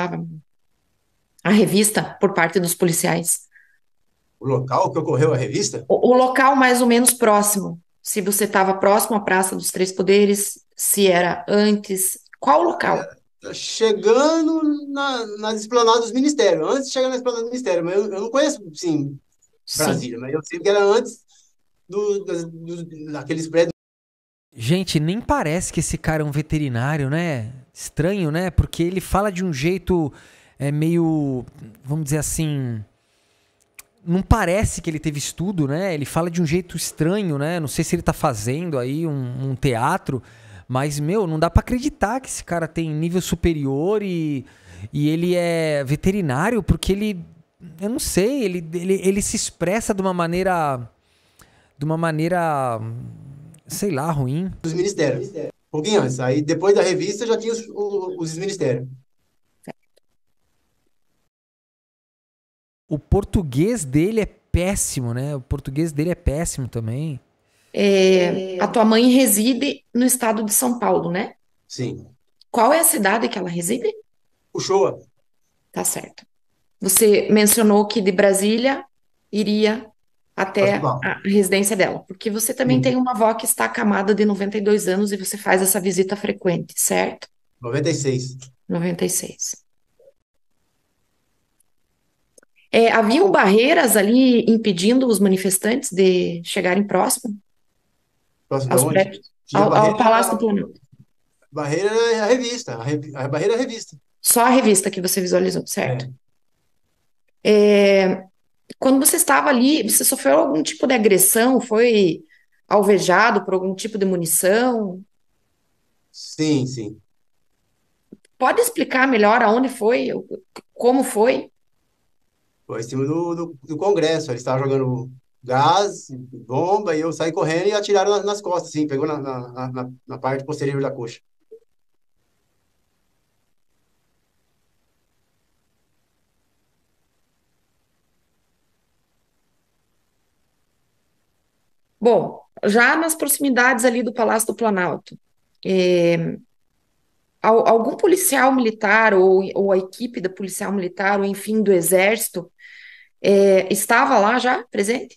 K: a revista por parte dos policiais?
J: O local que ocorreu a revista?
K: O local mais ou menos próximo. Se você estava próximo à Praça dos Três Poderes, se era antes. Qual o local?
J: Chegando na esplanada dos ministérios. Antes de chegar na esplanada do ministério. Mas eu não conheço, sim, Brasília. Mas eu sei que era antes daqueles prédios.
D: Gente, nem parece que esse cara é um veterinário, né? Estranho, né? Porque ele fala de um jeito meio, vamos dizer assim, não parece que ele teve estudo, né? Ele fala de um jeito estranho, né? Não sei se ele tá fazendo aí um teatro, mas, não dá pra acreditar que esse cara tem nível superior e ele é veterinário, porque ele, eu não sei, ele se expressa de uma maneira, sei lá, ruim.
J: Dos ministérios. Um pouquinho antes. Aí depois da revista já tinha os ministérios.
D: O português dele é péssimo, né? O português dele é péssimo também.
K: A tua mãe reside no estado de São Paulo, né?
J: Sim.
K: Qual é a cidade que ela reside?
J: Uchoa.
K: Tá certo. Você mencionou que de Brasília iria até a residência dela? Porque você também tem uma avó que está acamada de 92 anos e você faz essa visita frequente, certo?
J: 96.
K: 96. Haviam barreiras ali impedindo os manifestantes de chegarem próximo
J: Próximo de
K: aos
J: onde?
K: prédios,
J: Tinha
K: ao Palácio do Planalto?
J: barreira é a revista. A barreira é a revista.
K: Só a revista que você visualizou, certo? Quando você estava ali, você sofreu algum tipo de agressão? Foi alvejado por algum tipo de munição?
J: Sim, sim.
K: Pode explicar melhor aonde foi, como foi?
J: Foi em cima do Congresso. Eles estavam jogando gás, bomba, e eu saí correndo e atiraram nas costas, assim, pegou na parte posterior da coxa.
K: Bom, já nas proximidades ali do Palácio do Planalto, algum policial militar ou a equipe da policial militar, ou enfim, do Exército, estava lá já presente?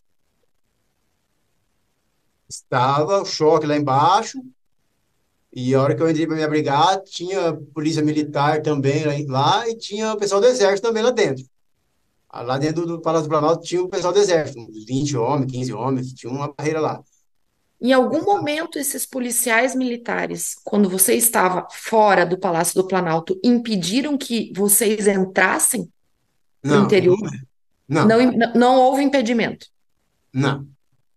J: Estava o choque lá embaixo, e a hora que eu entrei para me abrigar, tinha polícia militar também lá e tinha o pessoal do Exército também lá dentro. Lá dentro do Palácio do Planalto tinha o pessoal do Exército, uns 20 homens, 15 homens, tinha uma barreira lá.
K: Em algum momento, esses policiais militares, quando você estava fora do Palácio do Planalto, impediram que vocês entrassem no
J: Não,
K: interior?
J: não,
K: Não houve impedimento.
J: não.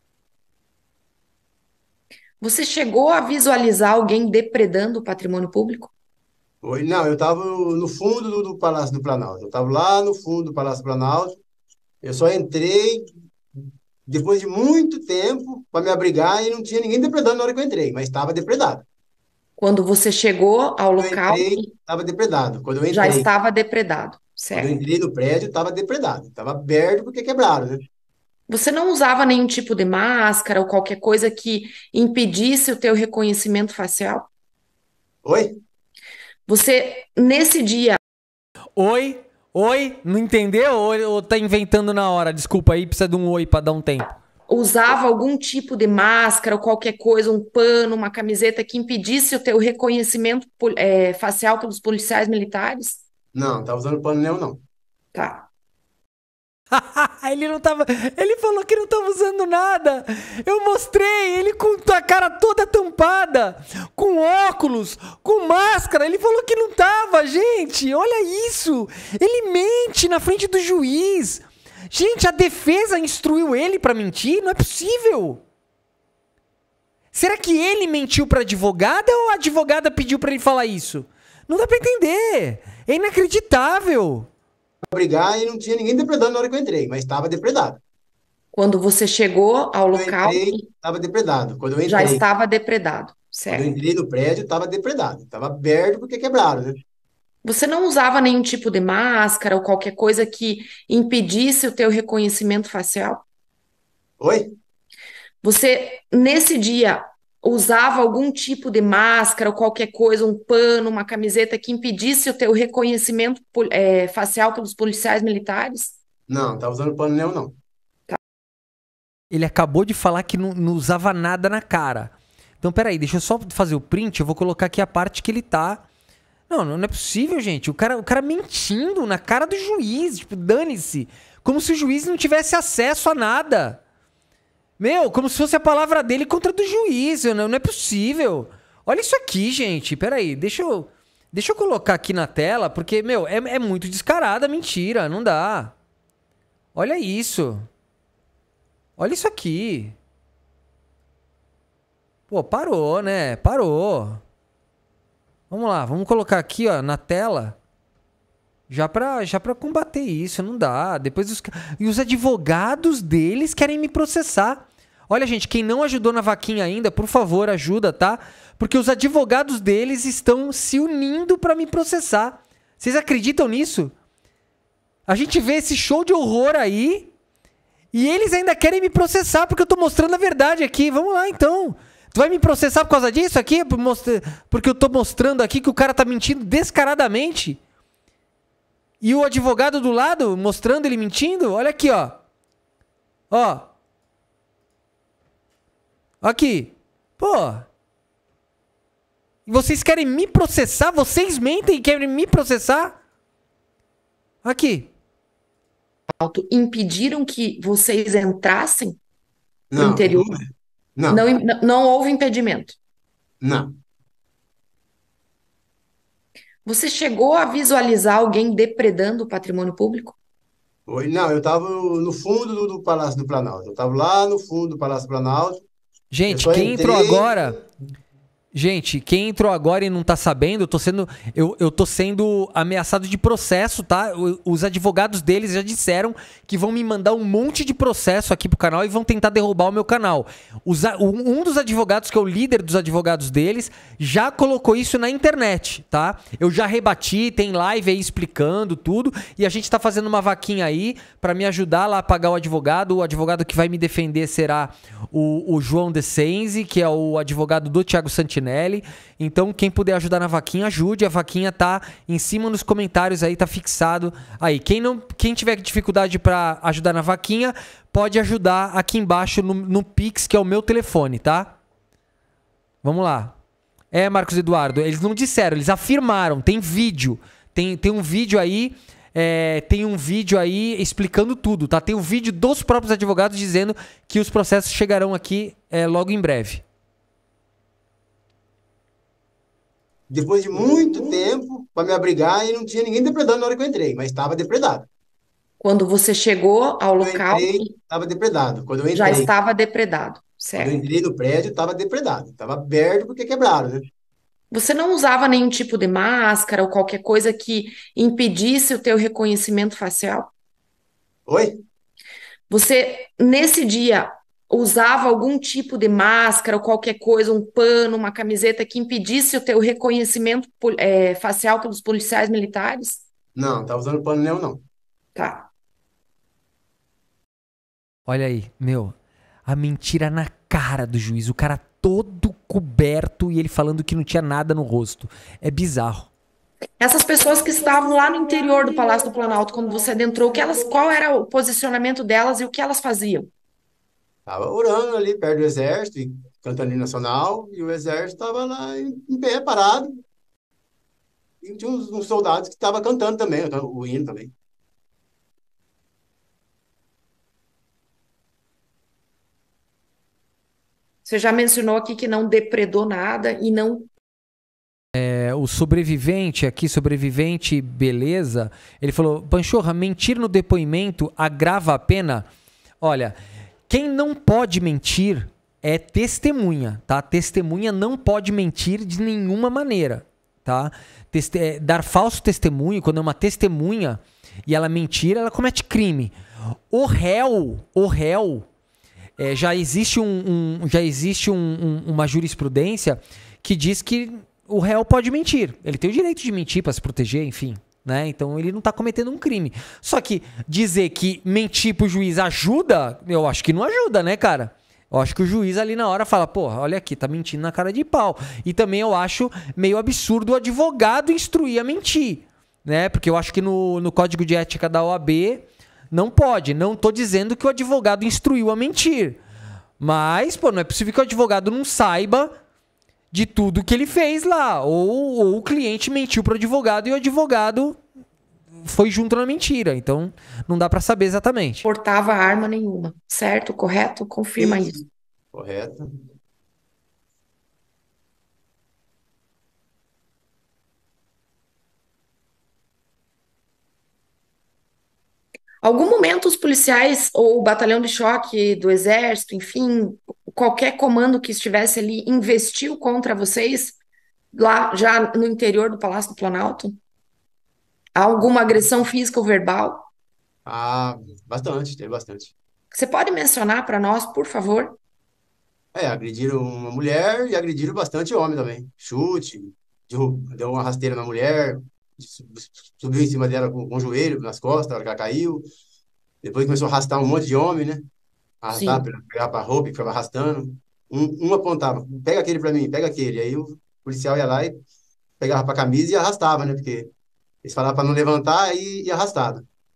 K: Você chegou a visualizar alguém depredando o patrimônio público?
J: Não, eu estava no fundo do Palácio do Planalto. Eu estava lá no fundo do Palácio do Planalto. Eu só entrei depois de muito tempo para me abrigar e não tinha ninguém depredando na hora que eu entrei, mas estava depredado.
K: Quando você chegou ao
J: Quando eu
K: local,
J: entrei, estava depredado. Quando eu
K: já
J: entrei,
K: estava depredado,
J: quando eu
K: certo?
J: entrei no prédio, estava depredado. Estava aberto porque quebraram, né?
K: Você não usava nenhum tipo de máscara ou qualquer coisa que impedisse o teu reconhecimento facial?
J: Oi?
K: Você, nesse dia,
D: Oi? Oi? Não entendeu? Ou tá inventando na hora? Desculpa aí, precisa de um oi pra dar um tempo.
K: usava algum tipo de máscara ou qualquer coisa, um pano, uma camiseta que impedisse o teu reconhecimento facial pelos policiais militares?
J: Não, estava usando pano nenhum, não.
K: Tá.
D: Ele não tava. Ele falou que não tava usando nada. Eu mostrei, ele com a cara toda tampada, com óculos, com máscara. Ele falou que não tava, gente. Olha isso. Ele mente na frente do juiz. Gente, a defesa instruiu ele pra mentir? Não é possível. Será que ele mentiu pra advogada ou a advogada pediu pra ele falar isso? Não dá pra entender. É inacreditável.
J: Brigar e não tinha ninguém depredando na hora que eu entrei, mas estava depredado.
K: Quando você chegou ao
J: Quando eu
K: local,
J: entrei, estava depredado. Quando eu
K: já
J: entrei,
K: estava depredado,
J: quando eu
K: certo?
J: entrei no prédio, estava depredado. Estava aberto porque quebraram, né?
K: Você não usava nenhum tipo de máscara ou qualquer coisa que impedisse o teu reconhecimento facial?
J: Oi?
K: Você, nesse dia, usava algum tipo de máscara ou qualquer coisa, um pano, uma camiseta que impedisse o teu reconhecimento facial pelos policiais militares?
J: Não, estava usando pano nenhum, não.
D: Ele acabou de falar que não usava nada na cara. Então, peraí, deixa eu só fazer o print. Eu vou colocar aqui a parte que ele tá... Não é possível, gente. O cara mentindo na cara do juiz. Tipo, dane-se. Como se o juiz não tivesse acesso a nada. Meu, como se fosse a palavra dele contra a do juiz. Não é possível. Olha isso aqui, gente. Peraí, deixa eu colocar aqui na tela, porque, meu, é muito descarada a mentira. Não dá. Olha isso. Olha isso aqui. Pô, parou, né? Parou. Vamos lá, vamos colocar aqui, ó, na tela. Já pra combater isso, não dá. Depois e os advogados deles querem me processar. Olha, gente, quem não ajudou na vaquinha ainda, por favor, ajuda, tá? Porque os advogados deles estão se unindo pra me processar. Vocês acreditam nisso? A gente vê esse show de horror aí e eles ainda querem me processar porque eu tô mostrando a verdade aqui. Vamos lá, então. Tu vai me processar por causa disso aqui? Porque eu tô mostrando aqui que o cara tá mentindo descaradamente? E o advogado do lado mostrando ele mentindo? Olha aqui, ó. Ó. Aqui. Pô. Vocês querem me processar? Vocês mentem e querem me processar? Aqui.
K: Impediram que vocês entrassem no
J: Não,
K: interior?
J: não,
K: Não houve impedimento.
J: não.
K: Você chegou a visualizar alguém depredando o patrimônio público?
J: Não, eu estava no fundo do Palácio do Planalto. Eu estava lá no fundo do Palácio do Planalto.
D: Gente,
J: Eu só
D: quem entrou
J: entrei-
D: agora... Gente, quem entrou agora e não tá sabendo, eu tô sendo ameaçado de processo, tá? Os advogados deles já disseram que vão me mandar um monte de processo aqui pro canal e vão tentar derrubar o meu canal. Um dos advogados, que é o líder dos advogados deles, já colocou isso na internet, tá? Eu já rebati, tem live aí explicando tudo, e a gente tá fazendo uma vaquinha aí pra me ajudar lá a pagar o advogado. O advogado que vai me defender será o João Decenzi, que é o advogado do Thiago Santinelli. Então, quem puder ajudar na vaquinha, ajude. A vaquinha tá em cima nos comentários aí, tá fixado aí. Quem tiver dificuldade pra ajudar na vaquinha, pode ajudar aqui embaixo no Pix, que é o meu telefone, tá? Vamos lá. Marcos Eduardo, eles não disseram, eles afirmaram. Tem vídeo. Tem um vídeo aí. Tem um vídeo aí explicando tudo, tá? Tem um vídeo dos próprios advogados dizendo que os processos chegarão aqui logo em breve.
J: Depois de muito tempo para me abrigar e não tinha ninguém depredando na hora que eu entrei, mas estava depredado.
K: Quando você chegou ao
J: Quando eu
K: local,
J: entrei, estava depredado. Quando eu
K: já
J: entrei,
K: estava depredado,
J: quando eu
K: certo?
J: entrei no prédio, estava depredado. Estava aberto porque quebraram, né?
K: Você não usava nenhum tipo de máscara ou qualquer coisa que impedisse o teu reconhecimento facial?
J: Oi?
K: Você, nesse dia, usava algum tipo de máscara ou qualquer coisa, um pano, uma camiseta que impedisse o teu reconhecimento facial pelos policiais militares?
J: Não, estava usando pano nenhum, não.
K: Tá.
D: Olha aí, meu, a mentira na cara do juiz, o cara todo coberto e ele falando que não tinha nada no rosto. É bizarro.
K: Essas pessoas que estavam lá no interior do Palácio do Planalto, quando você adentrou, qual era o posicionamento delas e o que elas faziam?
J: Estava orando ali perto do exército, e cantando hino nacional, e o exército estava lá em pé, parado. E tinha uns soldados que estavam cantando também, o hino também.
K: Você já mencionou aqui que não depredou nada e não.
D: O sobrevivente, beleza, ele falou, Panchorra, mentir no depoimento agrava a pena? Olha, quem não pode mentir é testemunha, tá? Testemunha não pode mentir de nenhuma maneira, tá? Dar falso testemunho, quando é uma testemunha e ela mentir, ela comete crime. O réu, já existe uma jurisprudência que diz que o réu pode mentir. Ele tem o direito de mentir para se proteger, enfim, né? Então ele não tá cometendo um crime. Só que dizer que mentir pro juiz ajuda, eu acho que não ajuda, né, cara? Eu acho que o juiz ali na hora fala, porra, olha aqui, tá mentindo na cara de pau. E também eu acho meio absurdo o advogado instruir a mentir, né? Porque eu acho que no Código de Ética da OAB não pode. Não tô dizendo que o advogado instruiu a mentir. Mas, pô, não é possível que o advogado não saiba de tudo que ele fez lá. Ou o cliente mentiu pro advogado e o advogado foi junto na mentira. Então, não dá pra saber exatamente.
K: Portava arma nenhuma, certo? Correto? Confirma isso.
J: Correto.
K: Algum momento os policiais ou o batalhão de choque do exército, enfim, qualquer comando que estivesse ali investiu contra vocês lá já no interior do Palácio do Planalto? Há alguma agressão física ou verbal?
J: Ah, bastante, teve bastante.
K: Você pode mencionar para nós, por favor?
J: Agrediram uma mulher e agrediram bastante homem também. Chute, deu uma rasteira na mulher, subiu em cima dela com o joelho nas costas, na hora que ela caiu. Depois começou a arrastar um monte de homem, né? Arrastar,
K: Sim.
J: pegar pra roupa e ficava arrastando. Um apontava, pega aquele pra mim, pega aquele. Aí o policial ia lá e pegava pra camisa e arrastava, né? Porque eles falavam pra não levantar e arrastava.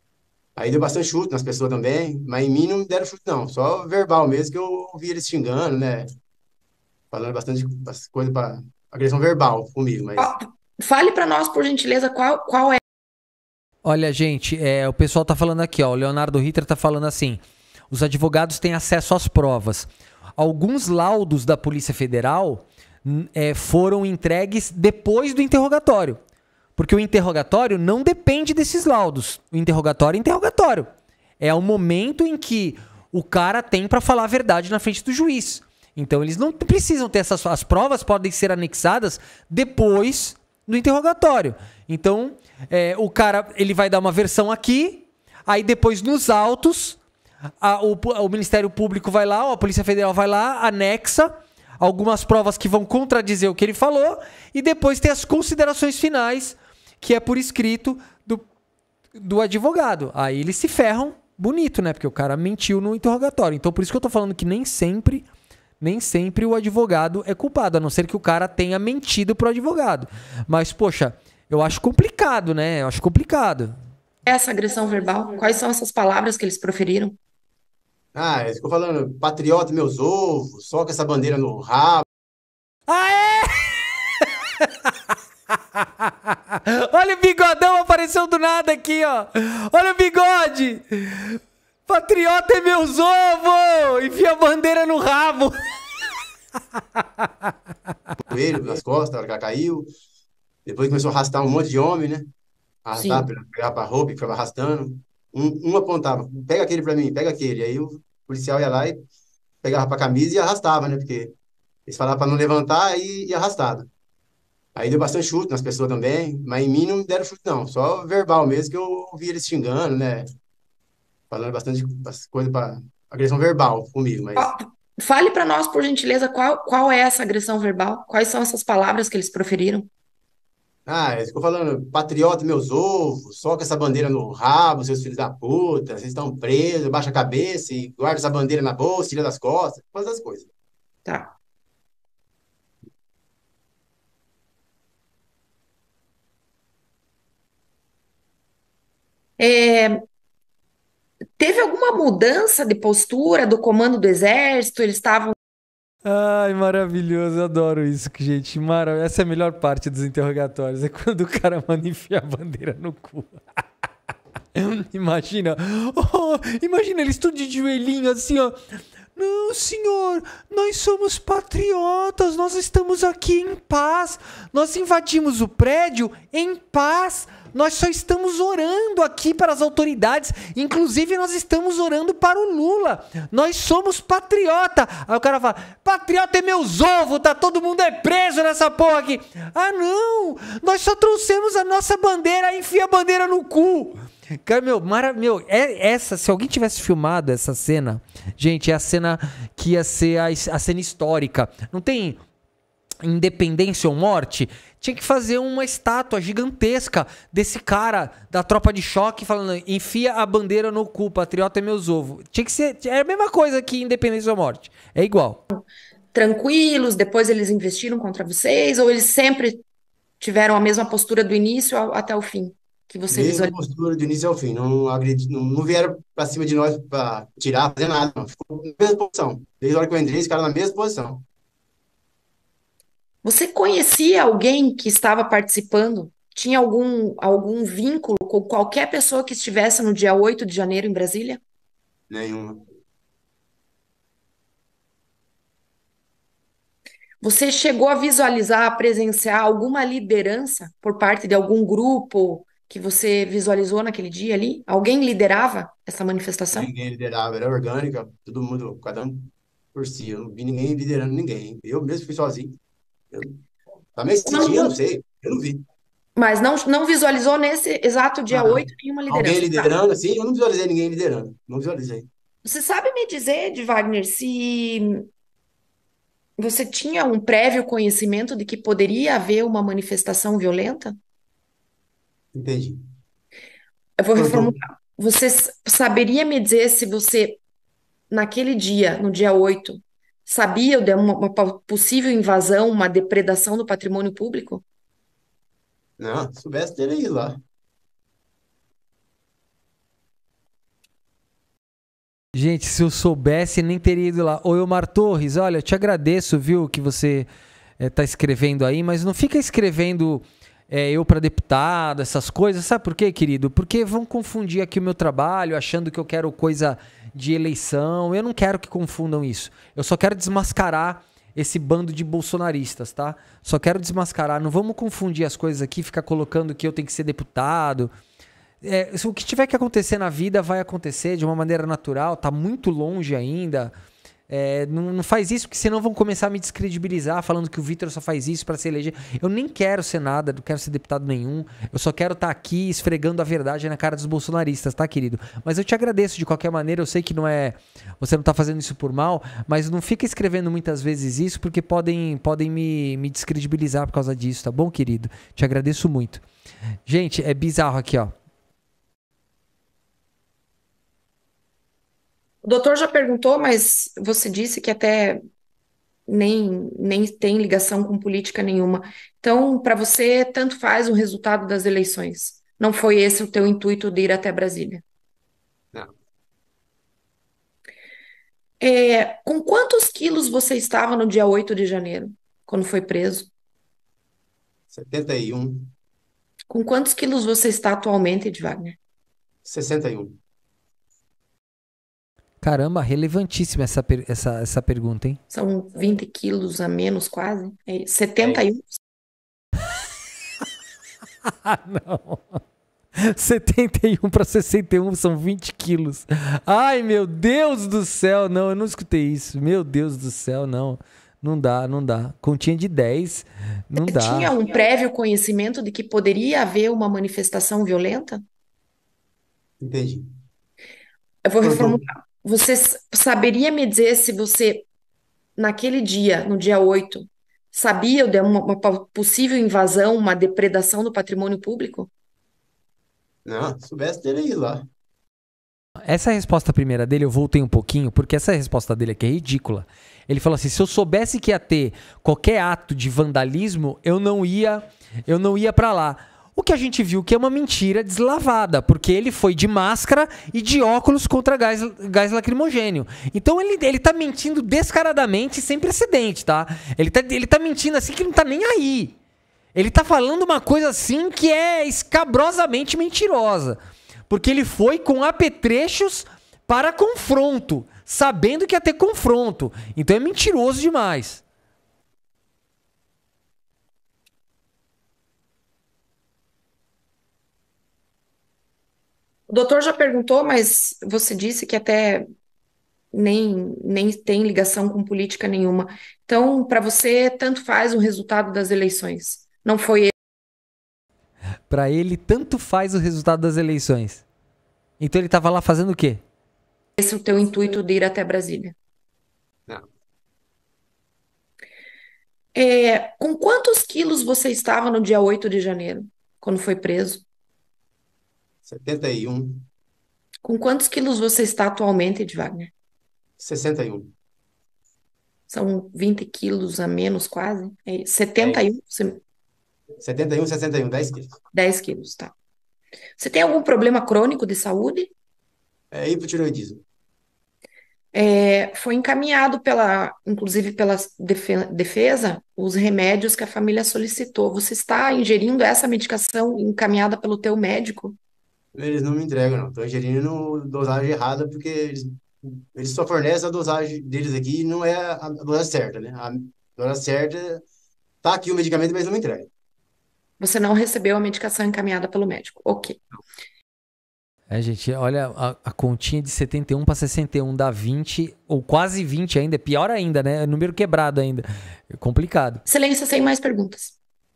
J: Aí deu bastante chute nas pessoas também, mas em mim não me deram chute, não. Só verbal mesmo, que eu ouvi eles xingando, né? Falando bastante coisa para agressão verbal comigo, mas.
K: Fale para nós, por gentileza, qual é.
D: Olha, gente, o pessoal tá falando aqui, ó. O Leonardo Ritter tá falando assim: os advogados têm acesso às provas. Alguns laudos da Polícia Federal foram entregues depois do interrogatório. Porque o interrogatório não depende desses laudos. O interrogatório é interrogatório. É o momento em que o cara tem para falar a verdade na frente do juiz. Então eles não precisam ter as provas podem ser anexadas depois do interrogatório. Então o cara ele vai dar uma versão aqui, aí depois nos autos o Ministério Público vai lá, a Polícia Federal vai lá, anexa algumas provas que vão contradizer o que ele falou e depois tem as considerações finais, que é por escrito do advogado. Aí eles se ferram bonito, né? Porque o cara mentiu no interrogatório. Então por isso que eu tô falando que nem sempre o advogado é culpado, a não ser que o cara tenha mentido pro advogado. Mas, poxa, eu acho complicado, né? Eu acho complicado.
K: Essa agressão verbal? Quais são essas palavras que eles proferiram?
J: Ah, eles ficam falando, patriota, meus ovos, soca essa bandeira no rabo.
D: Olha o bigodão, apareceu do nada aqui, ó. Olha o bigode. Patriota é meus ovos. Enfia a bandeira no rabo.
J: Coelho nas costas, ela caiu. Depois começou a arrastar um monte de homem, né? Arrastar, pegar pra roupa e ficava arrastando. Um apontava, pega aquele pra mim, pega aquele. Aí o policial ia lá e pegava pra camisa e arrastava, né? Porque eles falavam pra não levantar e arrastado. Aí deu bastante chute nas pessoas também, mas em mim não me deram chute, não. Só verbal mesmo, que eu ouvi eles xingando, né? Falando bastante coisa para agressão verbal comigo, mas.
K: Fale para nós, por gentileza, qual é essa agressão verbal? Quais são essas palavras que eles proferiram?
J: Ah, eles ficam falando, patriota, meus ovos, soca essa bandeira no rabo, seus filhos da puta, vocês estão presos, baixa a cabeça e guarda essa bandeira na bolsa, tira das costas, faz essas coisas.
K: Tá. Teve alguma mudança de postura do comando do exército? Eles estavam.
D: Ai, maravilhoso, eu adoro isso, gente. Essa é a melhor parte dos interrogatórios, é quando o cara manda enfiar a bandeira no cu. Imagina, imagina eles tudo de joelhinho assim, ó. Não, senhor, nós somos patriotas, nós estamos aqui em paz, nós invadimos o prédio em paz, nós só estamos orando aqui para as autoridades, inclusive nós estamos orando para o Lula, nós somos patriota. Aí o cara fala, patriota é meus ovos, tá todo mundo preso nessa porra aqui. Ah não, nós só trouxemos a nossa bandeira, enfia a bandeira no cu. Cara, essa, se alguém tivesse filmado essa cena, gente, é a cena que ia ser a cena histórica. Não tem Independência ou Morte? Tinha que fazer uma estátua gigantesca desse cara da tropa de choque falando, enfia a bandeira no cu, patriota é meus ovos. Tinha que ser, é a mesma coisa que Independência ou Morte. É igual.
K: Tranquilos, depois eles investiram contra vocês, ou eles sempre tiveram a mesma postura do início até o fim? Que você
J: Mesma
K: visualizou.
J: postura do início ao fim, não vieram para cima de nós para tirar, fazer nada, não. Ficou na mesma posição. Desde a hora que eu entrei, esse cara na mesma posição.
K: Você conhecia alguém que estava participando? Tinha algum vínculo com qualquer pessoa que estivesse no dia 8 de janeiro em Brasília?
J: Nenhuma.
K: Você chegou a visualizar, a presenciar alguma liderança por parte de algum grupo que você visualizou naquele dia ali? Alguém liderava essa manifestação?
J: Ninguém liderava, era orgânica, todo mundo, cada um por si. Eu não vi ninguém liderando ninguém. Eu mesmo fui sozinho. Também se sentia, eu não sei, eu não vi.
K: Mas não visualizou nesse exato dia 8 nenhuma liderança?
J: Alguém liderando, assim, eu não visualizei ninguém liderando. Não visualizei.
K: Você sabe me dizer, Wagner, se você tinha um prévio conhecimento de que poderia haver uma manifestação violenta?
J: Entendi.
K: Eu vou reformular. Você saberia me dizer se você, naquele dia, no dia 8, sabia de uma possível invasão, uma depredação do patrimônio público?
J: Não, se soubesse, teria ido lá.
D: Gente, se eu soubesse, nem teria ido lá. Ô, Elmar Torres, olha, eu te agradeço, viu, que você tá escrevendo aí, mas não fica escrevendo eu para deputado, essas coisas. Sabe por quê, querido? Porque vão confundir aqui o meu trabalho, achando que eu quero coisa de eleição. Eu não quero que confundam isso. Eu só quero desmascarar esse bando de bolsonaristas, tá? Só quero desmascarar. Não vamos confundir as coisas aqui, ficar colocando que eu tenho que ser deputado. O que tiver que acontecer na vida vai acontecer de uma maneira natural, tá muito longe ainda. Não faz isso, porque senão vão começar a me descredibilizar, falando que o Vitor só faz isso para se eleger. Eu nem quero ser nada, não quero ser deputado nenhum. Eu só quero estar aqui esfregando a verdade na cara dos bolsonaristas, tá, querido? Mas eu te agradeço de qualquer maneira. Eu sei que você não tá fazendo isso por mal, mas não fica escrevendo muitas vezes isso, porque podem me descredibilizar por causa disso, tá bom, querido? Te agradeço muito. Gente, é bizarro aqui, ó.
K: O doutor já perguntou, mas você disse que até nem tem ligação com política nenhuma. Então, para você, tanto faz o resultado das eleições. Não foi esse o teu intuito de ir até Brasília?
J: Não.
K: Com quantos quilos você estava no dia 8 de janeiro, quando foi preso?
J: 71.
K: Com quantos quilos você está atualmente, Edvagner?
J: 61.
D: Caramba, relevantíssima essa pergunta, hein?
K: São 20 quilos a menos, quase. 71.
D: Não. 71 para 61 são 20 quilos. Ai, meu Deus do céu. Não, eu não escutei isso. Meu Deus do céu, não. Não dá. Continha de 10, não dá.
K: Tinha um prévio conhecimento de que poderia haver uma manifestação violenta?
J: Entendi.
K: Eu vou reformular. Você saberia me dizer se você, naquele dia, no dia 8, sabia de uma possível invasão, uma depredação do patrimônio público?
J: Não, se soubesse dele ir lá.
D: Essa resposta primeira dele, eu voltei um pouquinho, porque essa resposta dele aqui é ridícula. Ele falou assim, se eu soubesse que ia ter qualquer ato de vandalismo, eu não ia pra lá. O que a gente viu que é uma mentira deslavada, porque ele foi de máscara e de óculos contra gás lacrimogênio. Então ele tá mentindo descaradamente, sem precedente, tá? Ele tá mentindo assim que não tá nem aí. Ele tá falando uma coisa assim que é escabrosamente mentirosa. Porque ele foi com apetrechos para confronto, sabendo que ia ter confronto. Então é mentiroso demais.
K: O doutor já perguntou, mas você disse que até nem tem ligação com política nenhuma. Então, para você, tanto faz o resultado das eleições. Não foi ele.
D: Para ele, tanto faz o resultado das eleições. Então ele estava lá fazendo o quê?
K: Esse é o teu intuito de ir até Brasília?
J: Não.
K: Com quantos quilos você estava no dia 8 de janeiro, quando foi preso?
J: 71.
K: Com quantos quilos você está atualmente, Edvagner?
J: 61.
K: São 20 quilos a menos, quase. 71?
J: 71, 61, 10 quilos.
K: 10 quilos, tá. Você tem algum problema crônico de saúde?
J: Hipotireoidismo.
K: Foi encaminhado inclusive pela defesa, os remédios que a família solicitou. Você está ingerindo essa medicação encaminhada pelo teu médico?
J: Eles não me entregam, não. Estou ingerindo dosagem errada, porque eles só fornecem a dosagem deles aqui e não é a dosagem certa, né? A dosagem certa, tá aqui o medicamento, mas não me entregam.
K: Você não recebeu a medicação encaminhada pelo médico. Ok.
D: Gente, olha, a continha de 71 para 61 dá 20, ou quase 20 ainda, é pior ainda, né? É número quebrado ainda. É complicado.
K: Excelência, sem mais perguntas.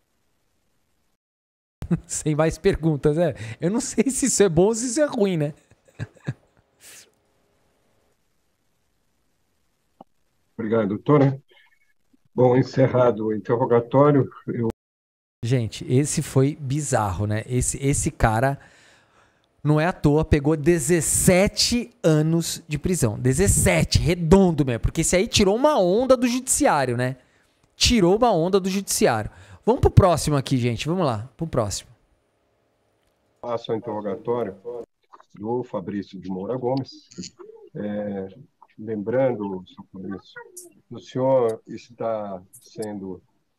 D: Sem mais perguntas, Eu não sei se isso é bom ou se isso é ruim, né?
I: Obrigado, doutora. Bom, encerrado o interrogatório,
D: Gente, esse foi bizarro, né? Esse cara, não é à toa, pegou 17 anos de prisão. 17, redondo mesmo. Porque esse aí tirou uma onda do judiciário, né? Tirou uma onda do judiciário. Vamos pro próximo aqui, gente. Vamos lá, pro próximo.
I: Passo ao interrogatório do Fabrício de Moura Gomes. lembrando, Sr. Fabrício, o senhor está sendo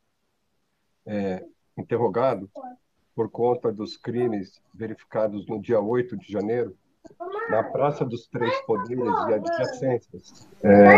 I: interrogado por conta dos crimes verificados no dia 8 de janeiro, na Praça dos Três Poderes e adjacências,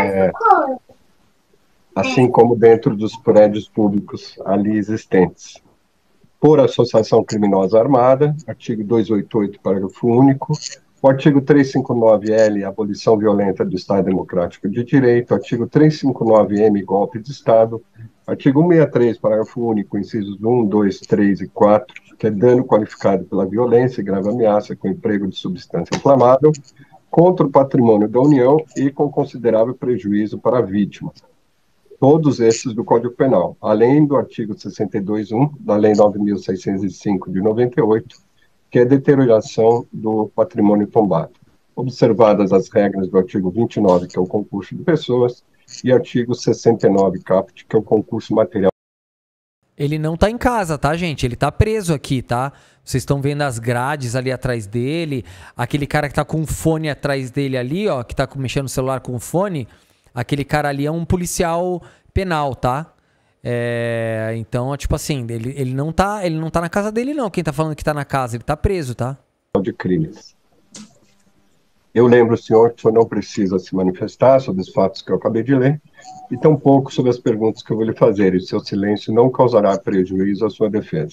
I: assim como dentro dos prédios públicos ali existentes. Por associação criminosa armada, artigo 288, parágrafo único, o artigo 359-L, abolição violenta do Estado Democrático de Direito, artigo 359-M, golpe de Estado, artigo 163, parágrafo único, incisos 1, 2, 3 e 4, que é dano qualificado pela violência e grave ameaça com emprego de substância inflamável contra o patrimônio da União e com considerável prejuízo para a vítima. Todos esses do Código Penal, além do artigo 62.1 da Lei 9.605 de 98, que é deterioração do patrimônio tombado, observadas as regras do artigo 29, que é o concurso de pessoas, e artigo 69, caput, que é o concurso material.
D: Ele não tá em casa, tá, gente? Ele tá preso aqui, tá? Vocês estão vendo as grades ali atrás dele, aquele cara que tá com um fone atrás dele ali, ó, que tá mexendo no celular com o fone, aquele cara ali é um policial penal, tá? Então, tipo assim, ele não tá na casa dele, não. Quem tá falando que tá na casa, ele tá preso, tá?
I: De crimes. Eu lembro, senhor, que o senhor não precisa se manifestar sobre os fatos que eu acabei de ler, e tampouco sobre as perguntas que eu vou lhe fazer, e seu silêncio não causará prejuízo à sua defesa.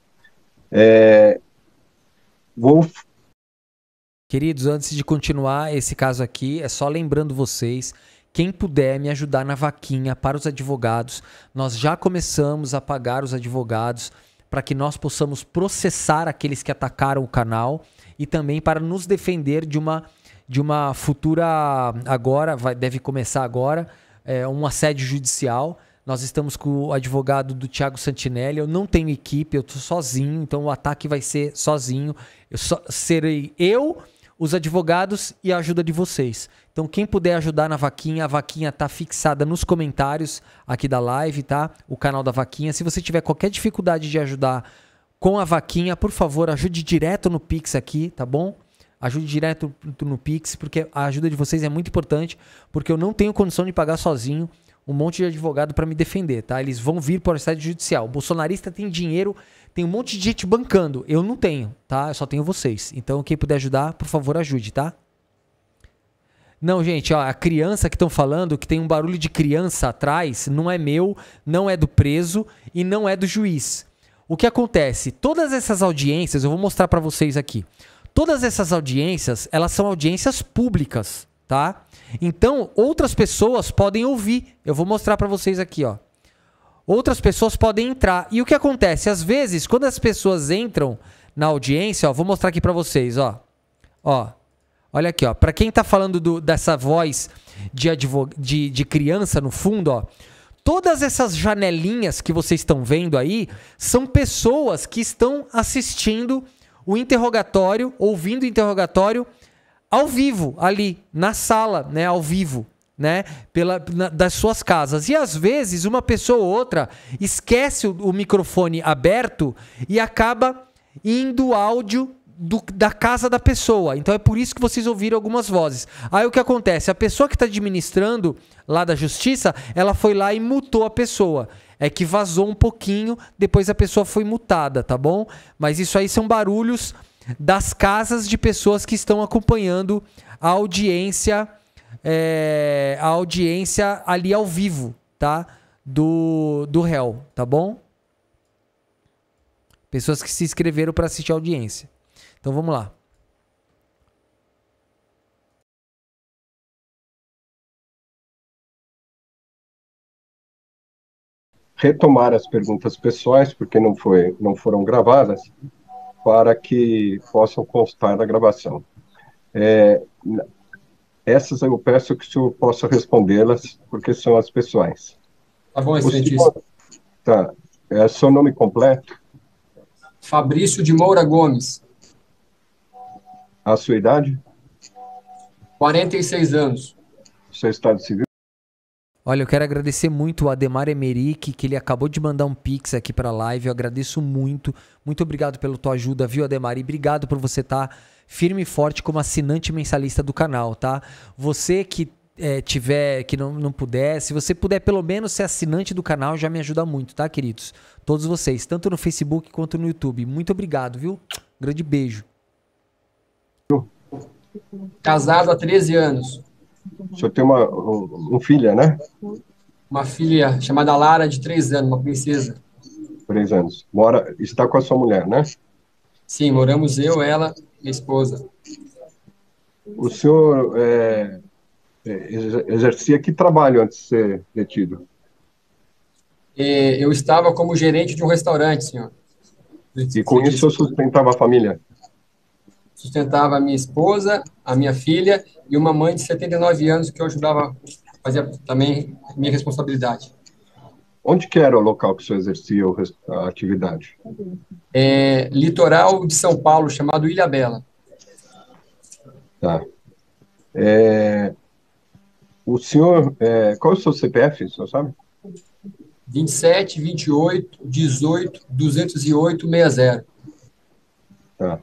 D: Queridos, antes de continuar esse caso aqui, é só lembrando vocês, quem puder me ajudar na vaquinha para os advogados, nós já começamos a pagar os advogados para que nós possamos processar aqueles que atacaram o canal e também para nos defender de uma futura, deve começar agora, um assédio judicial. Nós estamos com o advogado do Thiago Santinelli, eu não tenho equipe, eu estou sozinho, então o ataque vai ser sozinho, serei eu, os advogados e a ajuda de vocês. Então quem puder ajudar na vaquinha, a vaquinha tá fixada nos comentários aqui da live, tá? O canal da vaquinha. Se você tiver qualquer dificuldade de ajudar com a vaquinha, por favor, ajude direto no Pix aqui, tá bom? Ajude direto no Pix, porque a ajuda de vocês é muito importante, porque eu não tenho condição de pagar sozinho um monte de advogado para me defender, tá? Eles vão vir por assédio judicial. O bolsonarista tem dinheiro, tem um monte de gente bancando. Eu não tenho, tá? Eu só tenho vocês. Então, quem puder ajudar, por favor, ajude, tá? Não, gente, ó, a criança que estão falando, que tem um barulho de criança atrás, não é meu, não é do preso e não é do juiz. O que acontece? Todas essas audiências, eu vou mostrar para vocês aqui. Todas essas audiências, elas são audiências públicas, tá? Então, outras pessoas podem ouvir. Eu vou mostrar para vocês aqui, ó. Outras pessoas podem entrar. E o que acontece? Às vezes, quando as pessoas entram na audiência, ó, vou mostrar aqui para vocês, ó. Ó, olha aqui, ó. Para quem tá falando dessa voz de criança no fundo, ó. Todas essas janelinhas que vocês estão vendo aí são pessoas que estão assistindo o interrogatório, ouvindo o interrogatório ao vivo, ali, na sala, né, ao vivo, né, das suas casas. E às vezes uma pessoa ou outra esquece o microfone aberto e acaba indo o áudio da casa da pessoa. Então é por isso que vocês ouviram algumas vozes. Aí o que acontece? A pessoa que está administrando lá da justiça, ela foi lá e mutou a pessoa. É que vazou um pouquinho, depois a pessoa foi mutada, tá bom? Mas isso aí são barulhos das casas de pessoas que estão acompanhando a audiência ali ao vivo, tá? Do réu, tá bom? Pessoas que se inscreveram para assistir a audiência. Então vamos lá.
I: Retomar as perguntas pessoais, porque não foram gravadas, para que possam constar na gravação. Essas eu peço que o senhor possa respondê-las, porque são as pessoais.
M: Tá bom, excelentíssimo.
I: Tá. Seu nome completo?
M: Fabrício de Moura Gomes.
I: A sua idade?
M: 46 anos.
I: Seu estado civil?
D: Olha, eu quero agradecer muito o Ademar Emerick, que ele acabou de mandar um pix aqui para a live. Eu agradeço muito. Muito obrigado pela tua ajuda, viu, Ademar? E obrigado por você estar firme e forte como assinante mensalista do canal, tá? Você que que não puder, se você puder pelo menos ser assinante do canal, já me ajuda muito, tá, queridos? Todos vocês, tanto no Facebook quanto no YouTube. Muito obrigado, viu? Grande beijo.
M: Casado há 13 anos.
I: O senhor tem uma filha, né?
M: Uma filha chamada Lara, de 3 anos, uma princesa.
I: 3 anos. Está com a sua mulher, né?
M: Sim, moramos eu, ela e a esposa.
I: O senhor exercia que trabalho antes de ser detido?
M: Eu estava como gerente de um restaurante, senhor.
I: E com isso o senhor sustentava a família?
M: Sustentava a minha esposa, a minha filha e uma mãe de 79 anos que eu ajudava a fazer também minha responsabilidade.
I: Onde que era o local que o senhor exercia a atividade?
M: Litoral de São Paulo, chamado Ilhabela.
I: Tá. O senhor, qual é o seu CPF, o senhor sabe?
M: 27, 28, 18, 208, 60.
I: Tá.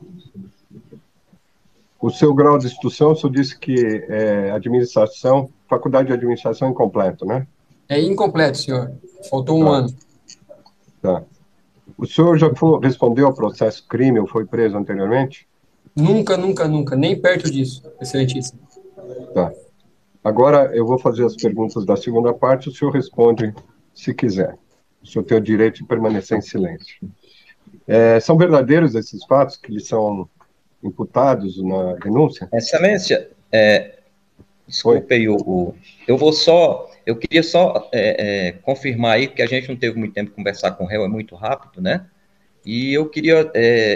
I: O seu grau de instrução, o senhor disse que administração, faculdade de administração incompleto, né?
M: É incompleto, senhor. Faltou um ano.
I: Tá. O senhor já respondeu ao processo crime ou foi preso anteriormente?
M: Nunca, nunca, nunca. Nem perto disso, excelentíssimo.
I: Tá. Agora eu vou fazer as perguntas da segunda parte, o senhor responde se quiser. O senhor tem o direito de permanecer em silêncio. São verdadeiros esses fatos que lhes são imputados na denúncia?
N: Excelência, desculpe aí, eu queria só confirmar aí, porque a gente não teve muito tempo de conversar com o réu, é muito rápido, né? E eu queria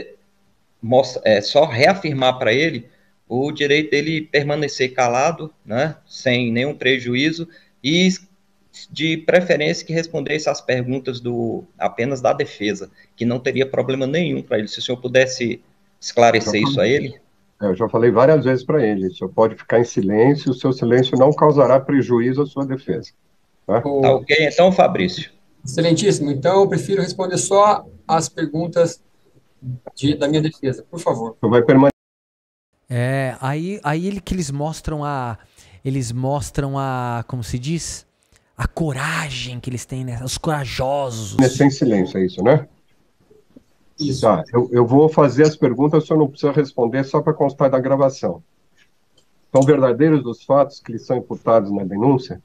N: só reafirmar para ele o direito dele permanecer calado, né? Sem nenhum prejuízo, e de preferência que respondesse às perguntas apenas da defesa, que não teria problema nenhum para ele. Se o senhor pudesse esclarecer isso a ele?
I: Eu já falei várias vezes para ele, o senhor pode ficar em silêncio, o seu silêncio não causará prejuízo à sua defesa. Tá,
N: tá ok, então, Fabrício.
M: Excelentíssimo, então eu prefiro responder só as perguntas da minha defesa, por favor.
I: Vai permanecer.
D: Aí eles mostram como se diz? A coragem que eles têm, né? Os corajosos.
I: Sem silêncio, é isso, né?
M: Isso.
I: Tá, eu vou fazer as perguntas, o senhor não precisa responder só para constar da gravação. São verdadeiros os fatos que lhe são imputados na denúncia?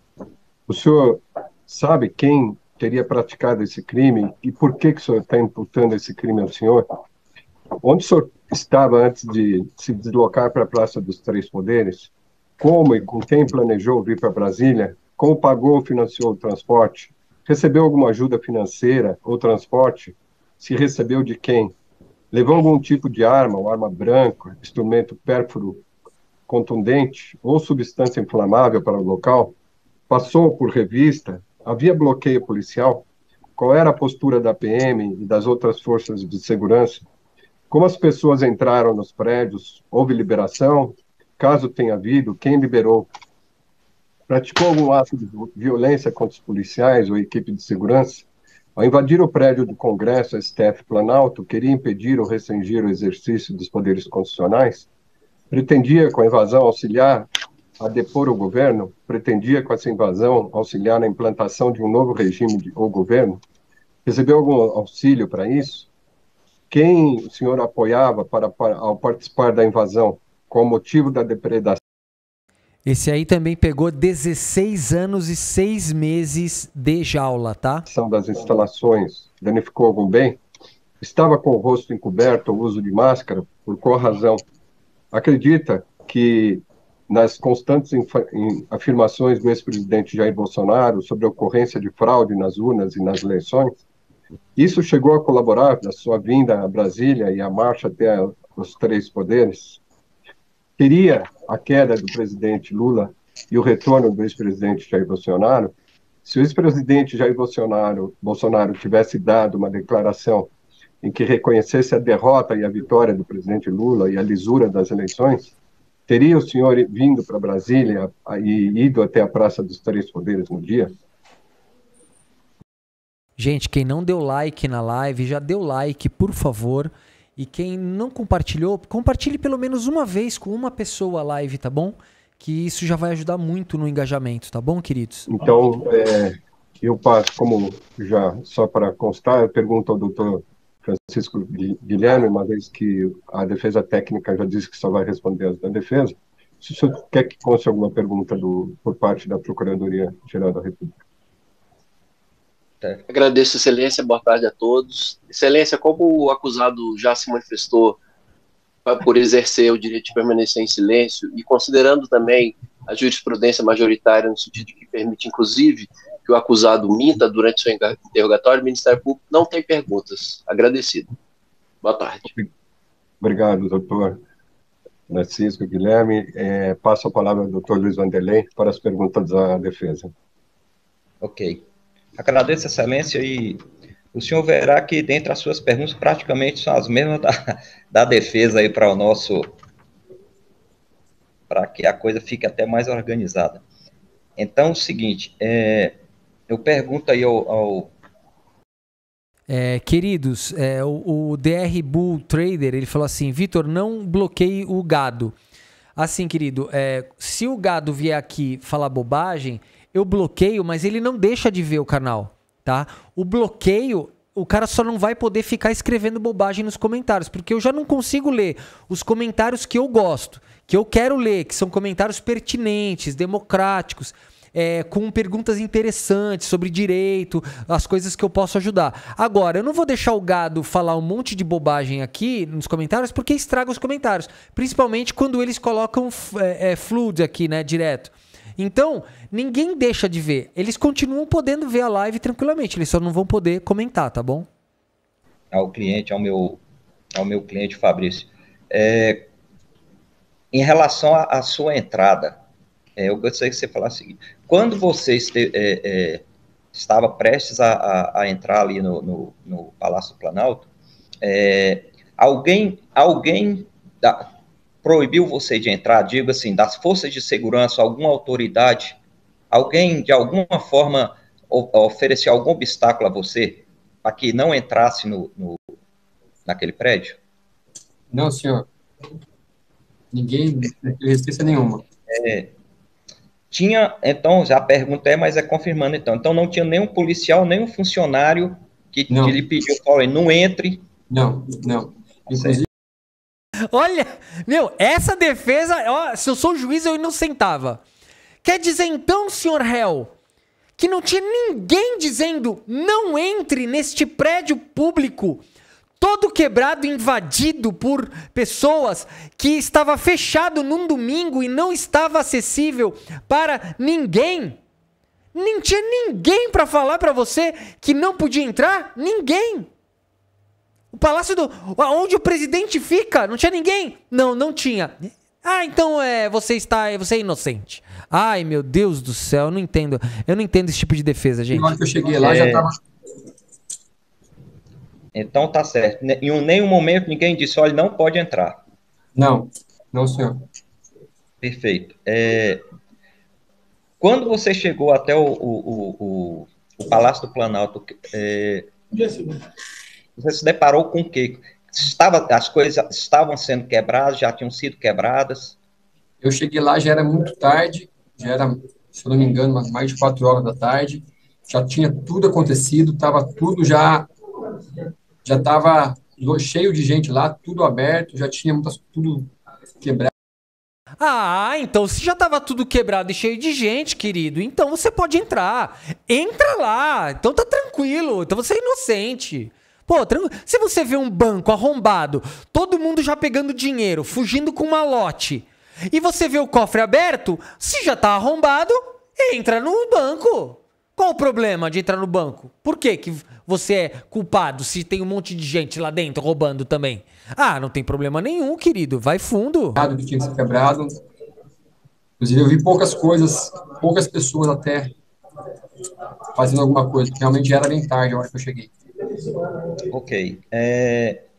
I: O senhor sabe quem teria praticado esse crime e por que o senhor está imputando esse crime ao senhor? Onde o senhor estava antes de se deslocar para a Praça dos Três Poderes? Como e com quem planejou vir para Brasília? Como pagou ou financiou o transporte? Recebeu alguma ajuda financeira ou transporte? Se recebeu de quem? Levou algum tipo de arma, ou arma branca, instrumento pérfuro contundente ou substância inflamável para o local? Passou por revista? Havia bloqueio policial? Qual era a postura da PM e das outras forças de segurança? Como as pessoas entraram nos prédios? Houve liberação? Caso tenha havido, quem liberou? Praticou algum ato de violência contra os policiais ou equipe de segurança? Ao invadir o prédio do Congresso, STF Planalto, queria impedir ou restringir o exercício dos poderes constitucionais? Pretendia, com a invasão, auxiliar a depor o governo? Pretendia, com essa invasão, auxiliar na implantação de um novo regime ou governo? Recebeu algum auxílio para isso? Quem o senhor apoiava ao participar da invasão? Qual o motivo da depredação?
D: Esse aí também pegou 16 anos e 6 meses de jaula, tá?
I: Das instalações, danificou algum bem? Estava com o rosto encoberto ou uso de máscara? Por qual razão? Acredita que nas constantes afirmações do ex-presidente Jair Bolsonaro sobre a ocorrência de fraude nas urnas e nas eleições, isso chegou a colaborar na sua vinda a Brasília e a marcha até os Três Poderes? Teria a queda do presidente Lula e o retorno do ex-presidente Jair Bolsonaro? Se o ex-presidente Jair Bolsonaro tivesse dado uma declaração em que reconhecesse a derrota e a vitória do presidente Lula e a lisura das eleições, teria o senhor vindo para Brasília e ido até a Praça dos Três Poderes no dia?
D: Gente, quem não deu like na live, já deu like, por favor. E quem não compartilhou, compartilhe pelo menos uma vez com uma pessoa a live, tá bom? Que isso já vai ajudar muito no engajamento, tá bom, queridos?
I: Então, eu passo, como já, só para constar, eu pergunto ao doutor Francisco Guilherme, uma vez que a defesa técnica já disse que só vai responder as da defesa, se o senhor quer que conste alguma pergunta por parte da Procuradoria-Geral da República.
L: Agradeço, Excelência, boa tarde a todos. Excelência, como o acusado já se manifestou por exercer o direito de permanecer em silêncio e considerando também a jurisprudência majoritária no sentido que permite, inclusive, que o acusado minta durante seu interrogatório, o Ministério Público não tem perguntas. Agradecido. Boa tarde.
I: Obrigado, doutor Francisco Guilherme. Passo a palavra ao doutor Luiz Vanderlei para as perguntas da defesa.
N: Ok. Agradeço, Excelência, e o senhor verá que, dentre as suas perguntas, praticamente são as mesmas da defesa aí para que a coisa fique até mais organizada. Então, o seguinte, eu pergunto aí ao
D: queridos, o DR Bull Trader, ele falou assim, Vitor, não bloqueie o gado. Assim, querido, se o gado vier aqui falar bobagem, eu bloqueio, mas ele não deixa de ver o canal, tá? O bloqueio, o cara só não vai poder ficar escrevendo bobagem nos comentários, porque eu já não consigo ler os comentários que eu gosto, que eu quero ler, que são comentários pertinentes, democráticos, com perguntas interessantes sobre direito, as coisas que eu posso ajudar. Agora, eu não vou deixar o gado falar um monte de bobagem aqui nos comentários, porque estraga os comentários, principalmente quando eles colocam flood aqui, né, direto. Então, ninguém deixa de ver. Eles continuam podendo ver a live tranquilamente. Eles só não vão poder comentar, tá bom?
N: Ao meu cliente, Fabrício. Em relação à sua entrada, eu gostaria que você falasse o seguinte. Quando você estava prestes a entrar ali no Palácio do Planalto, alguém proibiu você de entrar, digo assim, das forças de segurança, alguma autoridade, alguém de alguma forma ofereceu algum obstáculo a você para que não entrasse naquele prédio?
M: Não, senhor. Ninguém, resistência nenhuma.
N: Tinha, então, já a pergunta mas confirmando então. Então não tinha nenhum policial, nenhum funcionário que lhe pediu, não entre?
M: Não. Inclusive,
D: olha, essa defesa, se eu sou juiz, eu inocentava. Quer dizer, então, senhor réu, que não tinha ninguém dizendo não entre neste prédio público, todo quebrado, invadido por pessoas, que estava fechado num domingo e não estava acessível para ninguém? Nem tinha ninguém para falar para você que não podia entrar? Ninguém. O palácio onde o presidente fica, não tinha ninguém? Não tinha. Então você é inocente. Ai, meu Deus do céu, eu não entendo esse tipo de defesa, gente.
M: Na hora que eu cheguei lá, já estava...
N: Então tá certo. Em nenhum momento ninguém disse, olha, não pode entrar.
M: Não, senhor.
N: Perfeito. Quando você chegou até o Palácio do Planalto, você se deparou com o quê? As coisas estavam sendo quebradas, já tinham sido quebradas?
M: Eu cheguei lá, já era muito tarde, já era, se eu não me engano, mais de 4 horas da tarde, já tinha tudo acontecido, estava tudo já estava cheio de gente lá, tudo aberto, já tinha tudo quebrado.
D: Então se já estava tudo quebrado e cheio de gente, querido, então você pode entrar. Entra lá, então tá tranquilo, então você é inocente. Pô, se você vê um banco arrombado, todo mundo já pegando dinheiro, fugindo com malote, e você vê o cofre aberto, se já tá arrombado, entra no banco. Qual o problema de entrar no banco? Por que você é culpado se tem um monte de gente lá dentro roubando também? Não tem problema nenhum, querido. Vai fundo.
M: Que tinha que ser quebrado. Inclusive, eu vi poucas pessoas até fazendo alguma coisa. Realmente já era bem tarde a hora que eu cheguei.
N: Ok.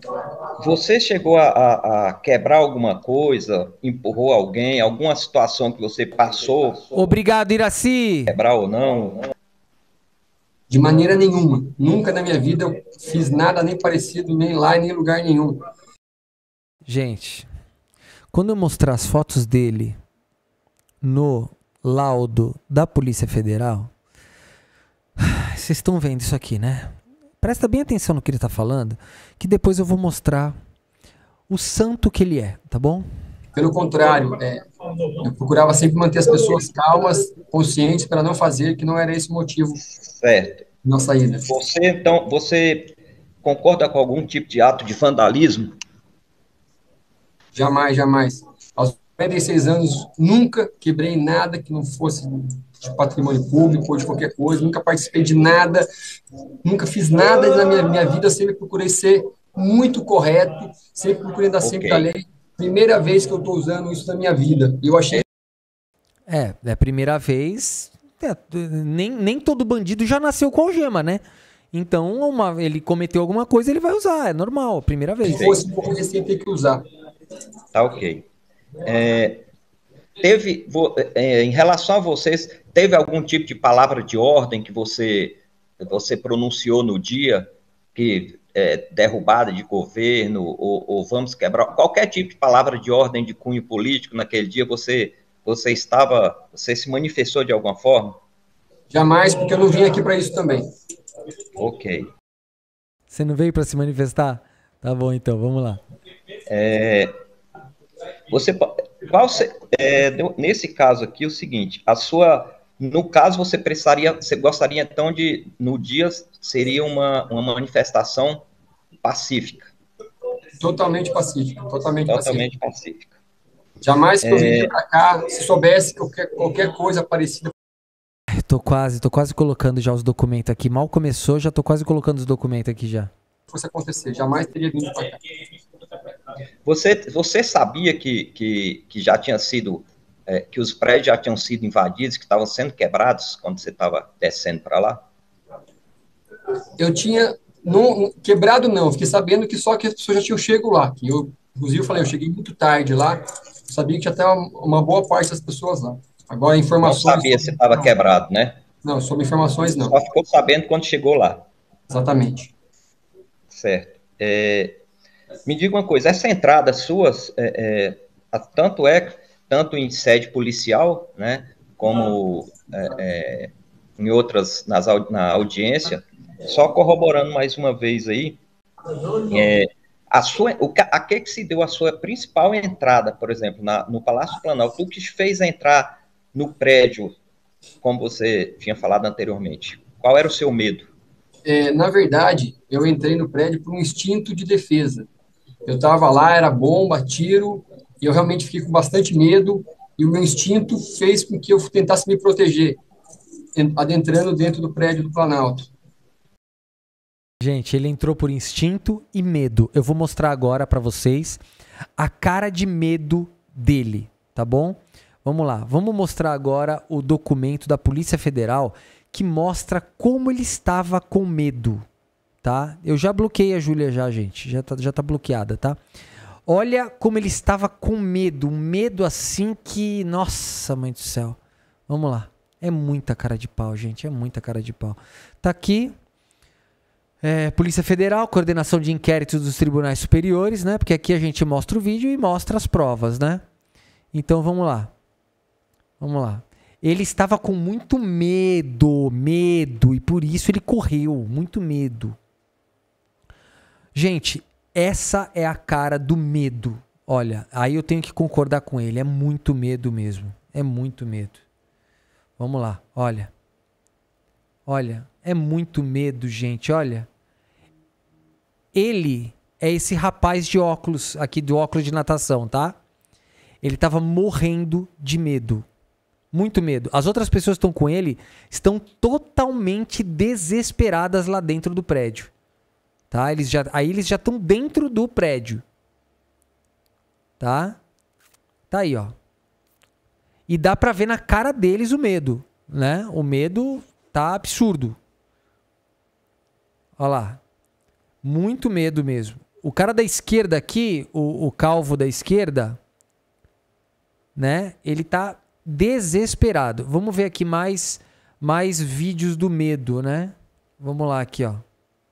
N: Você chegou a quebrar alguma coisa, empurrou alguém, alguma situação que você passou?
D: Obrigado, Iraci.
N: Quebrar ou não?
M: De maneira nenhuma. Nunca na minha vida eu fiz nada nem parecido, nem lá, nem em lugar nenhum.
D: Gente, quando eu mostrar as fotos dele no laudo da Polícia Federal, vocês estão vendo isso aqui, né? Presta bem atenção no que ele está falando, que depois eu vou mostrar o santo que ele é, tá bom?
M: Pelo contrário, eu procurava sempre manter as pessoas calmas, conscientes, para não fazer, que não era esse o motivo.
N: Certo.
M: Na saída.
N: Você concorda com algum tipo de ato de vandalismo?
M: Jamais, jamais. Aos 46 anos, nunca quebrei nada que não fosse de patrimônio público ou de qualquer coisa, nunca participei de nada, nunca fiz nada na minha vida, eu sempre procurei ser muito correto, sempre procurei andar sempre a lei. Primeira vez que eu estou usando isso na minha vida. Eu achei...
D: É a primeira vez... nem todo bandido já nasceu com algema, né? Então, ele cometeu alguma coisa, ele vai usar, é normal, primeira vez.
M: Se fosse bom, ele sempre tem que usar.
N: Tá ok. Em relação a vocês, teve algum tipo de palavra de ordem que você pronunciou no dia, que derrubada de governo, ou vamos quebrar, qualquer tipo de palavra de ordem de cunho político naquele dia, você se manifestou de alguma forma?
M: Jamais, porque eu não vim aqui para isso também.
N: Ok.
D: Você não veio para se manifestar? Tá bom, então, vamos lá.
N: Nesse caso aqui, é o seguinte, no caso, você gostaria então de, no dia, seria uma manifestação pacífica?
M: Totalmente pacífica,
N: totalmente pacífica.
M: Jamais que eu viria para cá, se soubesse qualquer coisa parecida.
D: Tô quase colocando já os documentos aqui. Mal começou, já tô quase colocando os documentos aqui já.
M: Fosse acontecer, jamais teria vindo para cá.
N: Você sabia que já tinha sido, que os prédios já tinham sido invadidos, que estavam sendo quebrados quando você estava descendo para lá?
M: Eu tinha, quebrado não, fiquei sabendo que só que as pessoas já tinham chego lá. Que inclusive, eu falei, eu cheguei muito tarde lá, sabia que já tinha uma boa parte das pessoas lá. Agora, informações...
N: Não sabia se estava quebrado, né?
M: Não, sobre informações, não.
N: Só ficou sabendo quando chegou lá.
M: Exatamente.
N: Certo. Me diga uma coisa, essa entrada sua, tanto em sede policial, né, como em outras, na audiência, só corroborando mais uma vez aí, a que se deu a sua principal entrada, por exemplo, no Palácio Planalto, o que te fez entrar no prédio, como você tinha falado anteriormente? Qual era o seu medo?
M: Na verdade, eu entrei no prédio por um instinto de defesa. Eu estava lá, era bomba, tiro, e eu realmente fiquei com bastante medo, e o meu instinto fez com que eu tentasse me proteger, adentrando dentro do prédio do Planalto.
D: Gente, ele entrou por instinto e medo. Eu vou mostrar agora para vocês a cara de medo dele, tá bom? Vamos lá, vamos mostrar agora o documento da Polícia Federal que mostra como ele estava com medo, tá? Eu já bloqueei a Júlia já, gente, já tá bloqueada, tá? Olha como ele estava com medo, um medo assim que, nossa, mãe do céu. Vamos lá, é muita cara de pau, gente, é muita cara de pau. Tá aqui, Polícia Federal, coordenação de inquéritos dos tribunais superiores, né? Porque aqui a gente mostra o vídeo e mostra as provas, né? Então vamos lá. Vamos lá. Ele estava com muito medo, e por isso ele correu, muito medo. Gente, essa é a cara do medo. Olha, aí eu tenho que concordar com ele, é muito medo mesmo, é muito medo. Vamos lá, olha. Olha, é muito medo, gente, olha. Ele é esse rapaz de óculos, aqui do óculos de natação, tá? Ele estava morrendo de medo. Muito medo. As outras pessoas que estão com ele estão totalmente desesperadas lá dentro do prédio. Tá? Aí eles já estão dentro do prédio. Tá? Tá aí, ó. E dá pra ver na cara deles o medo, né? O medo tá absurdo. Olha lá. Muito medo mesmo. O cara da esquerda aqui, o calvo da esquerda, né? Ele tá desesperado. Vamos ver aqui mais vídeos do medo, né? Vamos lá aqui, ó.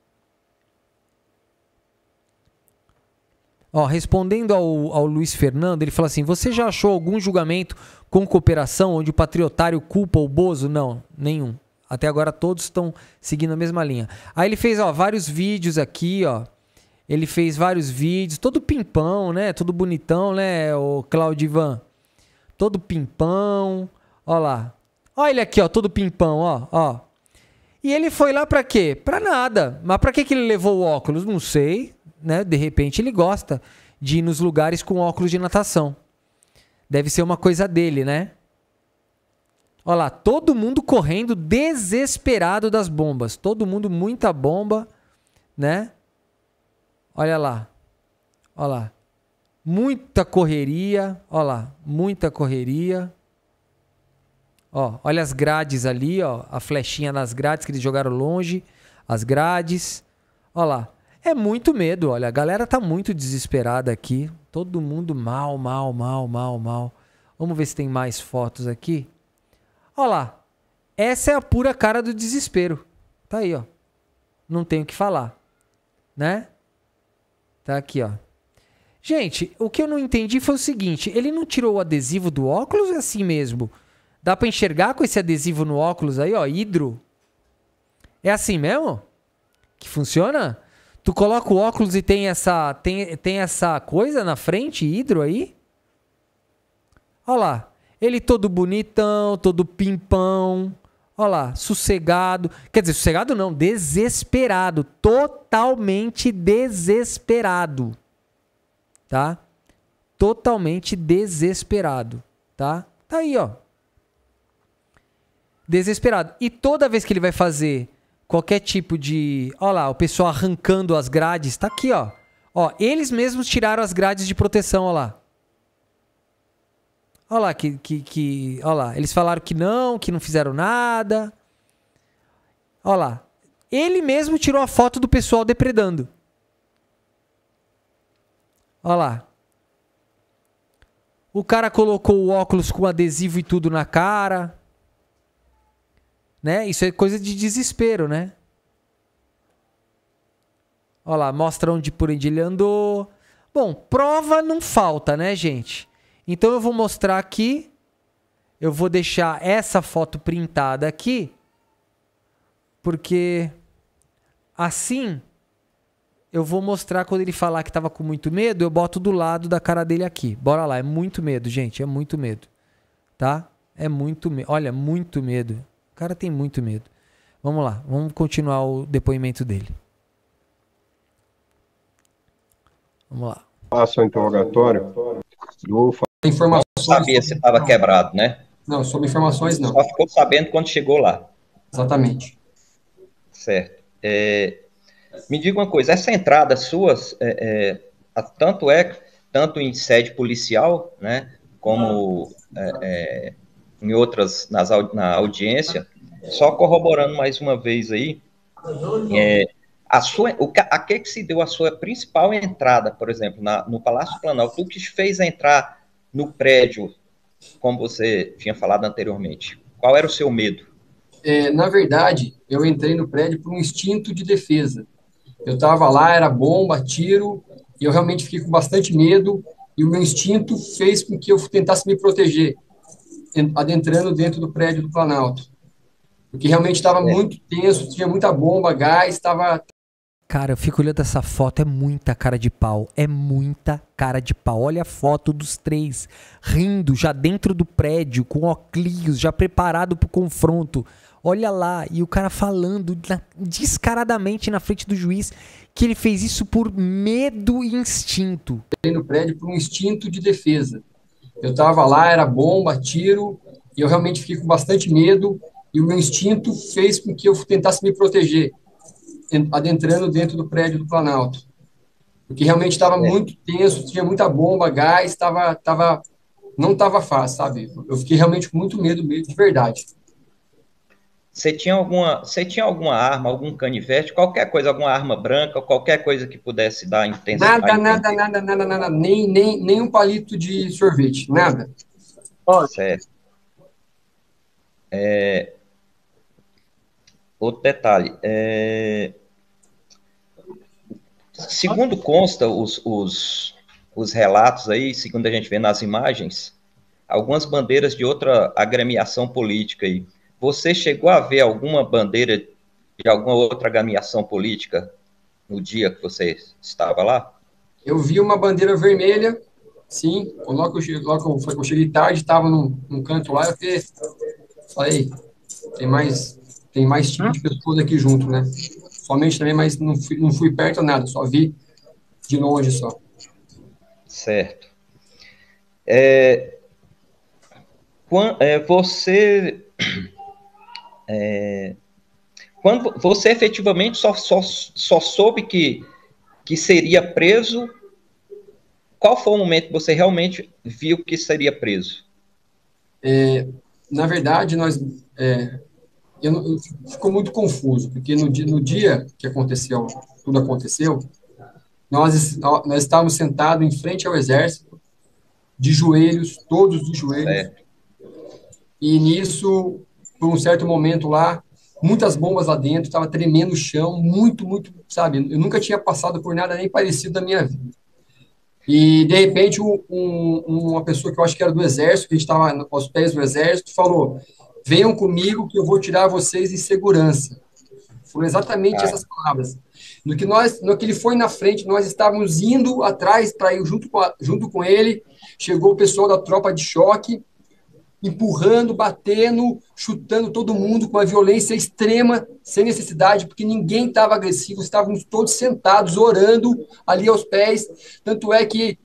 D: Ó, respondendo ao Luiz Fernando, ele fala assim: você já achou algum julgamento com cooperação onde o patriotário culpa o Bozo? Não, nenhum. Até agora todos estão seguindo a mesma linha. Aí ele fez, ó, vários vídeos aqui, ó. Ele fez vários vídeos, todo pimpão, né? Todo bonitão, né, o Claudivan? Todo pimpão. Ó lá. Ó ele aqui, ó, todo pimpão, ó. E ele foi lá pra quê? Pra nada. Mas pra que ele levou o óculos? Não sei. Né? De repente ele gosta de ir nos lugares com óculos de natação. Deve ser uma coisa dele, né? Olha lá, todo mundo correndo desesperado das bombas. Todo mundo, muita bomba, né? Olha lá. Olha lá. Muita correria. Olha lá, muita correria. Ó, olha as grades ali, ó. A flechinha nas grades que eles jogaram longe. As grades. Olha lá. É muito medo, olha, a galera tá muito desesperada aqui, todo mundo mal. Vamos ver se tem mais fotos aqui. Olha lá, essa é a pura cara do desespero, tá aí, ó, não tenho o que falar, né? Tá aqui, ó. Gente, o que eu não entendi foi o seguinte, ele não tirou o adesivo do óculos ou é assim mesmo? Dá pra enxergar com esse adesivo no óculos aí, ó, hidro? É assim mesmo? Que funciona? Tu coloca o óculos e tem essa coisa na frente, hidro aí? Olha lá. Ele todo bonitão, todo pimpão. Olha lá, sossegado. Quer dizer, sossegado não, desesperado. Totalmente desesperado. Tá? Totalmente desesperado. Tá? Tá aí, ó. Desesperado. E toda vez que ele vai fazer qualquer tipo de... Olha lá, o pessoal arrancando as grades. Tá aqui, ó. Ó, eles mesmos tiraram as grades de proteção, ó lá. Olha lá, olha lá, eles falaram que não fizeram nada. Olha lá. Ele mesmo tirou a foto do pessoal depredando. Olha lá. O cara colocou o óculos com adesivo e tudo na cara. Né? Isso é coisa de desespero, né? Olha lá, mostra por onde ele andou. Bom, prova não falta, né, gente? Então eu vou mostrar aqui. Eu vou deixar essa foto printada aqui. Porque assim eu vou mostrar quando ele falar que estava com muito medo, eu boto do lado da cara dele aqui. Bora lá, é muito medo, gente, é muito medo. Tá? É muito medo. Olha, muito medo. O cara tem muito medo. Vamos lá, vamos continuar o depoimento dele. Vamos lá.
I: Passa o interrogatório.
N: Informações. Não sabia se estava quebrado, né?
M: Não, sobre informações não.
N: Só ficou sabendo quando chegou lá.
M: Exatamente.
N: Certo. Me diga uma coisa, essa entrada sua, tanto em sede policial, né, como em outras, na audiência, só corroborando mais uma vez aí, a que se deu a sua principal entrada, por exemplo, no Palácio Planalto, o que te fez entrar no prédio, como você tinha falado anteriormente? Qual era o seu medo?
M: Na verdade, eu entrei no prédio por um instinto de defesa. Eu estava lá, era bomba, tiro, e eu realmente fiquei com bastante medo, e o meu instinto fez com que eu tentasse me proteger, adentrando dentro do prédio do Planalto. Porque realmente estava muito tenso, tinha muita bomba, gás, estava...
D: Cara, eu fico olhando essa foto, é muita cara de pau. É muita cara de pau. Olha a foto dos três rindo já dentro do prédio, com óculos, já preparado pro confronto. Olha lá, e o cara falando descaradamente na frente do juiz que ele fez isso por medo e instinto.
M: Entrei no prédio por um instinto de defesa. Eu estava lá, era bomba, tiro, e eu realmente fiquei com bastante medo, e o meu instinto fez com que eu tentasse me proteger, adentrando dentro do prédio do Planalto. Porque realmente estava muito tenso, tinha muita bomba, gás, não estava fácil, sabe? Eu fiquei realmente com muito medo, de verdade.
N: você tinha alguma arma, algum canivete, qualquer coisa, alguma arma branca, qualquer coisa que pudesse dar intenção?
M: Nada. Nem um palito de sorvete, nada.
N: Certo. Outro detalhe, segundo consta os relatos aí, segundo a gente vê nas imagens, algumas bandeiras de outra agremiação política aí. Você chegou a ver alguma bandeira de alguma outra agremiação política no dia que você estava lá?
M: Eu vi uma bandeira vermelha, sim, logo que eu cheguei tarde, estava num canto lá, eu falei, tem mais tipo de pessoas aqui junto, né? Somente também, mas não fui perto nada, só vi de longe só.
N: Certo. Quando você efetivamente só soube que seria preso, qual foi o momento que você realmente viu que seria preso?
M: Na verdade, ficou muito confuso, porque no dia que tudo aconteceu, nós estávamos sentados em frente ao exército, de joelhos, todos de joelhos, e nisso, por um certo momento lá, muitas bombas lá dentro, estava tremendo o chão, muito, sabe, eu nunca tinha passado por nada nem parecido da minha vida. E, de repente, uma pessoa que eu acho que era do exército, que a gente estava aos pés do exército, falou, venham comigo que eu vou tirar vocês em segurança. Foram exatamente essas palavras. No que ele foi na frente, nós estávamos indo atrás para ir junto com ele, chegou o pessoal da tropa de choque, empurrando, batendo, chutando todo mundo com uma violência extrema, sem necessidade, porque ninguém estava agressivo, estávamos todos sentados, orando ali aos pés. Tanto é que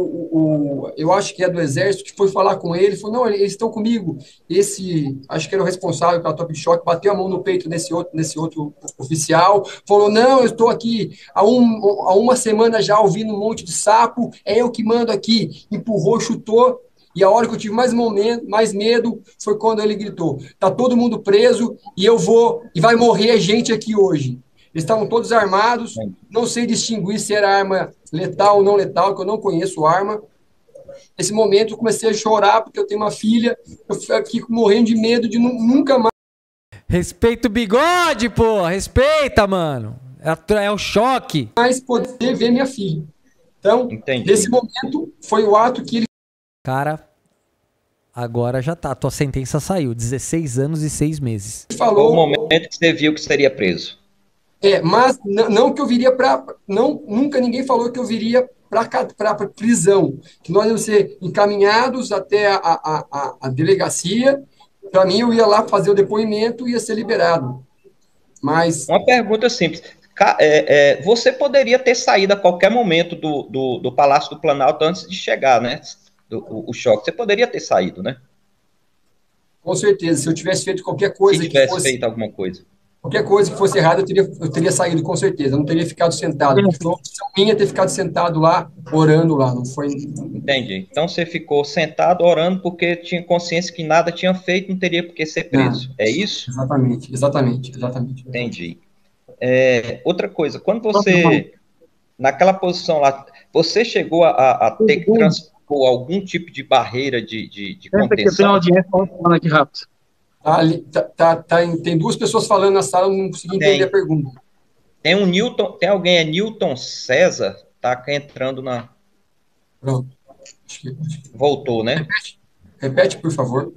M: eu acho que é do exército, que foi falar com ele, falou, não, eles estão comigo. Acho que era o responsável pela tropa de choque, bateu a mão no peito nesse outro oficial, falou, não, eu estou aqui há uma semana já ouvindo um monte de sapo, é eu que mando aqui. Empurrou, chutou. E a hora que eu tive mais medo foi quando ele gritou, tá todo mundo preso e vai morrer gente aqui hoje. Eles estavam todos armados, não sei distinguir se era arma letal ou não letal, que eu não conheço arma. Nesse momento eu comecei a chorar porque eu tenho uma filha, eu fiquei morrendo de medo de nunca mais...
D: Respeita o bigode, pô! Respeita, mano! É o choque!
M: Mais poder ver minha filha. Então, nesse momento, foi o ato que ele...
D: Cara, agora já tá. Tua sentença saiu. 16 anos e 6 meses.
N: Falou o momento que você viu que seria preso.
M: Mas não que eu viria para... Nunca ninguém falou que eu viria para prisão. Que nós íamos ser encaminhados até a delegacia. Para mim, eu ia lá fazer o depoimento e ia ser liberado. Mas...
N: Uma pergunta simples. Você poderia ter saído a qualquer momento do Palácio do Planalto antes de chegar, né? O choque. Você poderia ter saído, né?
M: Com certeza. Se eu tivesse feito qualquer coisa
N: feito alguma coisa.
M: Qualquer coisa que fosse errada, eu teria saído, com certeza. Eu não teria ficado sentado. Foi uma opção minha ter ficado sentado lá, orando lá. Não foi...
N: Entendi. Então você ficou sentado orando porque tinha consciência que nada tinha feito, não teria por que ser preso. É isso?
M: Exatamente.
N: Entendi. Outra coisa, quando você, naquela posição lá, você chegou a ter que transpor algum tipo de barreira de contenção?
O: Tem uma audiência, vamos falando aqui rápido.
M: Tem duas pessoas falando na sala, eu não consegui entender a pergunta.
N: Tem alguém, Newton César, tá entrando na...
M: Pronto.
N: Voltou, né?
M: Repete, por favor.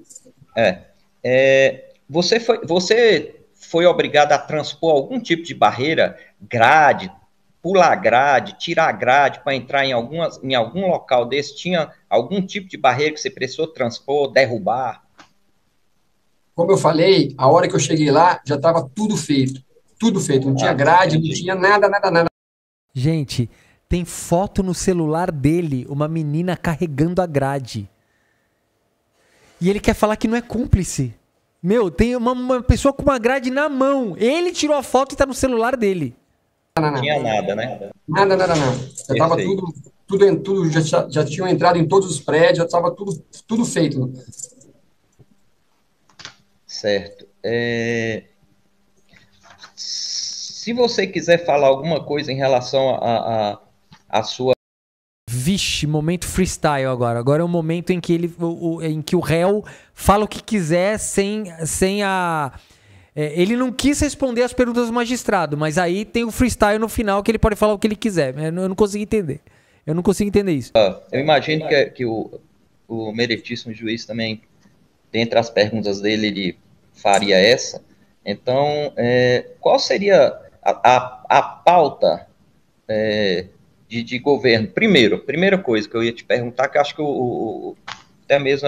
N: Você foi obrigado a transpor algum tipo de barreira, grade, pular grade, tirar grade para entrar em algum local desse? Tinha algum tipo de barreira que você precisou transpor, derrubar?
M: Como eu falei, a hora que eu cheguei lá, já estava tudo feito. Tudo feito. Não tinha grade, não tinha nada.
D: Gente, tem foto no celular dele, uma menina carregando a grade. E ele quer falar que não é cúmplice. Meu, tem uma pessoa com uma grade na mão. Ele tirou a foto e tá no celular dele.
N: Não tinha nada, né?
M: Nada. Já estava tudo já tinham entrado em todos os prédios, já estava tudo feito.
N: Certo. Se você quiser falar alguma coisa em relação a sua...
D: Vixe, momento freestyle agora. Agora é o momento em que em que o réu fala o que quiser sem a... ele não quis responder as perguntas do magistrado, mas aí tem o freestyle no final que ele pode falar o que ele quiser. Eu não consigo entender. Eu não consigo entender isso.
N: Eu imagino que o meritíssimo juiz também, dentre as perguntas dele, ele faria essa. Então, qual seria a pauta de governo? Primeira coisa que eu ia te perguntar, que eu acho que até mesmo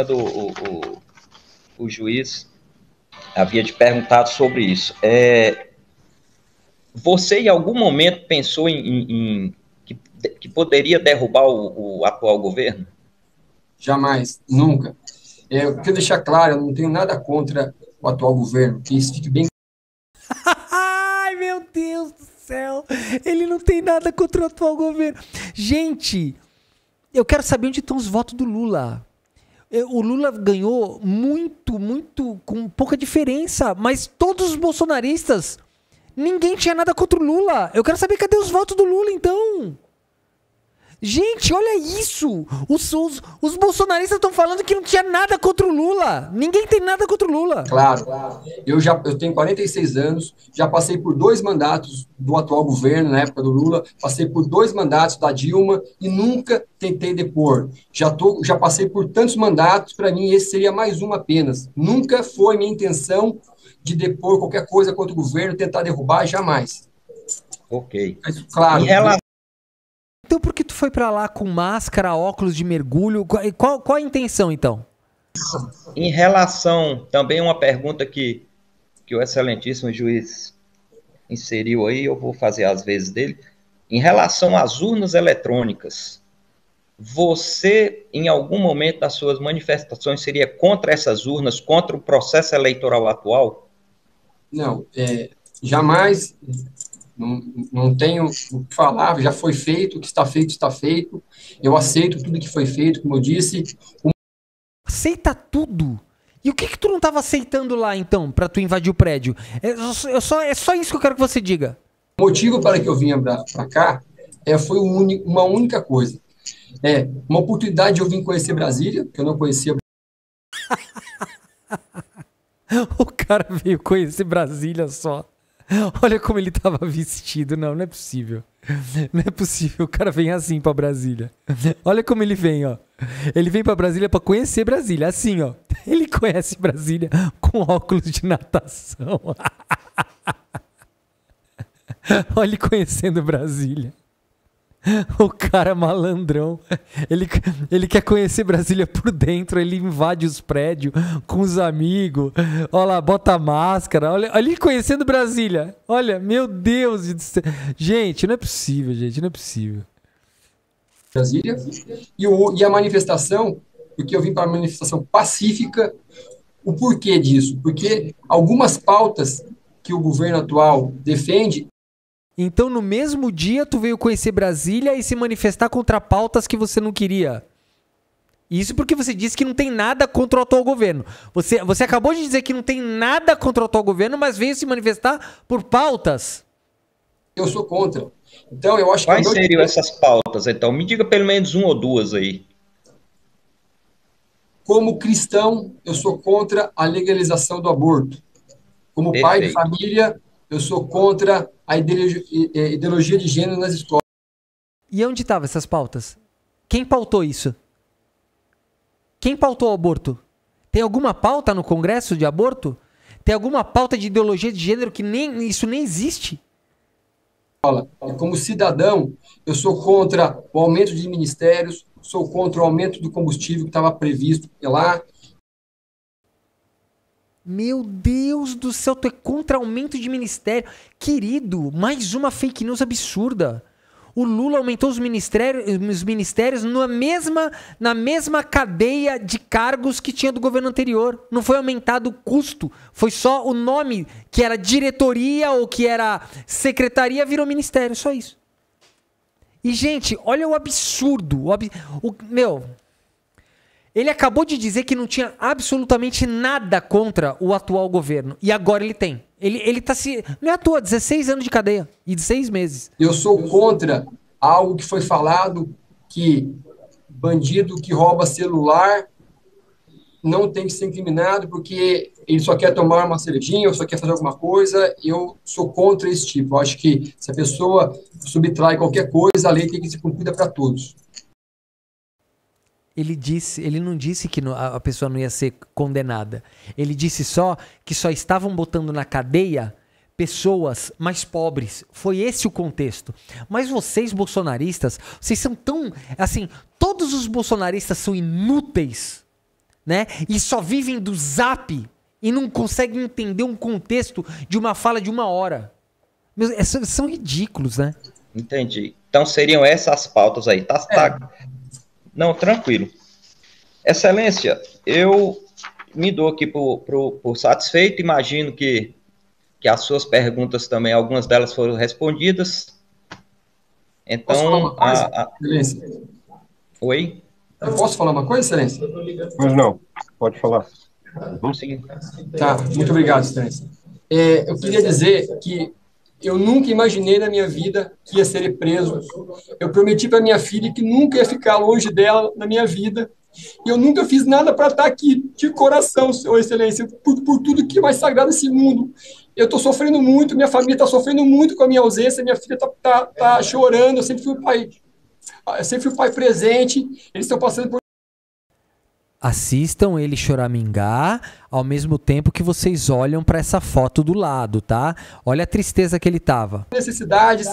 N: o juiz havia te perguntado sobre isso. Você, em algum momento, pensou que poderia derrubar o atual governo?
M: Jamais, nunca. Eu quero deixar claro, eu não tenho nada contra o atual governo, que isso fique bem...
D: Ai, meu Deus do céu. Ele não tem nada contra o atual governo. Gente, eu quero saber onde estão os votos do Lula. O Lula ganhou muito, com pouca diferença, mas todos os bolsonaristas, ninguém tinha nada contra o Lula. Eu quero saber cadê os votos do Lula, então. Gente, olha isso. Os bolsonaristas estão falando que não tinha nada contra o Lula. Ninguém tem nada contra o Lula.
M: Claro. Eu tenho 46 anos, já passei por 2 mandatos do atual governo, na época do Lula, passei por 2 mandatos da Dilma e nunca tentei depor. Já passei por tantos mandatos, para mim esse seria mais um apenas. Nunca foi minha intenção de depor qualquer coisa contra o governo, tentar derrubar, jamais.
N: Ok.
M: Mas, claro.
D: Então por que tu foi pra lá com máscara, óculos de mergulho? Qual a intenção, então?
N: Em relação, também uma pergunta que o excelentíssimo juiz inseriu aí, eu vou fazer às vezes dele. Em relação às urnas eletrônicas, você, em algum momento das suas manifestações, seria contra essas urnas, contra o processo eleitoral atual?
M: Não, jamais... Não tenho o que falar, já foi feito, o que está feito, está feito. Eu aceito tudo que foi feito, como eu disse.
D: Aceita tudo? E o que tu não estava aceitando lá, então, para tu invadir o prédio? É só isso que eu quero que você diga.
M: O motivo para que eu vinha para cá foi uma única coisa. Uma oportunidade de eu vir conhecer Brasília, que eu não conhecia.
D: O cara veio conhecer Brasília só. Olha como ele tava vestido. Não é possível. Não é possível. O cara vem assim pra Brasília. Olha como ele vem, ó. Ele vem pra Brasília pra conhecer Brasília. Assim, ó. Ele conhece Brasília com óculos de natação. Olha ele conhecendo Brasília. O cara malandrão. Ele quer conhecer Brasília por dentro. Ele invade os prédios com os amigos. Olha lá, bota máscara. Olha ele conhecendo Brasília. Olha, meu Deus do céu. Gente, não é possível, gente. Não é possível.
M: Brasília. E a manifestação, porque eu vim para uma manifestação pacífica. O porquê disso? Porque algumas pautas que o governo atual defende.
D: Então, no mesmo dia, tu veio conhecer Brasília e se manifestar contra pautas que você não queria. Isso porque você disse que não tem nada contra o atual governo. Você acabou de dizer que não tem nada contra o atual governo, mas veio se manifestar por pautas.
M: Eu sou contra. Então, eu acho que...
N: Quais seriam essas pautas, então? Me diga pelo menos 1 ou 2 aí.
M: Como cristão, eu sou contra a legalização do aborto. Como pai de família, eu sou contra a ideologia de gênero nas escolas.
D: E onde estavam essas pautas? Quem pautou isso? Quem pautou o aborto? Tem alguma pauta no Congresso de aborto? Tem alguma pauta de ideologia de gênero que isso nem existe?
M: Como cidadão, eu sou contra o aumento de ministérios, sou contra o aumento do combustível que estava previsto lá.
D: Meu Deus do céu, tu é contra aumento de ministério. Querido, mais uma fake news absurda. O Lula aumentou os ministérios na mesma cadeia de cargos que tinha do governo anterior. Não foi aumentado o custo, foi só o nome, que era diretoria ou que era secretaria, virou ministério, só isso. E, gente, olha o absurdo. Meu, Ele acabou de dizer que não tinha absolutamente nada contra o atual governo. E agora ele tem. Ele tá se... Não é à toa, 16 anos de cadeia. E de 6 meses.
M: Eu sou contra algo que foi falado que bandido que rouba celular não tem que ser incriminado porque ele só quer tomar uma cervejinha ou só quer fazer alguma coisa. Eu sou contra esse tipo. Eu acho que se a pessoa subtrai qualquer coisa, a lei tem que ser cumprida para todos.
D: Ele não disse que a pessoa não ia ser condenada. Ele disse só que só estavam botando na cadeia pessoas mais pobres. Foi esse o contexto. Mas vocês, bolsonaristas, vocês são tão... Assim, todos os bolsonaristas são inúteis, né? E só vivem do zap e não conseguem entender um contexto de uma fala de 1 hora. São ridículos, né?
N: Entendi. Então seriam essas pautas aí. Tá. Não, tranquilo. Excelência, eu me dou aqui por satisfeito. Imagino que as suas perguntas também, algumas delas foram respondidas. Então,
M: posso falar uma coisa, Excelência?
N: Oi?
M: Eu posso falar uma coisa, Excelência?
I: Pois não, pode falar.
N: Vamos sim.
M: Tá, muito obrigado, Excelência. Eu queria dizer que eu nunca imaginei na minha vida que ia ser preso. Eu prometi para minha filha que nunca ia ficar longe dela na minha vida. E eu nunca fiz nada para estar aqui, de coração, Senhor Excelência, por tudo que é mais sagrado desse mundo. Eu estou sofrendo muito, minha família está sofrendo muito com a minha ausência, minha filha tá chorando, eu sempre fui o pai presente, eles estão passando por...
D: Assistam ele choramingar ao mesmo tempo que vocês olham para essa foto do lado, tá? Olha a tristeza que ele tava.
M: Necessidades,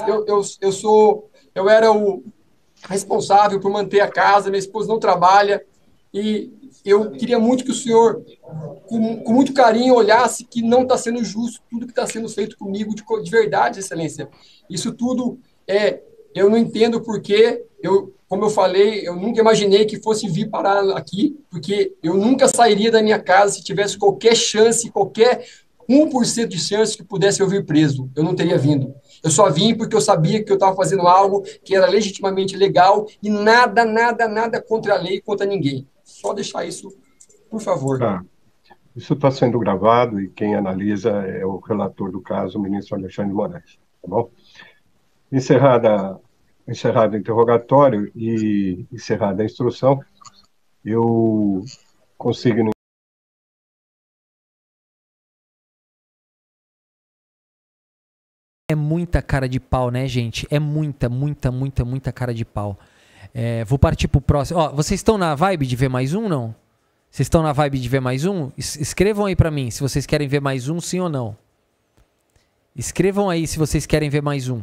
M: eu era o responsável por manter a casa, minha esposa não trabalha, e eu queria muito que o senhor, com muito carinho, olhasse que não está sendo justo tudo que está sendo feito comigo de verdade, Excelência. Isso tudo eu não entendo porque como eu falei, eu nunca imaginei que fosse vir parar aqui, porque eu nunca sairia da minha casa se tivesse qualquer chance, qualquer 1% de chance que pudesse eu vir preso. Eu não teria vindo. Eu só vim porque eu sabia que eu estava fazendo algo que era legitimamente legal e nada contra a lei e contra ninguém. Só deixar isso, por favor.
I: Tá. Isso está sendo gravado e quem analisa é o relator do caso, o ministro Alexandre de Moraes. Tá bom? Encerrado o interrogatório e encerrada a instrução, eu consigo...
D: É muita cara de pau, né, gente? É muita cara de pau. Vou partir pro próximo. Ó, vocês estão na vibe de ver mais um, não? Vocês estão na vibe de ver mais um? Escrevam aí pra mim se vocês querem ver mais um, sim ou não. Escrevam aí se vocês querem ver mais um.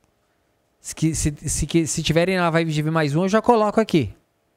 D: Se tiverem na vibe de ver mais um, eu já coloco aqui.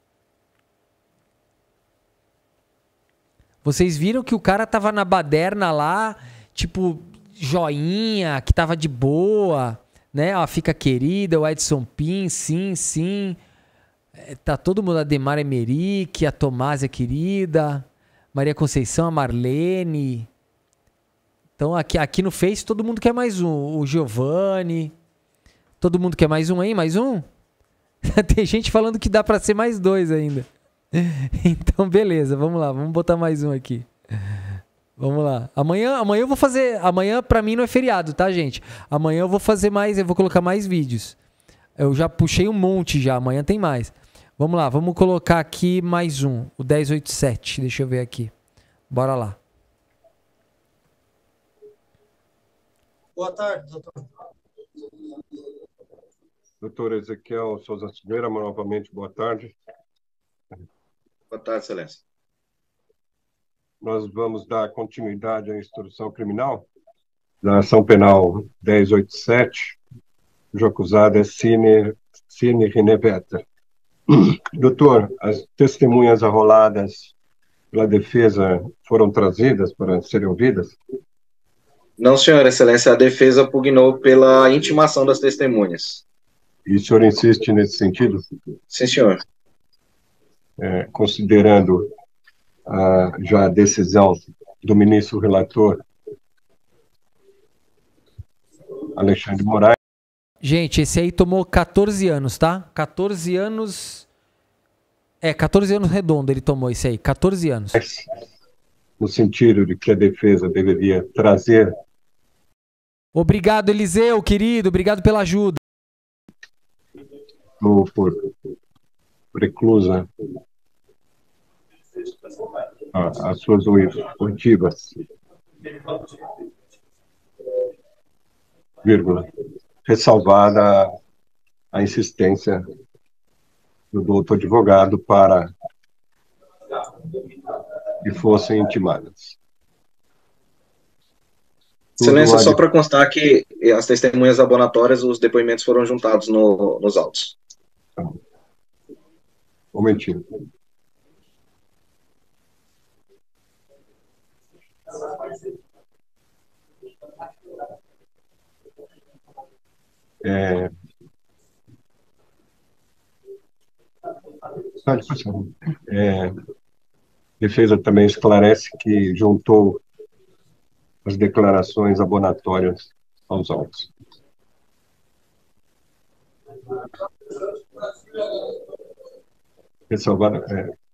D: Vocês viram que o cara tava na baderna lá, tipo, joinha, que tava de boa, né? Ó, fica querida, o Edson Pin, sim. Tá todo mundo, a Demar Emerick, a Tomásia querida, Maria Conceição, a Marlene. Então aqui no Face todo mundo quer mais um. O Giovanni. Todo mundo quer mais um, hein? Mais um? Tem gente falando que dá pra ser mais 2 ainda. Então, beleza. Vamos lá. Vamos botar mais um aqui. Vamos lá. Amanhã eu vou fazer... Amanhã pra mim não é feriado, tá, gente? Amanhã eu vou fazer mais... Eu vou colocar mais vídeos. Eu já puxei um monte já. Amanhã tem mais. Vamos lá. Vamos colocar aqui mais um. O 1087. Deixa eu ver aqui. Bora lá.
P: Boa tarde, doutor.
I: Doutor Ezequiel Souza Silveira, novamente, boa tarde.
Q: Boa tarde, Excelência.
I: Nós vamos dar continuidade à instrução criminal da ação penal 1087, cujo acusado é Cine Rinevetter. Doutor, as testemunhas arroladas pela defesa foram trazidas para serem ouvidas?
Q: Não, senhor, Excelência, a defesa pugnou pela intimação das testemunhas.
I: E o senhor insiste nesse sentido?
Q: Sim, senhor.
I: Considerando já a decisão do ministro relator Alexandre de Moraes.
D: Gente, esse aí tomou 14 anos, tá? 14 anos 14 anos redondo ele tomou isso aí, 14 anos.
I: No sentido de que a defesa deveria trazer...
D: Obrigado, Eliseu, querido, obrigado pela ajuda.
I: Por preclusa as suas oitivas, vírgula, ressalvada a insistência do doutor advogado para que fossem intimadas.
Q: Excelência, só para constar que as testemunhas abonatórias, os depoimentos foram juntados nos autos.
I: Um momentinho. Defesa também esclarece que juntou as declarações abonatórias aos autos. Ressalvado,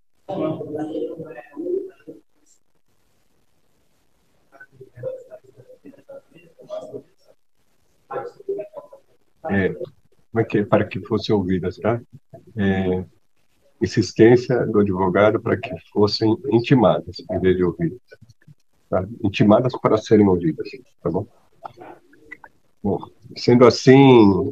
I: para que fossem ouvidas, tá? Insistência do advogado para que fossem intimadas, em vez de ouvidas. Tá? Intimadas para serem ouvidas, tá bom? Bom, sendo assim,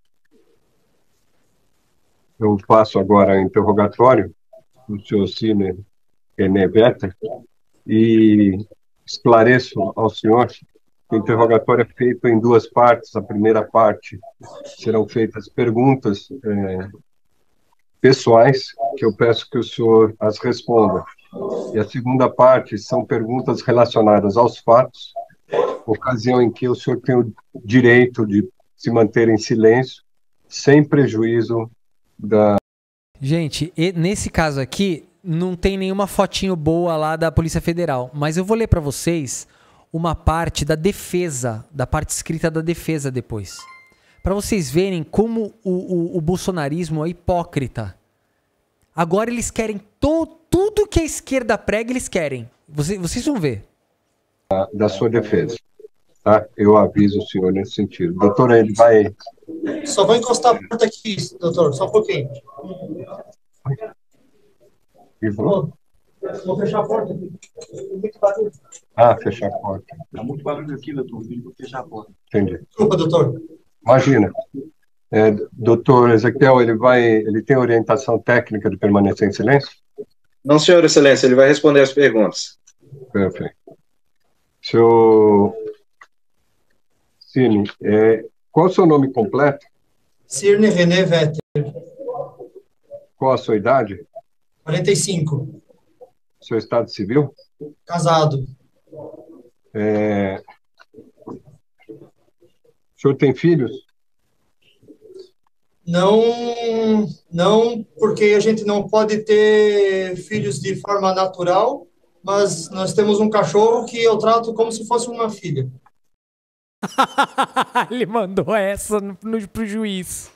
I: eu faço agora o interrogatório do senhor Sidney Vetter e esclareço ao senhor que o interrogatório é feito em duas partes. A primeira parte serão feitas perguntas pessoais, que eu peço que o senhor as responda. E a segunda parte são perguntas relacionadas aos fatos, ocasião em que o senhor tem o direito de se manter em silêncio, sem prejuízo da...
D: Gente, nesse caso aqui, não tem nenhuma fotinho boa lá da Polícia Federal, mas eu vou ler para vocês uma parte da defesa, da parte escrita da defesa depois. Para vocês verem como o bolsonarismo é hipócrita. Agora eles querem tudo que a esquerda prega, eles querem. Vocês vão ver.
I: Da sua defesa. Tá? Eu aviso o senhor nesse sentido. Doutor, ele vai...
P: Só vou encostar a porta aqui, doutor, só um pouquinho. Vou fechar a porta aqui. Muito barulho.
I: Fechar a porta.
P: Tá muito barulho aqui, doutor. Vou fechar a porta.
I: Entendi.
P: Desculpa, doutor.
I: Imagina. Doutor Ezequiel, ele tem orientação técnica de permanecer em silêncio?
Q: Não, senhor excelência, ele vai responder as perguntas.
I: Perfeito. Senhor Sidney, qual o seu nome completo?
P: Sidney René Vetter.
I: Qual a sua idade?
P: 45.
I: Seu estado civil?
P: Casado.
I: O senhor tem filhos?
P: Não, porque a gente não pode ter filhos de forma natural, mas nós temos um cachorro que eu trato como se fosse uma filha.
D: Ele mandou essa pro juiz.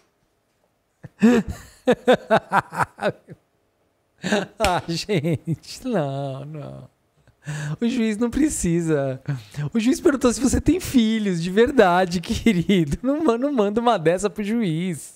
D: Gente, não. O juiz não precisa. O juiz perguntou se você tem filhos, de verdade, querido. Não manda uma dessa pro juiz.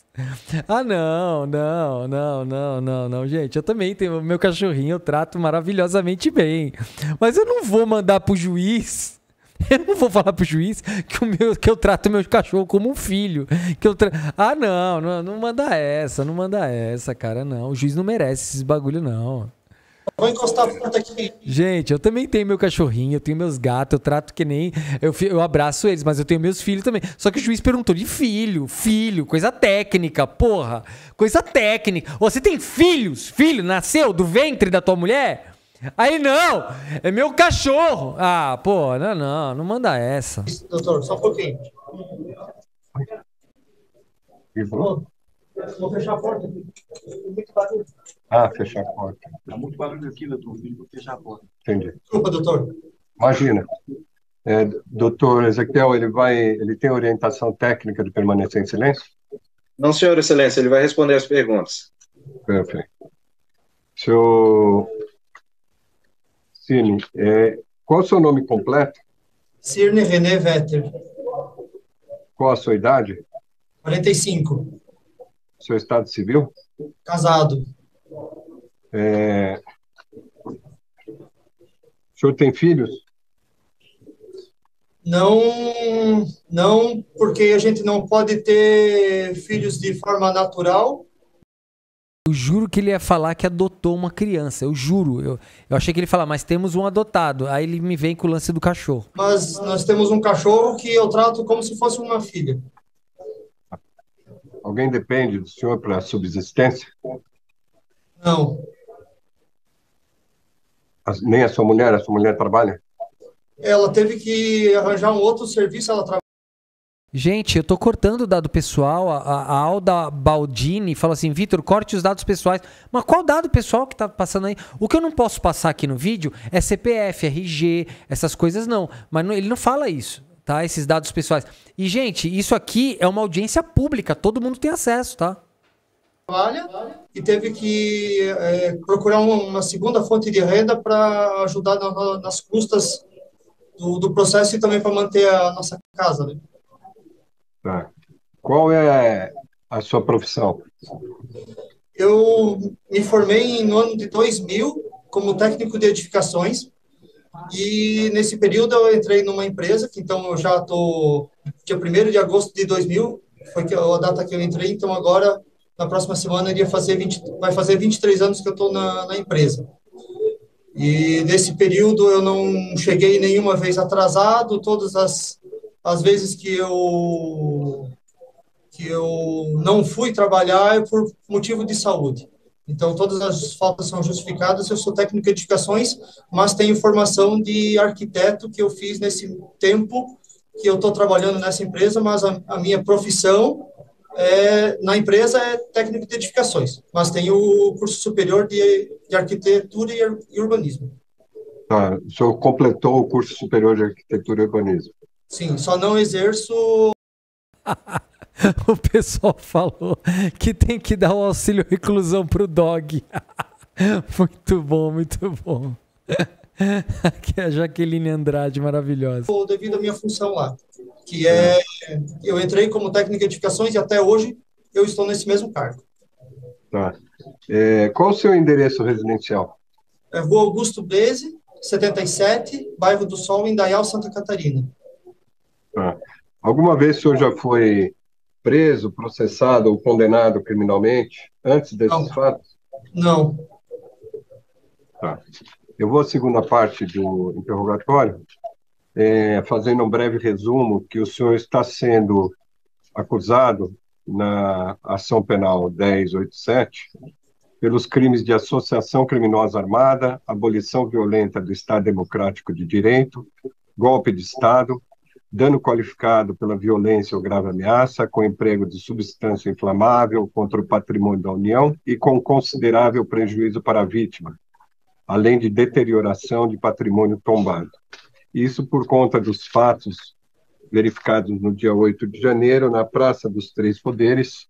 D: Não, gente. Eu também tenho meu cachorrinho, eu trato maravilhosamente bem. Mas eu não vou mandar pro juiz. Eu não vou falar pro juiz que eu trato meu cachorro como um filho. Não manda essa, cara, não. O juiz não merece esses bagulho, não.
P: Vou encostar a porta aqui.
D: Gente, eu também tenho meu cachorrinho, eu tenho meus gatos, eu trato que nem... Eu abraço eles, mas eu tenho meus filhos também. Só que o juiz perguntou de filho, coisa técnica, porra. Coisa técnica. Você tem filhos? Filho nasceu do ventre da tua mulher? Aí não, é meu cachorro. Não manda essa.
P: Doutor, só um pouquinho. Vou fechar a porta aqui. Muito barulho.
I: Fechar a porta.
P: Tá muito barulho aqui, doutor. Vou fechar a porta.
I: Entendi.
P: Desculpa, doutor.
I: Imagina. Doutor Ezequiel, ele tem orientação técnica de permanecer em silêncio?
Q: Não, senhor excelência, ele vai responder as perguntas.
I: Perfeito. Seu Cirne, qual o seu nome completo?
P: Cirne René Vetter,
I: Qual a sua idade?
P: 45,
I: Seu estado civil?
P: casado.
I: O senhor tem filhos?
P: Não, porque a gente não pode ter filhos de forma natural.
D: Eu juro que ele ia falar que adotou uma criança. Eu juro. Eu achei que ele ia falar, mas temos um adotado. Aí ele me vem com o lance do cachorro.
P: Mas nós temos um cachorro que eu trato como se fosse uma filha.
I: Alguém depende do senhor para subsistência?
P: Não,
I: Nem a sua mulher? A sua mulher trabalha?
P: ela teve que arranjar um outro serviço, ela trabalha.
D: Gente, eu tô cortando o dado pessoal. A Alda Baldini falou assim, Vitor, corte os dados pessoais. Mas qual dado pessoal que tá passando aí? O que eu não posso passar aqui no vídeo é CPF, RG, essas coisas não. Mas ele não fala isso, tá? Esses dados pessoais. E, gente, isso aqui é uma audiência pública. Todo mundo tem acesso, tá?
P: E teve que procurar uma segunda fonte de renda para ajudar nas custas do processo e também para manter a nossa casa, né?
I: Tá. Qual é a sua profissão?
P: Eu me formei no ano de 2000 como técnico de edificações e nesse período eu entrei numa empresa, que então eu já estou, dia 1º de agosto de 2000, foi a data que eu entrei, então agora, na próxima semana, vai fazer 23 anos que eu estou na empresa. E nesse período eu não cheguei nenhuma vez atrasado, todas as vezes que eu não fui trabalhar é por motivo de saúde. Então, todas as faltas são justificadas. Eu sou técnico de edificações, mas tenho formação de arquiteto que eu fiz nesse tempo que eu estou trabalhando nessa empresa, mas a minha profissão na empresa é técnico de edificações, mas tenho o curso superior de arquitetura e urbanismo.
I: Tá. O senhor completou o curso superior de arquitetura e urbanismo?
P: Sim, só não exerço.
D: O pessoal falou que tem que dar o auxílio reclusão pro dog. Muito bom, muito bom. Aqui é a Jaqueline Andrade, maravilhosa.
P: Devido à minha função lá, que eu entrei como técnico de edificações e até hoje eu estou nesse mesmo cargo.
I: Tá. Qual o seu endereço residencial?
P: Rua Augusto Blese, 77, bairro do Sol, Indaial, Santa Catarina.
I: Tá. Alguma vez o senhor já foi preso, processado ou condenado criminalmente antes desses fatos?
P: Não.
I: Tá. Eu vou à segunda parte do interrogatório, fazendo um breve resumo que o senhor está sendo acusado na ação penal 1087 pelos crimes de associação criminosa armada, abolição violenta do Estado Democrático de Direito, golpe de Estado, dano qualificado pela violência ou grave ameaça, com emprego de substância inflamável contra o patrimônio da União e com considerável prejuízo para a vítima, além de deterioração de patrimônio tombado. Isso por conta dos fatos verificados no dia 8 de janeiro, na Praça dos Três Poderes,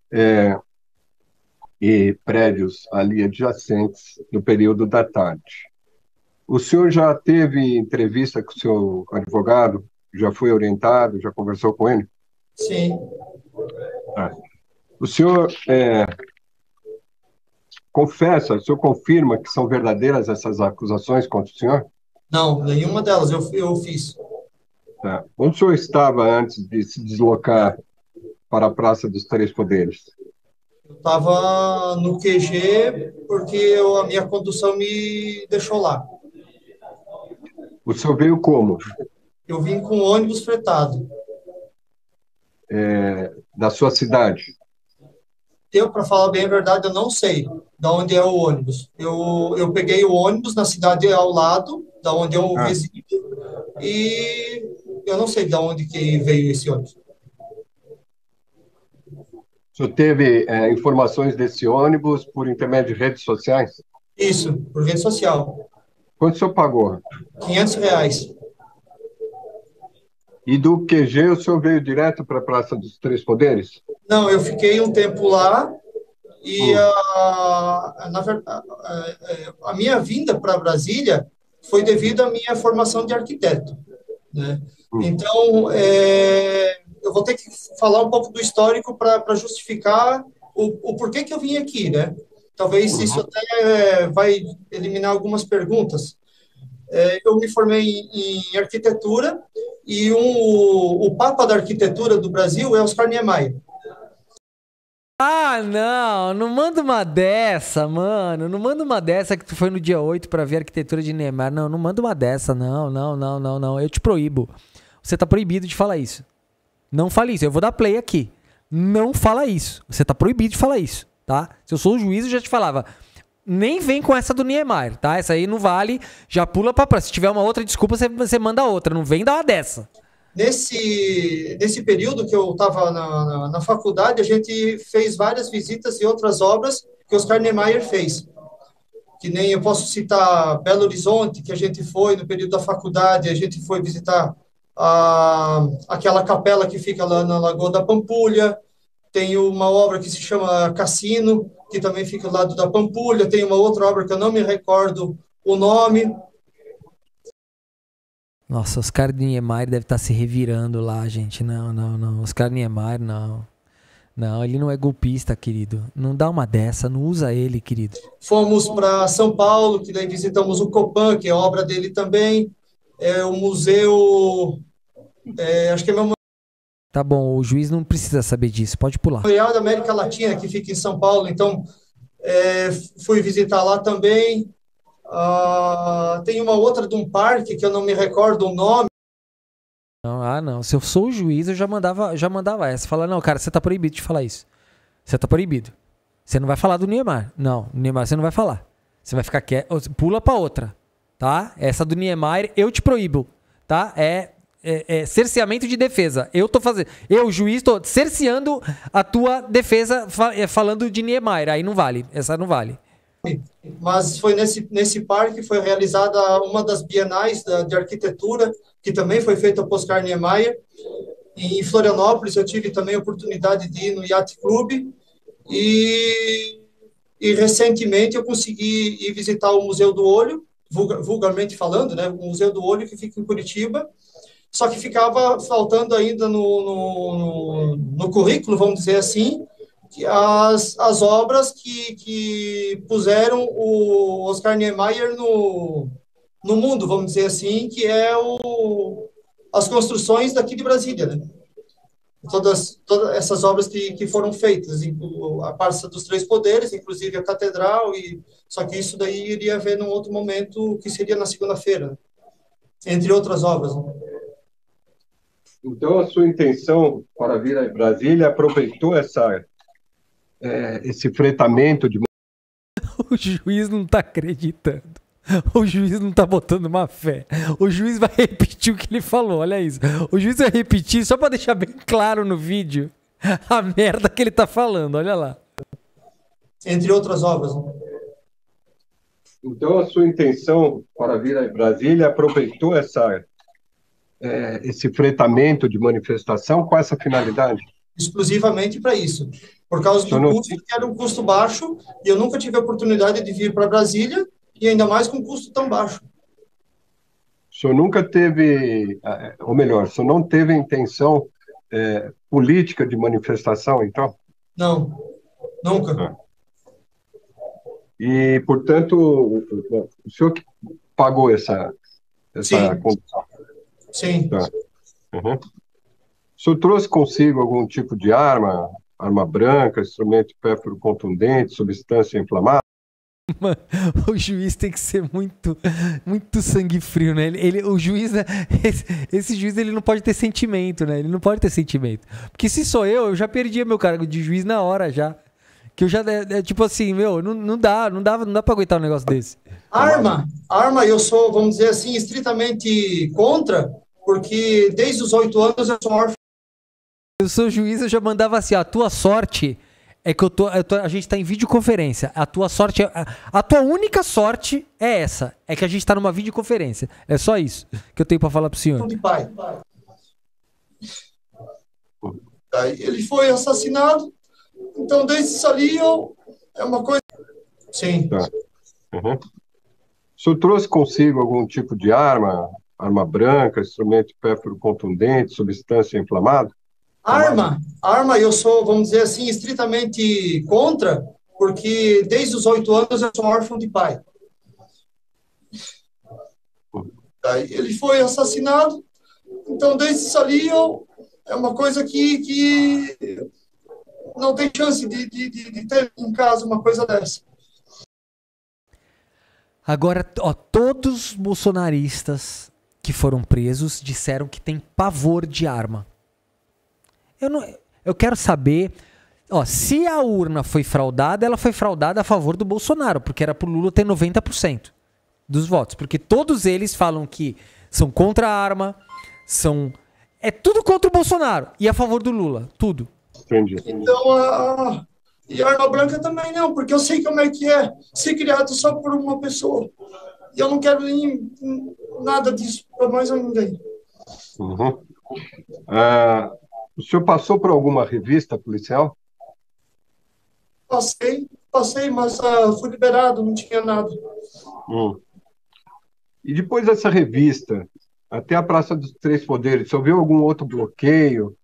I: e prédios ali adjacentes no período da tarde. O senhor já teve entrevista com o seu advogado? Já foi orientado? Já conversou com ele?
P: Sim.
I: O senhor confessa, o senhor confirma que são verdadeiras essas acusações contra o senhor?
P: Não, nenhuma delas eu fiz.
I: Tá. Onde o senhor estava antes de se deslocar para a Praça dos Três Poderes?
P: Eu estava no QG porque a minha condução me deixou lá.
I: O senhor veio como?
P: Eu vim com ônibus fretado.
I: Da sua cidade?
P: Para falar bem a verdade, eu não sei de onde é o ônibus. Eu peguei o ônibus na cidade ao lado, da onde eu resido, e eu não sei de onde que veio esse ônibus.
I: O senhor teve informações desse ônibus por intermédio de redes sociais?
P: Isso, por rede social.
I: Quanto o senhor pagou?
P: R$500.
I: E do QG o senhor veio direto para a Praça dos Três Poderes?
P: Não, eu fiquei um tempo lá E a minha vinda para Brasília foi devido à minha formação de arquiteto, né? Então, eu vou ter que falar um pouco do histórico para justificar o porquê que eu vim aqui, né? Talvez isso até vai eliminar algumas perguntas. Eu me formei em arquitetura e o Papa da Arquitetura do Brasil é Oscar Niemeyer.
D: Ah, não manda uma dessa, mano. Não manda uma dessa que tu foi no dia 8 pra ver a arquitetura de Niemeyer. Não manda uma dessa, não. Eu te proíbo. Você tá proibido de falar isso. Não fale isso. Eu vou dar play aqui. Não fala isso. Você tá proibido de falar isso, tá? Se eu sou o juiz, eu já te falava. Nem vem com essa do Niemeyer, tá? Essa aí não vale. Já pula pra próxima. Se tiver uma outra desculpa, você manda outra. Não vem dar uma dessa.
P: Nesse período que eu estava na faculdade, a gente fez várias visitas e outras obras que Oscar Niemeyer fez. Que nem eu posso citar Belo Horizonte, que a gente foi no período da faculdade, a gente foi visitar aquela capela que fica lá na Lagoa da Pampulha. Tem uma obra que se chama Cassino, que também fica ao lado da Pampulha. Tem uma outra obra que eu não me recordo o nome.
D: Nossa, Oscar Niemeyer deve estar se revirando lá, gente. Não. Oscar Niemeyer, não. Não, ele não é golpista, querido. Não dá uma dessa, não usa ele, querido.
P: Fomos para São Paulo, que daí visitamos o Copan, que é obra dele também. O museu... acho que é meu...
D: Tá bom, o juiz não precisa saber disso, pode pular.
P: Memorial da América Latina, que fica em São Paulo, então fui visitar lá também. Tem uma outra de um parque que eu não me recordo o nome.
D: Não. Se eu sou o juiz, eu já mandava essa. Falar, não, cara, você tá proibido de falar isso. Você tá proibido. Você não vai falar do Niemeyer. Não, do Niemeyer você não vai falar. Você vai ficar quieto, pula pra outra, tá? Essa do Niemeyer, eu te proíbo, tá? Cerceamento de defesa. Eu, juiz, tô cerceando a tua defesa falando de Niemeyer. Aí não vale. Essa não vale.
P: Mas foi nesse parque foi realizada uma das bienais de arquitetura, que também foi feita por Oscar Niemeyer. Em Florianópolis eu tive também a oportunidade de ir no Yacht Club e recentemente eu consegui ir visitar o Museu do Olho, vulgarmente falando, né, o Museu do Olho que fica em Curitiba, só que ficava faltando ainda no currículo, vamos dizer assim, as obras que puseram o Oscar Niemeyer no mundo, vamos dizer assim, que é as construções daqui de Brasília, né? Todas essas obras que foram feitas, a Praça dos Três Poderes, inclusive a Catedral, só que isso daí iria haver num outro momento, que seria na segunda-feira, né? Entre outras obras, né?
I: Então, a sua intenção para vir a Brasília aproveitou esse fretamento de...
D: O juiz não tá acreditando. O juiz não tá botando uma fé. O juiz vai repetir o que ele falou, olha isso. O juiz vai repetir só para deixar bem claro no vídeo a merda que ele tá falando, olha lá.
P: Entre outras obras, né?
I: Então, a sua intenção para vir a Brasília aproveitou esse fretamento de manifestação com essa finalidade?
P: Exclusivamente para isso. Por causa do custo, que era um custo baixo, e eu nunca tive a oportunidade de vir para Brasília, e ainda mais com um custo tão baixo.
I: O senhor nunca teve, ou melhor, o senhor não teve a intenção política de manifestação, então?
P: Não, nunca.
I: E, portanto, o senhor que pagou essa condição?
P: Sim.
I: Tá. Uhum. O senhor trouxe consigo algum tipo de arma branca, instrumento pérfuro contundente, substância inflamável?
D: Mano, o juiz tem que ser muito sangue frio, né? O juiz, né? Esse juiz, ele não pode ter sentimento, né? Ele não pode ter sentimento. Porque se sou eu já perdia meu cargo de juiz na hora já. Que eu já, tipo assim, não dá pra aguentar um negócio desse.
P: Arma, eu sou, vamos dizer assim, estritamente contra, porque desde os 8 anos eu sou órfão.
D: Eu sou juiz, eu já mandava assim, a tua sorte é que a gente tá em videoconferência. A tua sorte, a tua única sorte é essa, é que a gente tá numa videoconferência. É só isso que eu tenho pra falar pro senhor.
P: De pai. Aí ele foi assassinado, então desde ali eu É uma coisa... Sim.
I: Tá. Uhum. O senhor trouxe consigo algum tipo de arma? Arma branca, instrumento pérfuro contundente, substância inflamada?
P: Arma, eu sou, vamos dizer assim, estritamente contra, porque desde os 8 anos eu sou órfão de pai. Aí ele foi assassinado, então desde isso ali é uma coisa que não tem chance de ter em casa uma coisa dessa.
D: Agora, ó, todos os bolsonaristas que foram presos disseram que tem pavor de arma. Eu quero saber, ó, se a urna foi fraudada, ela foi fraudada a favor do Bolsonaro, porque era pro Lula ter 90% dos votos, porque todos eles falam que são contra a arma, é tudo contra o Bolsonaro e a favor do Lula, tudo.
I: Entendi.
P: Então, e a arma branca também não, porque eu sei como é que é ser criado só por uma pessoa. E eu não quero nem nada disso para mais ninguém.
I: Uhum. O senhor passou por alguma revista policial?
P: Passei, mas fui liberado, não tinha nada.
I: E depois dessa revista, até a Praça dos Três Poderes, você ouviu algum outro bloqueio?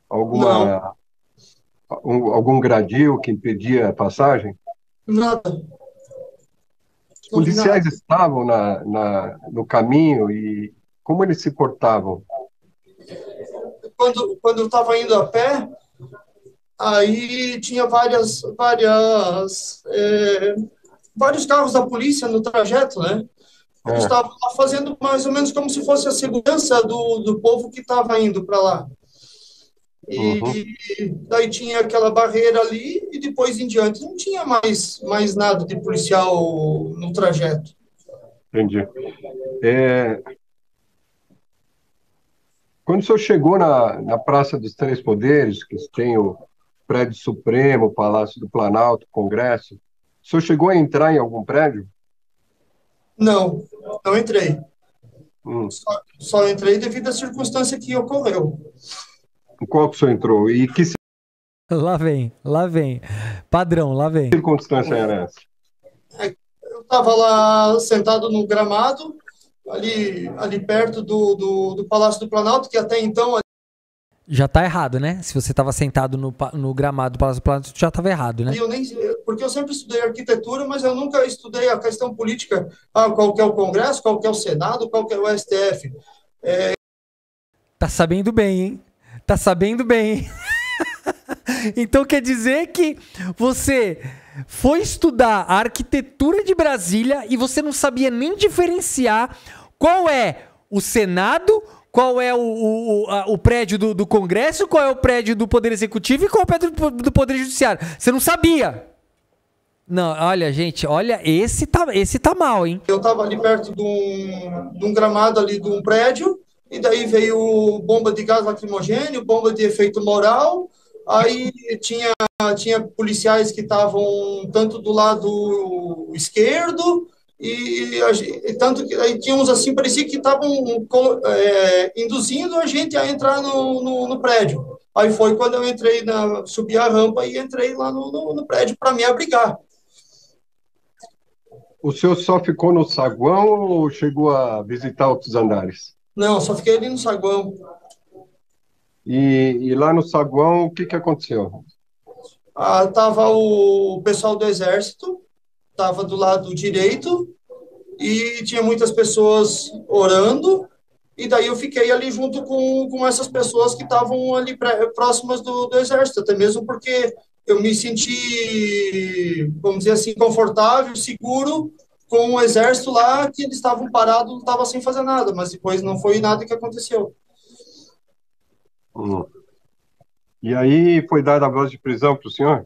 I: Algum gradil que impedia a passagem?
P: Nada.
I: Os policiais estavam no caminho e como eles se portavam?
P: Quando eu estava indo a pé, aí tinha vários carros da polícia no trajeto, né? Eles estavam lá fazendo mais ou menos como se fosse a segurança do povo que estava indo para lá. E daí tinha aquela barreira ali e depois em diante não tinha mais nada de policial no trajeto.
I: Entendi. Quando o senhor chegou na Praça dos Três Poderes, que tem o Prédio Supremo, o Palácio do Planalto, o Congresso, o senhor chegou a entrar em algum prédio?
P: Não entrei. Só entrei devido à circunstância que ocorreu.
I: Qual que o senhor entrou? E que
D: Lá vem. Padrão, lá vem.
I: Que circunstância era essa?
P: Eu estava lá sentado no gramado, ali perto do Palácio do Planalto, que até então...
D: Já tá errado, né? Se você estava sentado no gramado do Palácio do Planalto, já estava errado, né?
P: Porque eu sempre estudei arquitetura, mas eu nunca estudei a questão política. Qual que é o Congresso, qual que é o Senado, qual que é o STF.
D: Tá sabendo bem, hein? Tá sabendo bem, hein? Então quer dizer que você foi estudar a arquitetura de Brasília e você não sabia nem diferenciar qual é o Senado, qual é o prédio do Congresso, qual é o prédio do Poder Executivo e qual é o prédio do Poder Judiciário. Você não sabia. Não, olha, gente, esse tá mal, hein?
P: Eu tava ali perto de um gramado ali de um prédio, e daí veio bomba de gás lacrimogêneo, bomba de efeito moral, aí tinha policiais que estavam tanto do lado esquerdo, e tanto que aí tinha uns assim, parecia que estavam induzindo a gente a entrar no prédio. Aí foi quando eu subi a rampa e entrei lá no prédio para me abrigar.
I: O senhor só ficou no saguão ou chegou a visitar outros andares?
P: Não, só fiquei ali no saguão.
I: E lá no saguão, o que aconteceu?
P: Tava o pessoal do Exército, tava do lado direito, e tinha muitas pessoas orando, e daí eu fiquei ali junto com essas pessoas que estavam ali próximas do Exército, até mesmo porque eu me senti, vamos dizer assim, confortável, seguro com o Exército lá, que eles estavam parados, não estavam sem fazer nada, mas depois não foi nada que aconteceu.
I: E aí foi dada a voz de prisão para o senhor?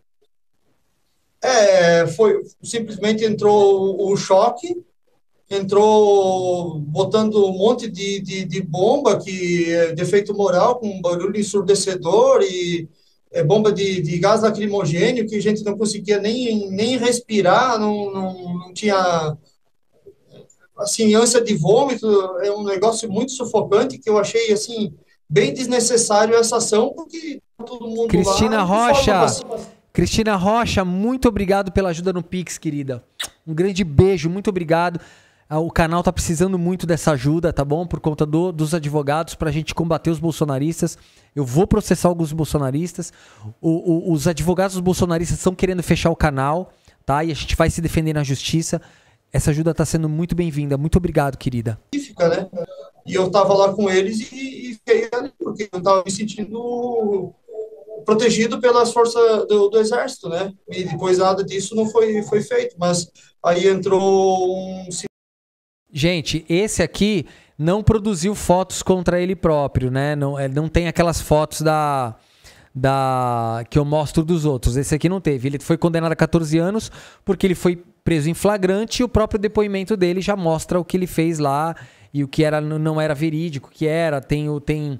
P: Simplesmente entrou o choque, entrou botando um monte de bomba, que é de efeito moral, com barulho ensurdecedor, e bomba de gás lacrimogênio, que a gente não conseguia nem respirar, não tinha, assim, ânsia de vômito. É um negócio muito sufocante, que eu achei, assim, bem desnecessário essa ação, porque todo mundo
D: Cristina
P: lá...
D: Cristina Rocha, muito obrigado pela ajuda no Pix, querida. Um grande beijo, muito obrigado. O canal tá precisando muito dessa ajuda, tá bom? Por conta dos advogados, pra gente combater os bolsonaristas. Eu vou processar alguns bolsonaristas. Os advogados bolsonaristas estão querendo fechar o canal, tá? E a gente vai se defender na justiça. Essa ajuda tá sendo muito bem-vinda. Muito obrigado, querida.
P: Né? E eu tava lá com eles e fiquei ali, porque eu tava me sentindo protegido pelas forças do Exército, né? E depois nada disso não foi feito. Mas aí entrou um...
D: Gente, esse aqui não produziu fotos contra ele próprio, né? Não tem aquelas fotos que eu mostro dos outros. Esse aqui não teve. Ele foi condenado a 14 anos porque ele foi preso em flagrante e o próprio depoimento dele já mostra o que ele fez lá e o que era, não era verídico, o que era. Tem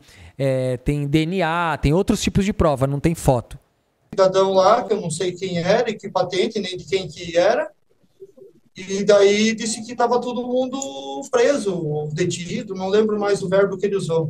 D: DNA, tem outros tipos de prova, não tem foto.
P: Cidadão lá, que eu não sei quem era e que patente, nem de quem que era. E daí disse que estava todo mundo preso, detido, não lembro mais o verbo que ele usou.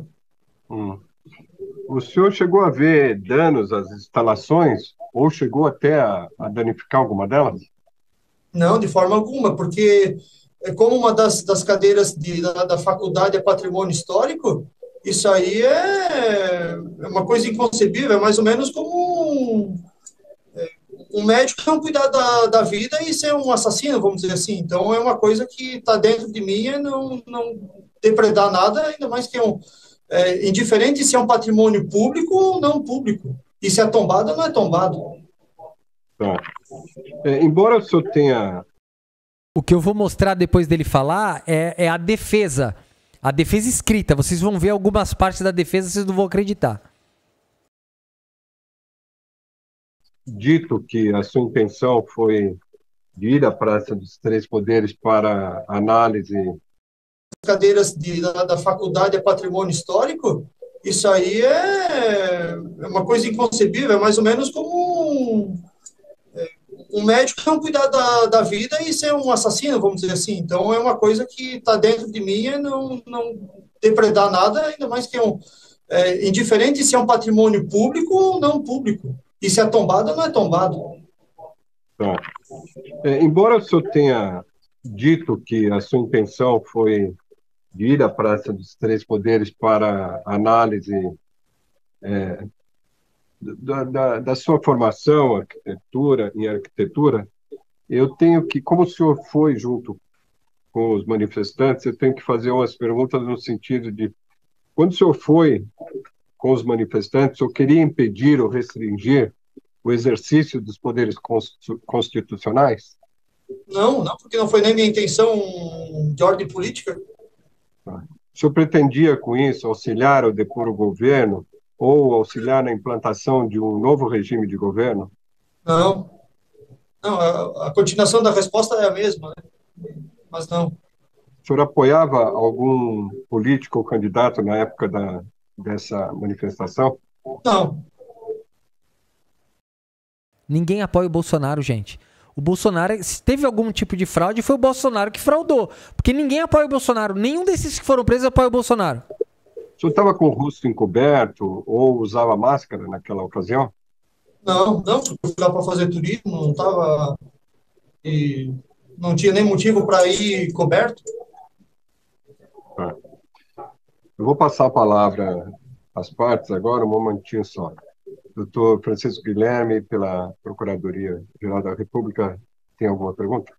I: O senhor chegou a ver danos às instalações ou chegou até a danificar alguma delas?
P: Não, de forma alguma, porque como uma das cadeiras da faculdade é patrimônio histórico, isso aí é uma coisa inconcebível, é mais ou menos como um médico não cuidar da vida e ser um assassino, vamos dizer assim. Então, é uma coisa que está dentro de mim e não depredar nada, ainda mais que indiferente se é um patrimônio público ou não público. E se é tombado ou não é tombado.
I: Tá. Embora o senhor tenha...
D: O que eu vou mostrar depois dele falar é a defesa. A defesa escrita. Vocês vão ver algumas partes da defesa, vocês não vão acreditar.
I: Dito que a sua intenção foi de ir à Praça dos Três Poderes para análise...
P: Cadeiras da faculdade é patrimônio histórico, isso aí é uma coisa inconcebível, é mais ou menos como um médico não cuidar da vida e ser um assassino, vamos dizer assim. Então, é uma coisa que está dentro de mim e não depredar nada, ainda mais que indiferente se é um patrimônio público ou não público. E se é tombado ou não é tombado.
I: Tá. Embora o senhor tenha dito que a sua intenção foi de ir à Praça dos Três Poderes para análise da sua formação em arquitetura, eu tenho que, como o senhor foi junto com os manifestantes, eu tenho que fazer umas perguntas no sentido de, quando o senhor foi com os manifestantes, eu queria impedir ou restringir o exercício dos poderes constitucionais?
P: Não, porque não foi nem minha intenção de ordem política.
I: O senhor pretendia, com isso, auxiliar ou depor o governo ou auxiliar na implantação de um novo regime de governo?
P: Não, a continuação da resposta é a mesma, né? Mas não.
I: O senhor apoiava algum político ou candidato na época dessa manifestação?
P: Não.
D: Ninguém apoia o Bolsonaro, gente. O Bolsonaro, se teve algum tipo de fraude, foi o Bolsonaro que fraudou. Porque ninguém apoia o Bolsonaro. Nenhum desses que foram presos apoia o Bolsonaro.
I: O senhor estava com o rosto encoberto ou usava máscara naquela ocasião?
P: Não, porque eu fui lá para fazer turismo, não estava... E não tinha nem motivo para ir coberto.
I: Tá. Eu vou passar a palavra às partes agora, um momentinho só. Doutor Francisco Guilherme, pela Procuradoria-Geral da República, tem alguma pergunta?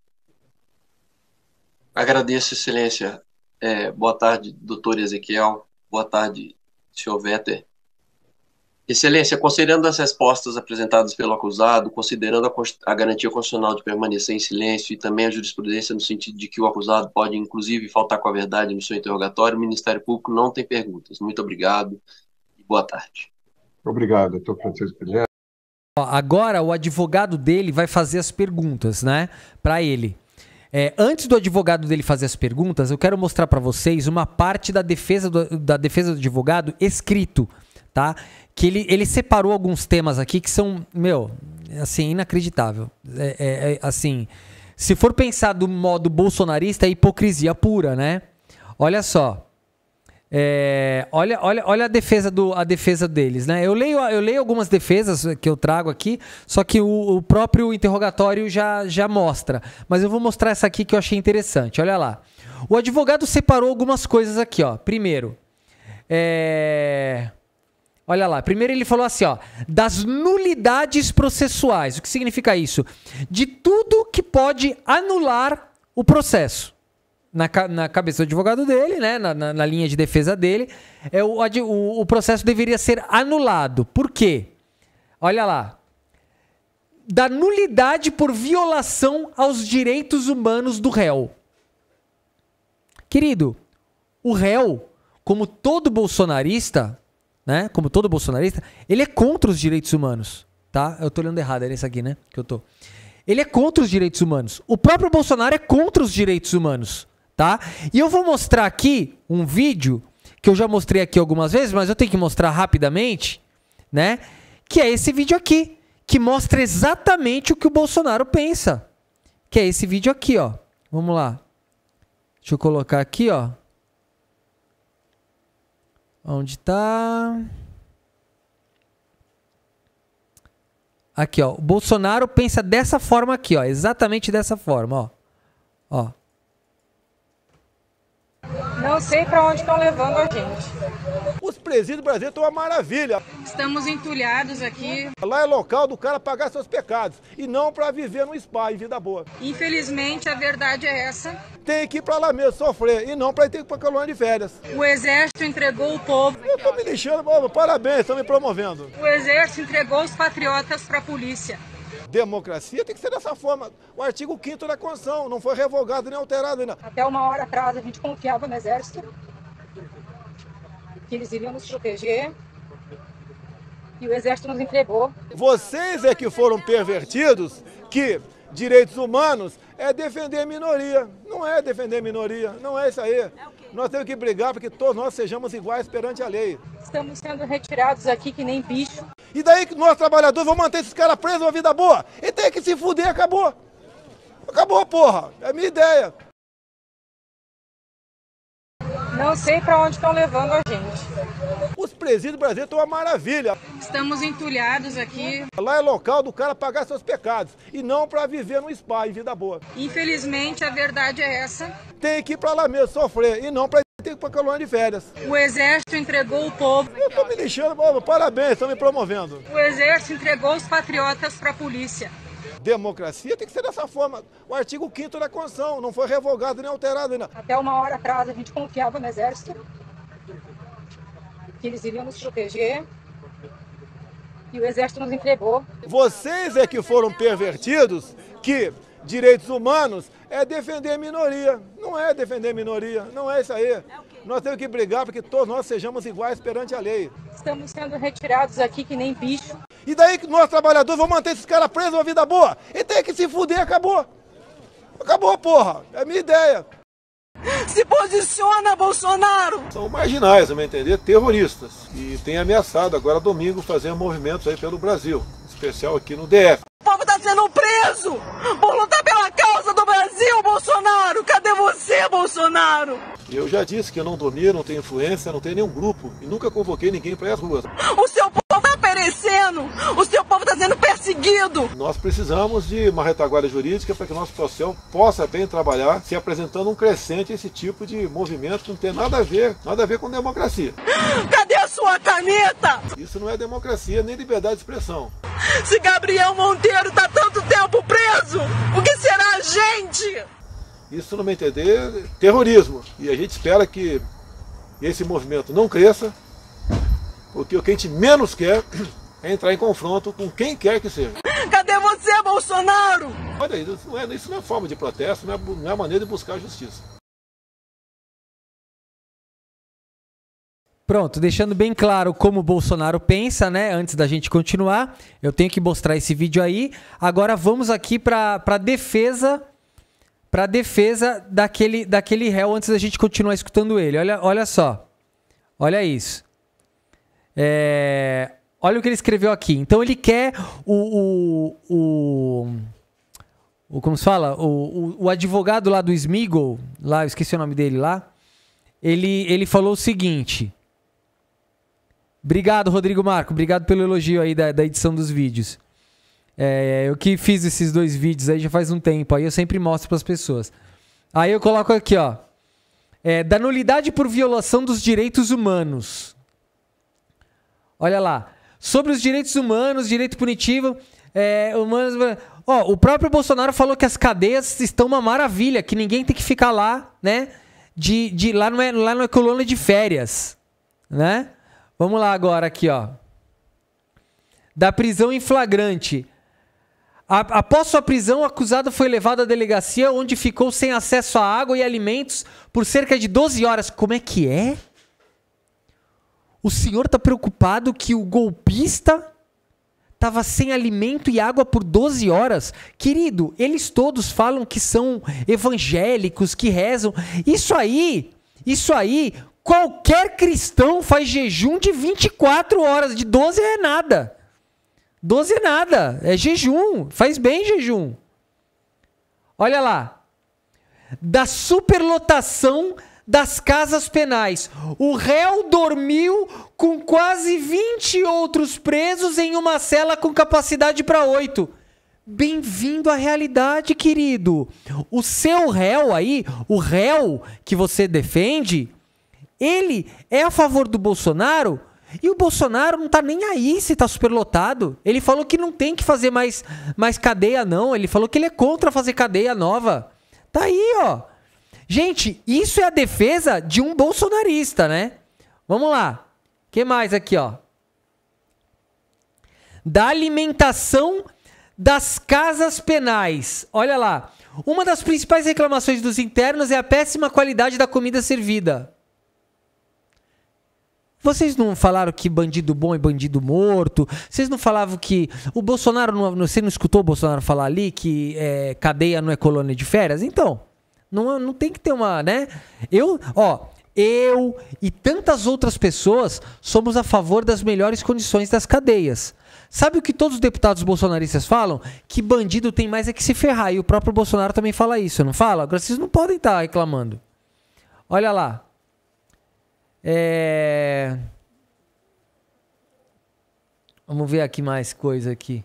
L: Agradeço, Excelência. Boa tarde, doutor Ezequiel. Boa tarde, senhor Vetter. Excelência, considerando as respostas apresentadas pelo acusado, considerando a garantia constitucional de permanecer em silêncio e também a jurisprudência no sentido de que o acusado pode, inclusive, faltar com a verdade no seu interrogatório, o Ministério Público não tem perguntas. Muito obrigado e boa tarde.
I: Obrigado, doutor Francisco Guilherme.
D: Agora o advogado dele vai fazer as perguntas, né, para ele. Antes do advogado dele fazer as perguntas, eu quero mostrar para vocês uma parte da defesa do advogado escrito, tá? Que ele separou alguns temas aqui que são, assim, inacreditável. Assim, se for pensar do modo bolsonarista, é hipocrisia pura, né? Olha só. Olha a defesa deles, né? Eu leio algumas defesas que eu trago aqui, só que o próprio interrogatório já mostra. Mas eu vou mostrar essa aqui que eu achei interessante. Olha lá. O advogado separou algumas coisas aqui, ó. Primeiro, olha lá. Primeiro ele falou assim, ó, das nulidades processuais. O que significa isso? De tudo que pode anular o processo. Na cabeça do advogado dele, né, na linha de defesa dele, o processo deveria ser anulado. Por quê? Olha lá. Da nulidade por violação aos direitos humanos do réu. Querido, o réu, como todo bolsonarista, né, ele é contra os direitos humanos, tá? Eu tô olhando errado, é nesse aqui, né, que eu tô. Ele é contra os direitos humanos. O próprio Bolsonaro é contra os direitos humanos. Tá? E eu vou mostrar aqui um vídeo que eu já mostrei aqui algumas vezes, mas eu tenho que mostrar rapidamente, né? Que é esse vídeo aqui, que mostra exatamente o que o Bolsonaro pensa. Que é esse vídeo aqui, ó. Vamos lá. Deixa eu colocar aqui, ó. Onde tá? Aqui, ó. O Bolsonaro pensa dessa forma aqui, ó. Exatamente dessa forma, ó. Ó.
R: Não sei para onde estão levando a gente.
S: Os presídios do Brasil estão uma maravilha.
R: Estamos entulhados aqui.
S: Lá é local do cara pagar seus pecados e não para viver no spa em vida boa.
R: Infelizmente, a verdade é essa.
S: Tem que ir para lá mesmo sofrer e não para ter que ir para colônia de férias.
R: O Exército entregou o povo.
S: Eu tô me lixando, parabéns, estão me promovendo.
R: O Exército entregou os patriotas para a polícia.
S: Democracia tem que ser dessa forma. O artigo 5º da Constituição não foi revogado nem alterado ainda.
R: Até uma hora atrás a gente confiava no Exército, que eles iriam nos proteger, e o Exército nos entregou.
S: Vocês é que foram pervertidos que direitos humanos é defender a minoria. Não é defender a minoria, não é isso aí. Nós temos que brigar para que todos nós sejamos iguais perante a lei.
R: Estamos sendo retirados aqui que nem bicho.
S: E daí que nós trabalhadores vamos manter esses caras presos uma vida boa? E tem que se fuder, acabou. Acabou, porra. É a minha ideia.
R: Não sei para onde estão levando a gente.
S: Os presídios do Brasil estão uma maravilha.
R: Estamos entulhados aqui.
S: Lá é local do cara pagar seus pecados e não para viver no spa em vida boa.
R: Infelizmente, a verdade é essa.
S: Tem que ir para lá mesmo sofrer e não para ter que ir para colônia de férias.
R: O Exército entregou o povo.
S: Eu tô me lixando, parabéns, estão me promovendo.
R: O Exército entregou os patriotas para a polícia.
S: Democracia tem que ser dessa forma. O artigo 5º da Constituição não foi revogado nem alterado ainda.
R: Até uma hora atrás a gente confiava no Exército, que eles iriam nos proteger, e o Exército nos entregou.
S: Vocês é que foram pervertidos que direitos humanos é defender a minoria. Não é defender a minoria, não é isso aí. Nós temos que brigar para que todos nós sejamos iguais perante a lei.
R: Estamos sendo retirados aqui que nem bicho.
S: E daí que nós trabalhadores vamos manter esses caras presos uma vida boa? E tem que se fuder, acabou. Acabou, porra. É a minha ideia.
R: Se posiciona, Bolsonaro!
S: São marginais, a meu entender, terroristas. E tem ameaçado agora domingo fazer movimentos aí pelo Brasil, em especial aqui no DF.
R: O povo está sendo preso por lutar pela causa do Brasil, Bolsonaro! Cadê você, Bolsonaro?
S: Eu já disse que eu não domino, não tenho influência, não tenho nenhum grupo e nunca convoquei ninguém para ir às ruas.
R: O seu povo está perecendo! O seu povo está sendo perseguido!
S: Nós precisamos de uma retaguarda jurídica para que o nosso processo possa bem trabalhar, se apresentando um crescente esse tipo de movimento que não tem nada a ver com democracia.
R: Cadê a sua caneta?
S: Isso não é democracia nem liberdade de expressão.
R: Se Gabriel Monteiro está tanto tempo preso, o que será a gente?
S: Isso, no meu entender, é terrorismo. E a gente espera que esse movimento não cresça, porque o que a gente menos quer é entrar em confronto com quem quer que seja.
R: Cadê você, Bolsonaro?
S: Olha, isso não é forma de protesto, não é maneira de buscar justiça.
D: Pronto, deixando bem claro como o Bolsonaro pensa, né? Antes da gente continuar, eu tenho que mostrar esse vídeo aí. Agora vamos aqui para defesa daquele réu antes da gente continuar escutando ele. Olha só. Olha isso. Olha o que ele escreveu aqui. Então ele quer como se fala? O advogado lá do Smigol, lá, eu esqueci o nome dele lá. ele falou o seguinte. Obrigado, Rodrigo Marco. Obrigado pelo elogio aí da edição dos vídeos. Eu que fiz esses 2 vídeos aí já faz um tempo. Aí eu sempre mostro para as pessoas. Aí eu coloco aqui, ó. Da nulidade por violação dos direitos humanos. Olha lá. Sobre os direitos humanos, direito punitivo, o próprio Bolsonaro falou que as cadeias estão uma maravilha, que ninguém tem que ficar lá, né? Lá não é colônia de férias, né? Vamos lá agora aqui, ó. Da prisão em flagrante. Após sua prisão, o acusado foi levado à delegacia, onde ficou sem acesso a água e alimentos por cerca de 12 horas. Como é que é? O senhor está preocupado que o golpista estava sem alimento e água por 12 horas? Querido, eles todos falam que são evangélicos, que rezam. Isso aí, qualquer cristão faz jejum de 24 horas, de 12 é nada. 12 é nada, é jejum, faz bem jejum. Olha lá, da superlotação das casas penais. O réu dormiu com quase 20 outros presos em uma cela com capacidade para 8. Bem-vindo à realidade, querido. O seu réu aí, o réu que você defende, ele é a favor do Bolsonaro e o Bolsonaro não tá nem aí se tá superlotado. Ele falou que não tem que fazer mais cadeia, não. Ele falou que ele é contra fazer cadeia nova. Tá aí, ó. Gente, isso é a defesa de um bolsonarista, né? Vamos lá. O que mais aqui, ó? Da alimentação das casas penais. Olha lá. Uma das principais reclamações dos internos é a péssima qualidade da comida servida. Vocês não falaram que bandido bom é bandido morto? Vocês não falavam que... O Bolsonaro... Você não escutou o Bolsonaro falar ali que cadeia não é colônia de férias? Então... Não tem que ter uma, né? Eu e tantas outras pessoas somos a favor das melhores condições das cadeias. Sabe o que todos os deputados bolsonaristas falam? Que bandido tem mais é que se ferrar. E o próprio Bolsonaro também fala isso, não fala? Agora vocês não podem estar reclamando. Olha lá. Vamos ver aqui mais coisa aqui.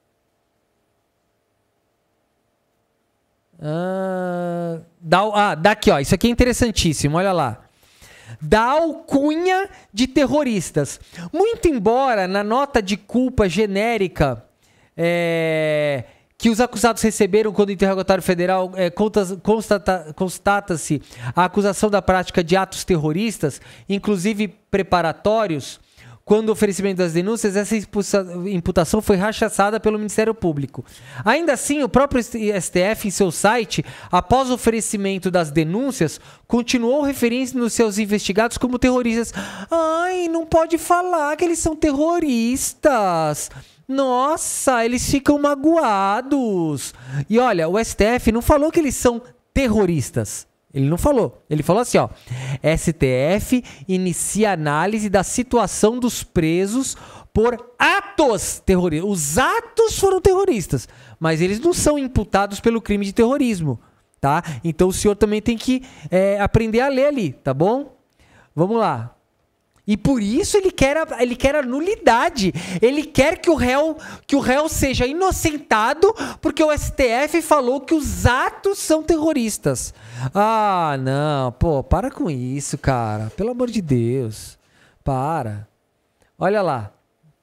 D: Daqui, ó. Isso aqui é interessantíssimo, olha lá. Da alcunha de terroristas. Muito embora na nota de culpa genérica que os acusados receberam quando o interrogatório federal constata-se a acusação da prática de atos terroristas, inclusive preparatórios, quando o oferecimento das denúncias, essa imputação foi rechaçada pelo Ministério Público. Ainda assim, o próprio STF, em seu site, após o oferecimento das denúncias, continuou referindo os seus investigados como terroristas. Ai, não pode falar que eles são terroristas. Nossa, eles ficam magoados. E olha, o STF não falou que eles são terroristas. Ele não falou. Ele falou assim, ó. STF inicia análise da situação dos presos por atos terroristas. Os atos foram terroristas, mas eles não são imputados pelo crime de terrorismo, tá? Então o senhor também tem que aprender a ler ali, tá bom? Vamos lá. E por isso ele quer a nulidade. Ele quer que o réu seja inocentado porque o STF falou que os atos são terroristas. Ah, não. Pô, para com isso, cara. Pelo amor de Deus. Para. Olha lá.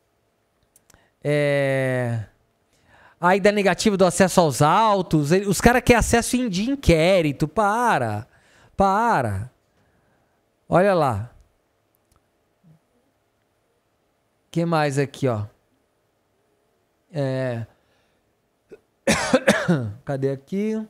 D: Aí da negativa do acesso aos autos. Os caras querem acesso de inquérito. Para. Olha lá. O que mais aqui, ó? Cadê aqui?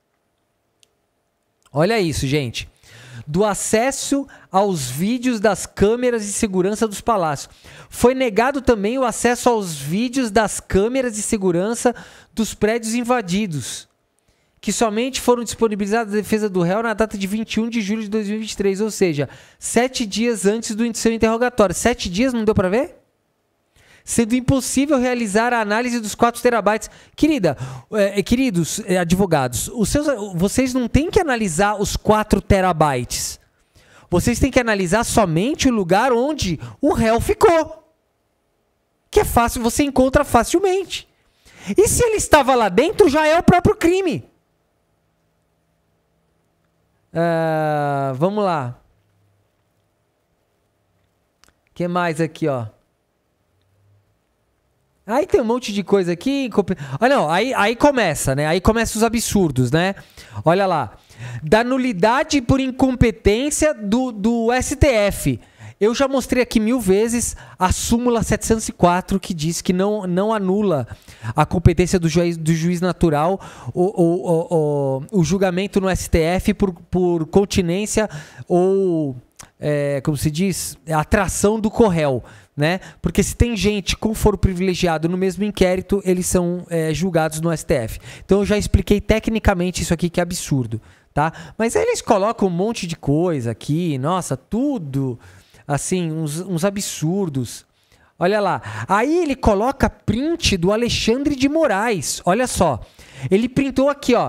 D: Olha isso, gente. Do acesso aos vídeos das câmeras de segurança dos palácios. Foi negado também o acesso aos vídeos das câmeras de segurança dos prédios invadidos, que somente foram disponibilizados à defesa do réu na data de 21 de julho de 2023, ou seja, 7 dias antes do seu interrogatório. 7 dias não deu para ver? Sendo impossível realizar a análise dos 4 terabytes. Queridos advogados, vocês não têm que analisar os 4 terabytes. Vocês têm que analisar somente o lugar onde o réu ficou. Que é fácil, você encontra facilmente. E se ele estava lá dentro, já é o próprio crime. Vamos lá. O que mais aqui, ó? Aí tem um monte de coisa aqui. Olha, não, aí começa, né? Aí começam os absurdos, né? Olha lá. Da nulidade por incompetência do STF. Eu já mostrei aqui 1000 vezes a súmula 704 que diz que não anula a competência do juiz natural o julgamento no STF por continência ou, como se diz, atração do corréu, né? Porque se tem gente com foro privilegiado no mesmo inquérito, eles são julgados no STF. Então eu já expliquei tecnicamente isso aqui que é absurdo, tá? Mas aí eles colocam um monte de coisa aqui, nossa, tudo... Assim, uns absurdos. Olha lá. Aí ele coloca print do Alexandre de Moraes. Olha só. Ele printou aqui, ó.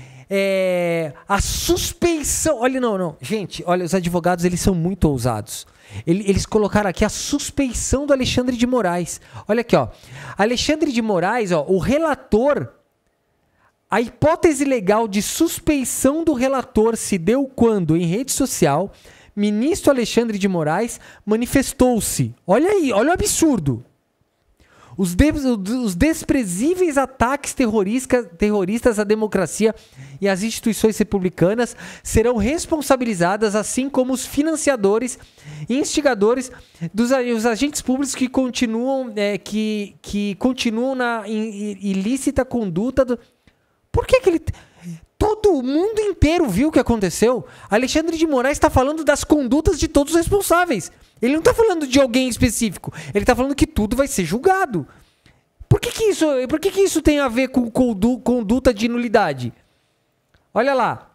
D: A suspeição. Olha, não. Gente, olha, os advogados, eles são muito ousados. Eles colocaram aqui a suspeição do Alexandre de Moraes. Olha aqui, ó. Alexandre de Moraes, ó, o relator... A hipótese legal de suspeição do relator se deu quando, em rede social... Ministro Alexandre de Moraes manifestou-se. Olha aí, olha o absurdo. Os desprezíveis ataques terroristas à democracia e às instituições republicanas serão responsabilizadas, assim como os financiadores e instigadores dos agentes públicos que continuam, continuam na ilícita conduta. Por que ele... Todo mundo inteiro viu o que aconteceu. Alexandre de Moraes está falando das condutas de todos os responsáveis. Ele não está falando de alguém específico. Ele está falando que tudo vai ser julgado. Por que isso tem a ver com conduta de nulidade? Olha lá.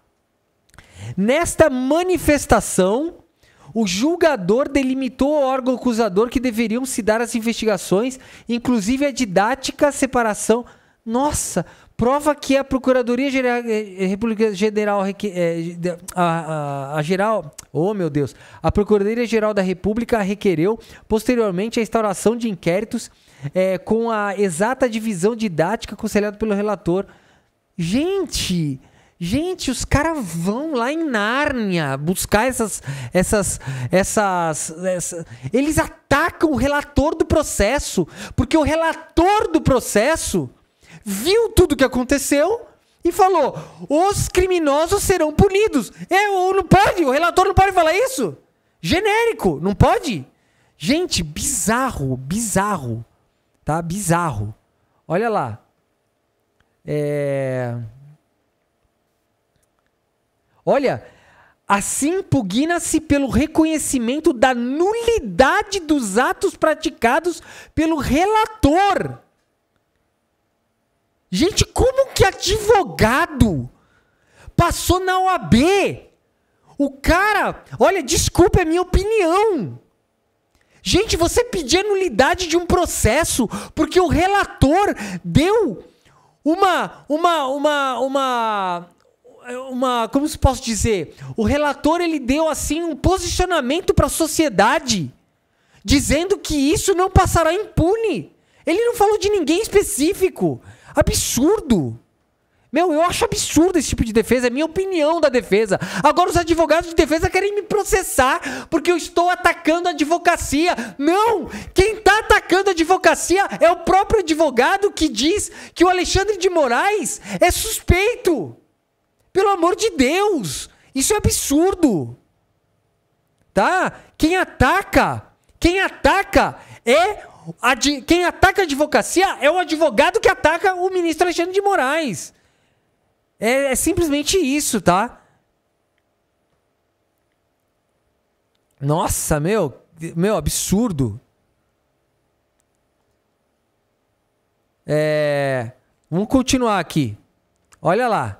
D: Nesta manifestação, o julgador delimitou ao órgão acusador que deveriam se dar as investigações, inclusive a didática separação. Nossa... Prova que a Procuradoria-Geral a Procuradoria-Geral da República requereu posteriormente a instauração de inquéritos com a exata divisão didática aconselhada pelo relator. Gente, os caras vão lá em Nárnia buscar essas. Eles atacam o relator do processo, porque o relator do processo viu tudo o que aconteceu e falou: os criminosos serão punidos. Não pode, o relator não pode falar isso. Genérico, não pode. Gente, bizarro, tá? Bizarro. Olha lá. Olha, assim impugna-se pelo reconhecimento da nulidade dos atos praticados pelo relator. Gente, como que advogado passou na OAB? O cara... Olha, desculpa, é minha opinião. Gente, você pedir a nulidade de um processo porque o relator deu como se posso dizer? O relator, ele deu, assim, um posicionamento para a sociedade, dizendo que isso não passará impune. Ele não falou de ninguém específico. Absurdo. Eu acho absurdo esse tipo de defesa. É minha opinião da defesa. Agora os advogados de defesa querem me processar porque eu estou atacando a advocacia. Não! Quem está atacando a advocacia é o próprio advogado que diz que o Alexandre de Moraes é suspeito. Pelo amor de Deus! Isso é absurdo. Tá? Quem ataca quem ataca a advocacia é o advogado que ataca o ministro Alexandre de Moraes. É simplesmente isso, tá? Nossa, meu, absurdo. Vamos continuar aqui. Olha lá.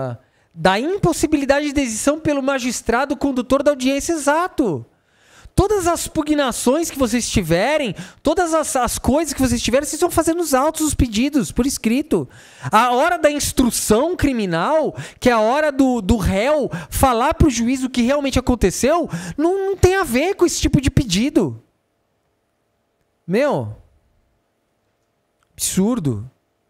D: Da impossibilidade de decisão pelo magistrado condutor da audiência, exato. Todas todas as pugnações que vocês tiverem, todas as coisas que vocês tiverem, vocês vão fazer nos autos os pedidos, por escrito. A hora da instrução criminal, que é a hora do réu falar pro juiz o que realmente aconteceu, não tem a ver com esse tipo de pedido. Meu, absurdo.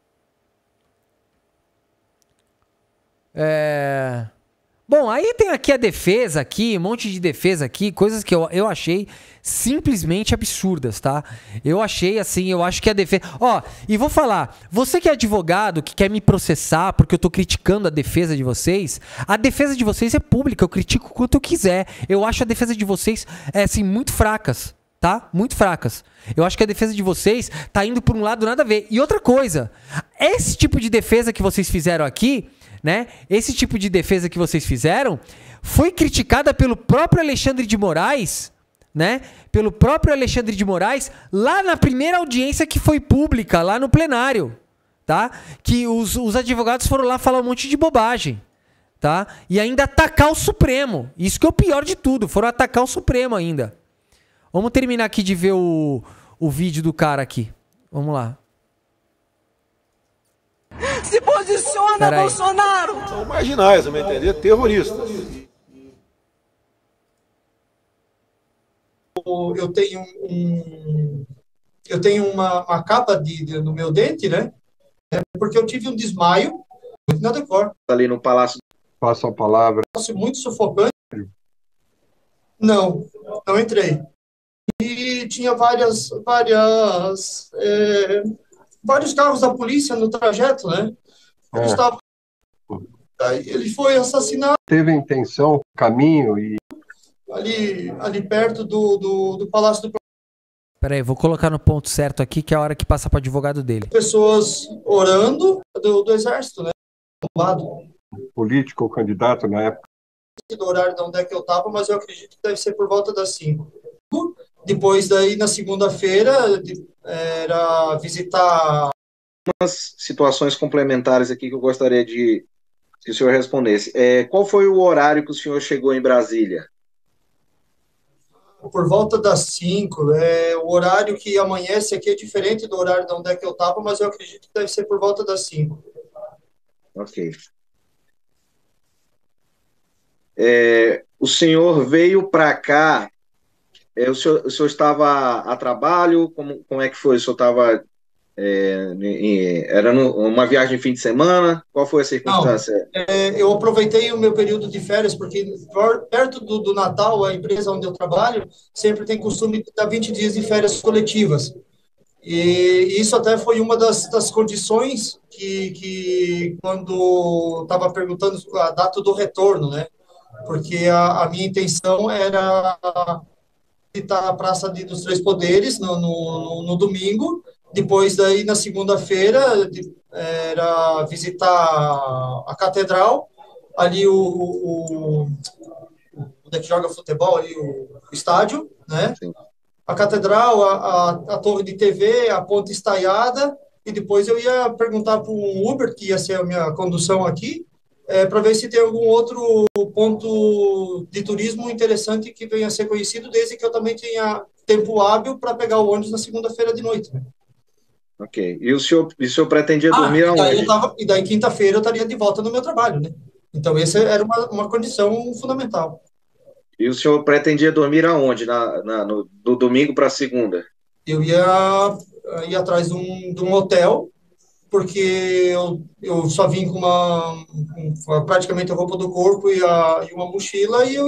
D: Bom, aí tem aqui a defesa, aqui, um monte de defesa aqui, coisas que eu achei simplesmente absurdas, tá? Eu achei assim, eu acho que a defesa... Ó, e vou falar, você que é advogado, que quer me processar porque eu tô criticando a defesa de vocês é pública, eu critico o quanto eu quiser. Eu acho a defesa de vocês, assim, muito fracas, tá? Muito fracas. Eu acho que a defesa de vocês tá indo por um lado nada a ver. E outra coisa, esse tipo de defesa que vocês fizeram aqui, né? Esse tipo de defesa que vocês fizeram foi criticada pelo próprio Alexandre de Moraes, né? Pelo próprio Alexandre de Moraes, lá na primeira audiência que foi pública, lá no plenário, tá? Que os advogados foram lá falar um monte de bobagem, tá? E ainda atacar o Supremo. Isso que é o pior de tudo, foram atacar o Supremo ainda. Vamos terminar aqui de ver o vídeo do cara aqui. Vamos lá.
R: Se posiciona, Bolsonaro!
S: São marginais, a meu entender, terroristas.
P: Eu tenho uma capa no meu dente, né? Porque eu tive um desmaio muito inadequado.
Q: Ali no Palácio.
I: Passo a palavra.
P: Muito sufocante. Não entrei. E tinha vários carros da polícia no trajeto, né? Ele foi assassinado.
I: Teve intenção, caminho e...
P: Ali perto do Palácio do...
D: Peraí, vou colocar no ponto certo aqui, que é a hora que passa para o advogado dele.
P: Pessoas orando do Exército, né? Do lado.
I: Político, candidato na época.
P: Do horário de onde é que eu estava, mas eu acredito que deve ser por volta das 5. Depois daí, na segunda-feira, era visitar...
Q: Umas situações complementares aqui que eu gostaria que o senhor respondesse. Qual foi o horário que o senhor chegou em Brasília?
P: Por volta das 5. O horário que amanhece aqui é diferente do horário de onde é que eu estava, mas eu acredito que deve ser por volta das 5.
Q: Ok. O senhor veio para cá, o senhor estava a trabalho? Como é que foi? O senhor estava... era uma viagem de fim de semana? Qual foi a circunstância?
P: Não, eu aproveitei o meu período de férias, porque perto do Natal, a empresa onde eu trabalho sempre tem costume de dar 20 dias de férias coletivas. E isso até foi uma das condições que quando estava perguntando a data do retorno, né? Porque a minha intenção era visitar a Praça dos Três Poderes no domingo. Depois daí, na segunda-feira, era visitar a Catedral, ali onde é que joga futebol, ali o estádio, né? Sim. A Catedral, a Torre de TV, a Ponte Estaiada, e depois eu ia perguntar para um Uber, que ia ser a minha condução aqui, para ver se tem algum outro ponto de turismo interessante que venha a ser conhecido, desde que eu também tenha tempo hábil para pegar o ônibus na segunda-feira de noite, né?
Q: Ok. E o senhor pretendia dormir aonde?
P: E daí quinta-feira eu estaria de volta no meu trabalho, né? Então, essa era uma condição fundamental.
Q: E o senhor pretendia dormir aonde? Do domingo para segunda?
P: Eu ia atrás de um hotel, porque eu só vim com praticamente a roupa do corpo e uma mochila, e eu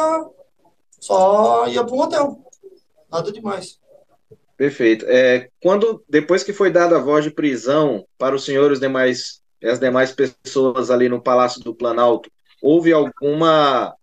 P: só ia para um hotel. Nada demais.
Q: Perfeito. Depois que foi dada a voz de prisão para o senhor e as demais pessoas ali no Palácio do Planalto, houve alguma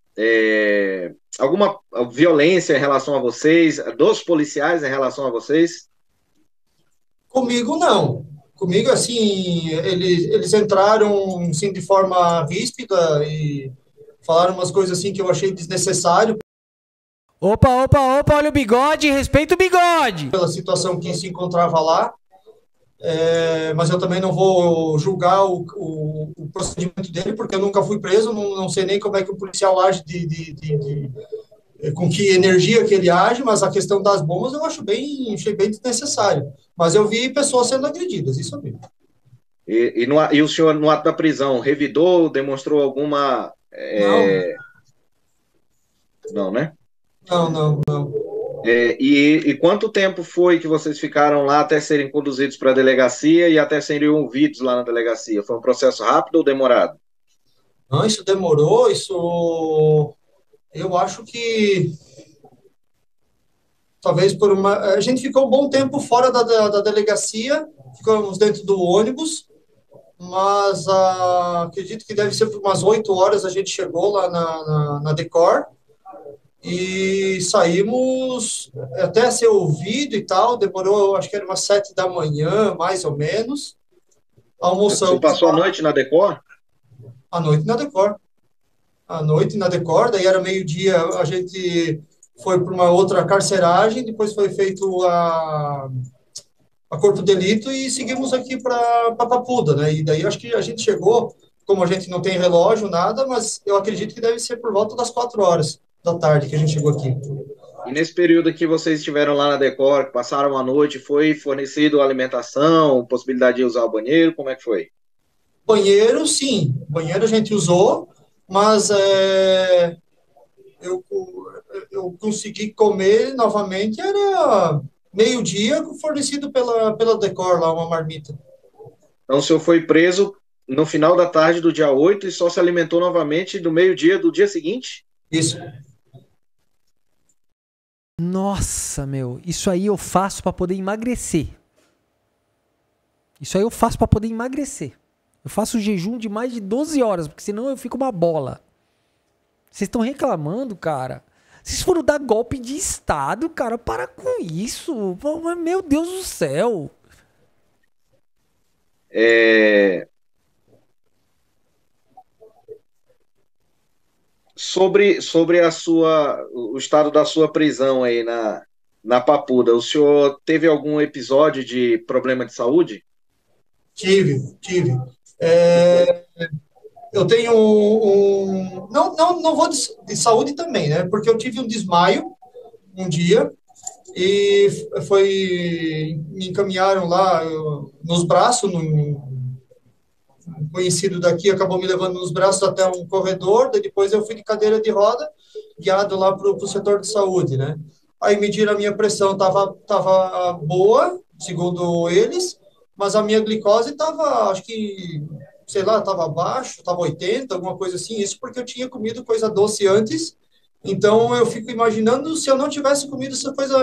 Q: violência em relação a vocês, dos policiais em relação a vocês?
P: Comigo, não. Comigo, assim, eles entraram assim, de forma ríspida e falaram umas coisas assim que eu achei desnecessário.
D: Opa, olha o bigode, respeita o bigode!
P: Pela situação que se encontrava lá, mas eu também não vou julgar o procedimento dele, porque eu nunca fui preso, não sei nem como é que o policial age com que energia que ele age, mas a questão das bombas eu achei bem desnecessário. Mas eu vi pessoas sendo agredidas, isso eu vi.
Q: E o senhor, no ato da prisão, revidou, demonstrou alguma... Não, né?
P: Não.
Q: E quanto tempo foi que vocês ficaram lá até serem conduzidos para a delegacia e até serem ouvidos lá na delegacia? Foi um processo rápido ou demorado?
P: Não, isso demorou, eu acho que talvez a gente ficou um bom tempo fora da delegacia, ficamos dentro do ônibus, mas acredito que deve ser por umas 8 horas a gente chegou lá na Decor e saímos até ser ouvido e tal, demorou, acho que era umas 7 da manhã, mais ou menos. Almoçamos.
Q: Você passou a noite na Decor?
P: À noite na Decor, daí era meio-dia, a gente foi para uma outra carceragem, depois foi feito a corpo de delito e seguimos aqui para Papuda, né? E daí acho que a gente chegou, como a gente não tem relógio, nada, mas eu acredito que deve ser por volta das 4 horas da tarde que a gente chegou aqui.
Q: E nesse período que vocês estiveram lá na Decor, que passaram a noite, foi fornecido alimentação, possibilidade de usar o banheiro, como é que foi?
P: Banheiro, sim. Banheiro a gente usou, mas eu consegui comer novamente, era meio-dia, fornecido pela Decor lá, uma marmita.
Q: Então o senhor foi preso no final da tarde do dia 8 e só se alimentou novamente do meio-dia do dia seguinte?
P: Isso.
D: Nossa, meu, isso aí eu faço para poder emagrecer. Eu faço jejum de mais de 12 horas, porque senão eu fico uma bola. Vocês estão reclamando, cara? Vocês foram dar golpe de Estado, cara? Para com isso. Meu Deus do céu.
Q: Sobre o estado da sua prisão aí na Papuda, o senhor teve algum episódio de problema de saúde?
P: Tive. Eu tenho não vou de saúde também, né? Porque eu tive um desmaio um dia e me encaminharam lá nos braços, um conhecido daqui acabou me levando nos braços até um corredor, daí depois eu fui de cadeira de roda, guiado lá para o setor de saúde, né? Aí mediram a minha pressão, tava boa, segundo eles, mas a minha glicose estava, acho que, sei lá, estava abaixo, estava 80, alguma coisa assim, isso porque eu tinha comido coisa doce antes, então eu fico imaginando se eu não tivesse comido essa coisa,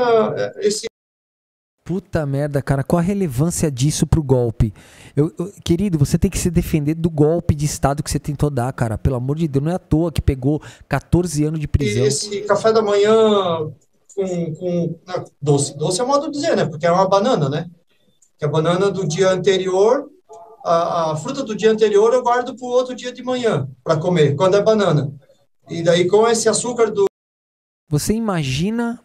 D: Puta merda, cara, qual a relevância disso pro golpe? Querido, você tem que se defender do golpe de Estado que você tentou dar, cara, pelo amor de Deus, não é à toa que pegou 14 anos de prisão.
P: Esse café da manhã com doce é o modo de dizer, né, porque é uma banana, né? Que a banana do dia anterior, a fruta do dia anterior eu guardo para o outro dia de manhã, para comer, quando é banana. E daí com esse açúcar do...
D: Você imagina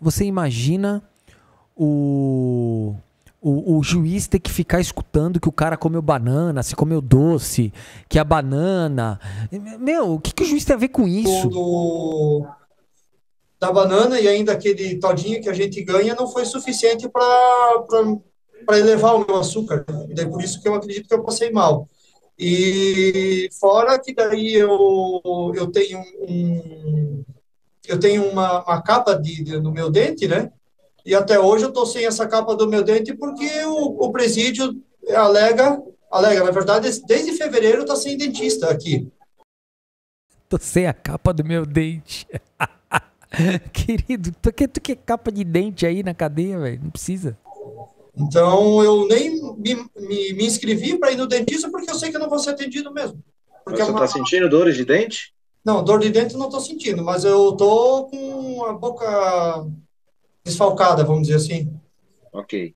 D: o juiz ter que ficar escutando que o cara comeu banana, se comeu doce, que a banana... Meu, o que o juiz tem a ver com isso?
P: Da banana e ainda aquele todinho que a gente ganha não foi suficiente para elevar o meu açúcar, e daí por isso que eu acredito que eu passei mal. E fora que daí eu tenho uma capa no meu dente, né? E até hoje eu tô sem essa capa do meu dente porque o presídio alega, na verdade, desde fevereiro tá sem dentista aqui.
D: Tô sem a capa do meu dente. Querido, tu quer capa de dente aí na cadeia, velho? Não precisa.
P: Então, eu nem me inscrevi para ir no dentista porque eu sei que eu não vou ser atendido mesmo. Porque
Q: você está sentindo dores de dente?
P: Não, dor de dente eu não estou sentindo, mas eu tô com a boca desfalcada, vamos dizer assim.
Q: Ok.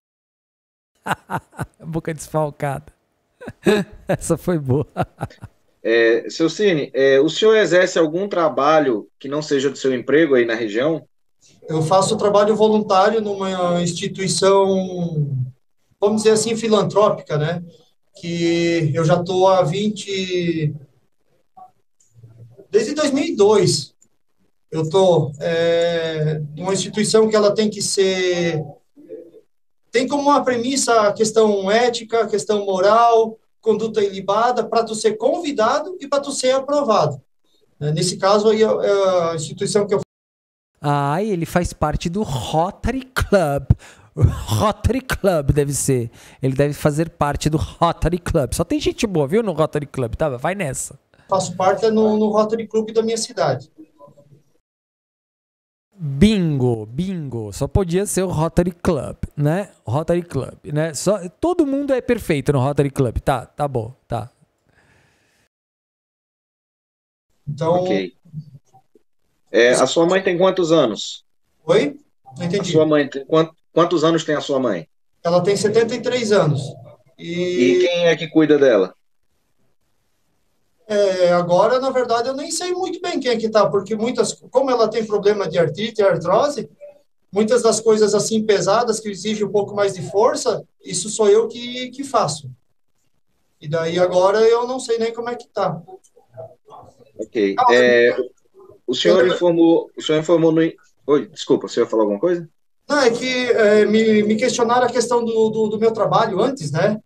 D: Boca desfalcada. Essa foi boa.
Q: Seu Cine, o senhor exerce algum trabalho que não seja do seu emprego aí na região?
P: Eu faço trabalho voluntário numa instituição, vamos dizer assim, filantrópica, né? Que eu já estou desde 2002. Eu estou numa instituição que ela tem que ser... Tem como uma premissa a questão ética, a questão moral, conduta ilibada, para tu ser convidado e para tu ser aprovado. Nesse caso, aí, a instituição que eu...
D: Ah, e ele faz parte do Rotary Club. Rotary Club deve ser. Ele deve fazer parte do Rotary Club. Só tem gente boa, viu, no Rotary Club, tá? Vai nessa.
P: faço parte no Rotary Club da minha cidade.
D: Bingo, bingo. Só podia ser o Rotary Club, né? Rotary Club, né? Todo mundo é perfeito no Rotary Club. Tá bom, tá.
P: Então...
Q: Ok. A sua mãe tem quantos anos?
P: Oi? Não entendi.
Q: A sua mãe tem quantos anos tem a sua mãe?
P: Ela tem 73 anos.
Q: E quem é que cuida dela?
P: Agora, na verdade, eu nem sei muito bem quem é que tá, porque como ela tem problema de artrite e artrose, muitas das coisas assim pesadas que exigem um pouco mais de força, isso sou eu que faço. E daí agora eu não sei nem como é que tá.
Q: Ok. O senhor informou no... Oi, desculpa, o senhor falou alguma coisa?
P: Não, é que me questionaram a questão do meu trabalho antes, né?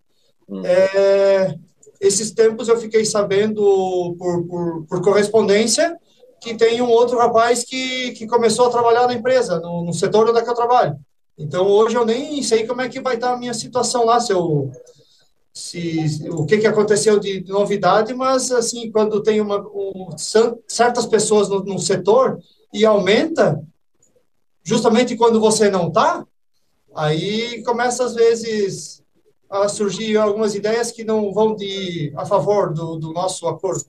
P: Esses tempos eu fiquei sabendo por correspondência que tem um outro rapaz que começou a trabalhar na empresa, no setor onde é que eu trabalho. Então, hoje eu nem sei como é que vai estar a minha situação lá, o que aconteceu de novidade, mas, assim, quando tem certas pessoas no setor e aumenta, justamente quando você não está, aí começa, às vezes... a surgir algumas ideias que não vão a favor do nosso acordo.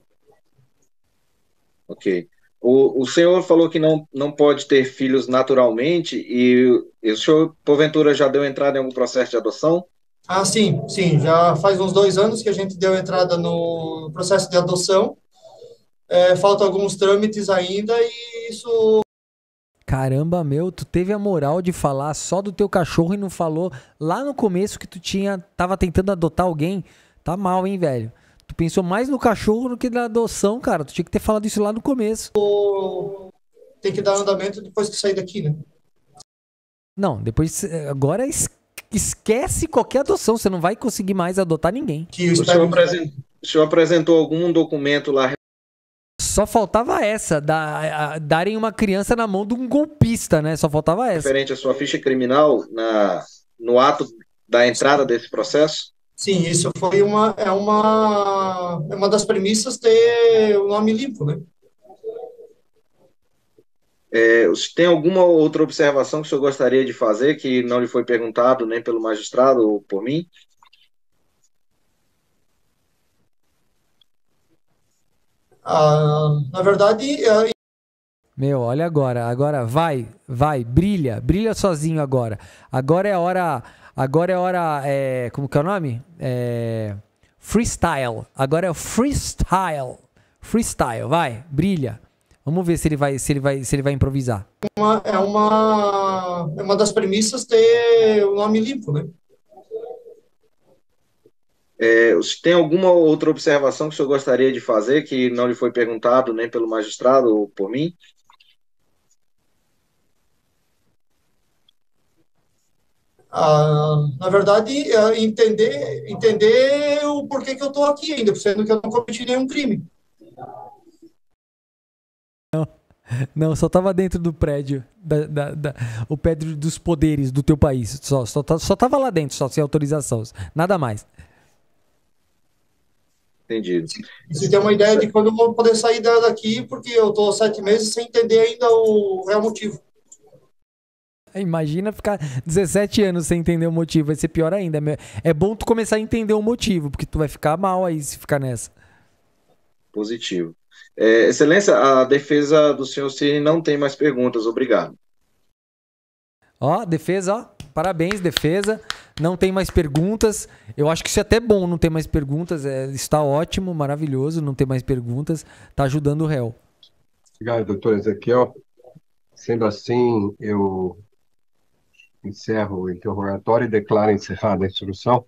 Q: Ok. O senhor falou que não pode ter filhos naturalmente e o senhor, porventura, já deu entrada em algum processo de adoção?
P: Ah, sim. Já faz uns 2 anos que a gente deu entrada no processo de adoção. Faltam alguns trâmites ainda e isso...
D: Caramba, tu teve a moral de falar só do teu cachorro e não falou lá no começo que tu tava tentando adotar alguém. Tá mal, hein, velho? Tu pensou mais no cachorro do que na adoção, cara. Tu tinha que ter falado isso lá no começo.
P: Tem que dar andamento depois que sair daqui, né?
D: Não, depois... Agora esquece qualquer adoção. Você não vai conseguir mais adotar ninguém.
Q: O senhor apresentou algum documento lá?
D: Só faltava essa, darem uma criança na mão de um golpista, né? Só faltava essa.
Q: Referente à sua ficha criminal no ato da entrada desse processo?
P: Sim, isso foi uma das premissas ter o nome limpo, né?
Q: Tem alguma outra observação que o senhor gostaria de fazer que não lhe foi perguntado nem pelo magistrado ou por mim?
P: Na verdade...
D: olha agora vai, brilha sozinho agora. Agora é hora, como que é o nome? Freestyle. Agora é o freestyle, vai, brilha. Vamos ver se ele vai improvisar.
P: É uma das premissas ter o nome limpo, né?
Q: Tem alguma outra observação que o senhor gostaria de fazer que não lhe foi perguntado nem pelo magistrado ou por mim?
P: Na verdade, entender o porquê que eu estou aqui ainda, sendo que eu não cometi nenhum crime.
D: Não, só tava dentro do prédio, o prédio dos poderes do teu país. Só tava lá dentro, só sem autorização, nada mais.
Q: Entendido.
P: Você tem uma ideia de quando eu vou poder sair daqui, porque eu estou 7 meses sem entender ainda o real motivo.
D: Imagina ficar 17 anos sem entender o motivo, vai ser pior ainda. É bom tu começar a entender o motivo, porque tu vai ficar mal aí se ficar nessa.
Q: Positivo. Excelência, a defesa do senhor Cirne não tem mais perguntas, obrigado.
D: Defesa, parabéns, defesa. Não tem mais perguntas. Eu acho que isso é até bom não ter mais perguntas. Está ótimo, maravilhoso não ter mais perguntas. Está ajudando o réu.
I: Obrigado, doutor Ezequiel. Sendo assim, eu encerro o interrogatório e declaro encerrada a instrução.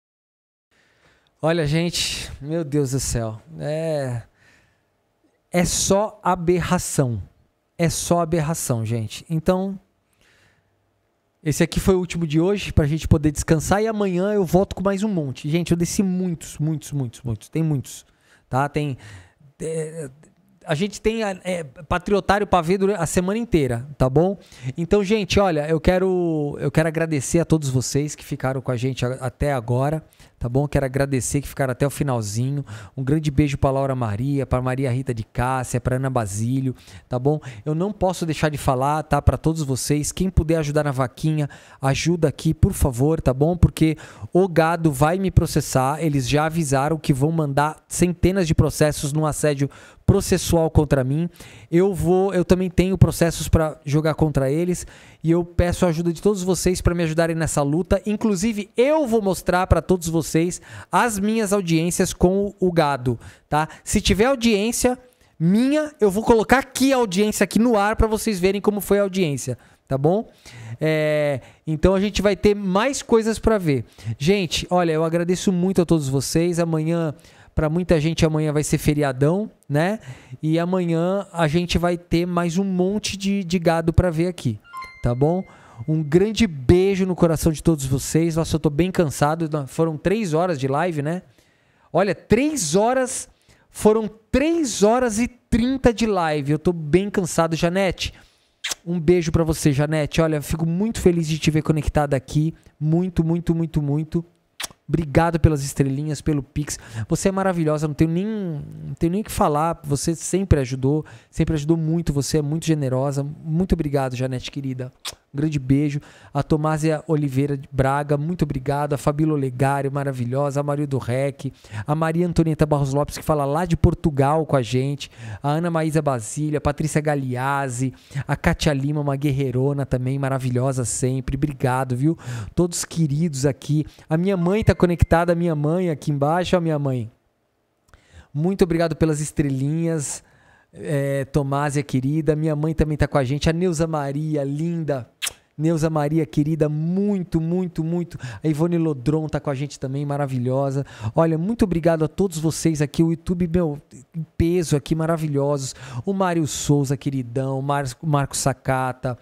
D: Olha, gente, meu Deus do céu. É só aberração. é só aberração, gente. Então, esse aqui foi o último de hoje, pra gente poder descansar. E amanhã eu volto com mais um monte. Gente, eu desci muitos. Tem muitos, tá? A gente tem patriotário pra ver a semana inteira, tá bom? Então, gente, olha, eu quero agradecer a todos vocês que ficaram com a gente até agora, tá bom? Quero agradecer que ficaram até o finalzinho. Um grande beijo pra Laura Maria, pra Maria Rita de Cássia, pra Ana Basílio, tá bom? Eu não posso deixar de falar, tá? Pra todos vocês, quem puder ajudar na vaquinha, ajuda aqui, por favor, tá bom? Porque o gado vai me processar, eles já avisaram que vão mandar centenas de processos no assédio processual contra mim. Eu também tenho processos para jogar contra eles e eu peço a ajuda de todos vocês para me ajudarem nessa luta. Inclusive, eu vou mostrar para todos vocês as minhas audiências com o gado, tá? Se tiver audiência minha, eu vou colocar aqui a audiência aqui no ar para vocês verem como foi a audiência, tá bom? Então a gente vai ter mais coisas para ver. Gente, olha, eu agradeço muito a todos vocês. Amanhã, para muita gente, amanhã vai ser feriadão, né? E amanhã a gente vai ter mais um monte de gado para ver aqui, tá bom? Um grande beijo no coração de todos vocês. Nossa, eu tô bem cansado. Foram 3 horas de live, né? Olha, 3 horas... Foram 3 horas e 30 de live. Eu tô bem cansado, Janete. Um beijo pra você, Janete. Olha, eu fico muito feliz de te ver conectada aqui. Muito. Obrigado pelas estrelinhas, pelo Pix. Você é maravilhosa, não tenho nem o que falar. Você sempre ajudou muito. Você é muito generosa. Muito obrigado, Janete, querida. Um grande beijo. A Tomásia Oliveira de Braga, muito obrigado. A Fabíola Olegário, maravilhosa. A Maria do Rec. A Maria Antonieta Barros Lopes, que fala lá de Portugal com a gente. A Ana Maísa Basília, a Patrícia Galiazzi. A Kátia Lima, uma guerreirona também, maravilhosa sempre. Obrigado, viu? Todos queridos aqui. A minha mãe tá conectada, a minha mãe aqui embaixo. A minha mãe. Muito obrigado pelas estrelinhas. Tomásia, querida. Minha mãe também tá com a gente. A Neuza Maria, linda. Neuza Maria, querida, muito. A Ivone Lodron tá com a gente também, maravilhosa. Olha, muito obrigado a todos vocês aqui. O YouTube, meu, em peso aqui, maravilhosos. O Mário Souza, queridão. O Marco Sakata.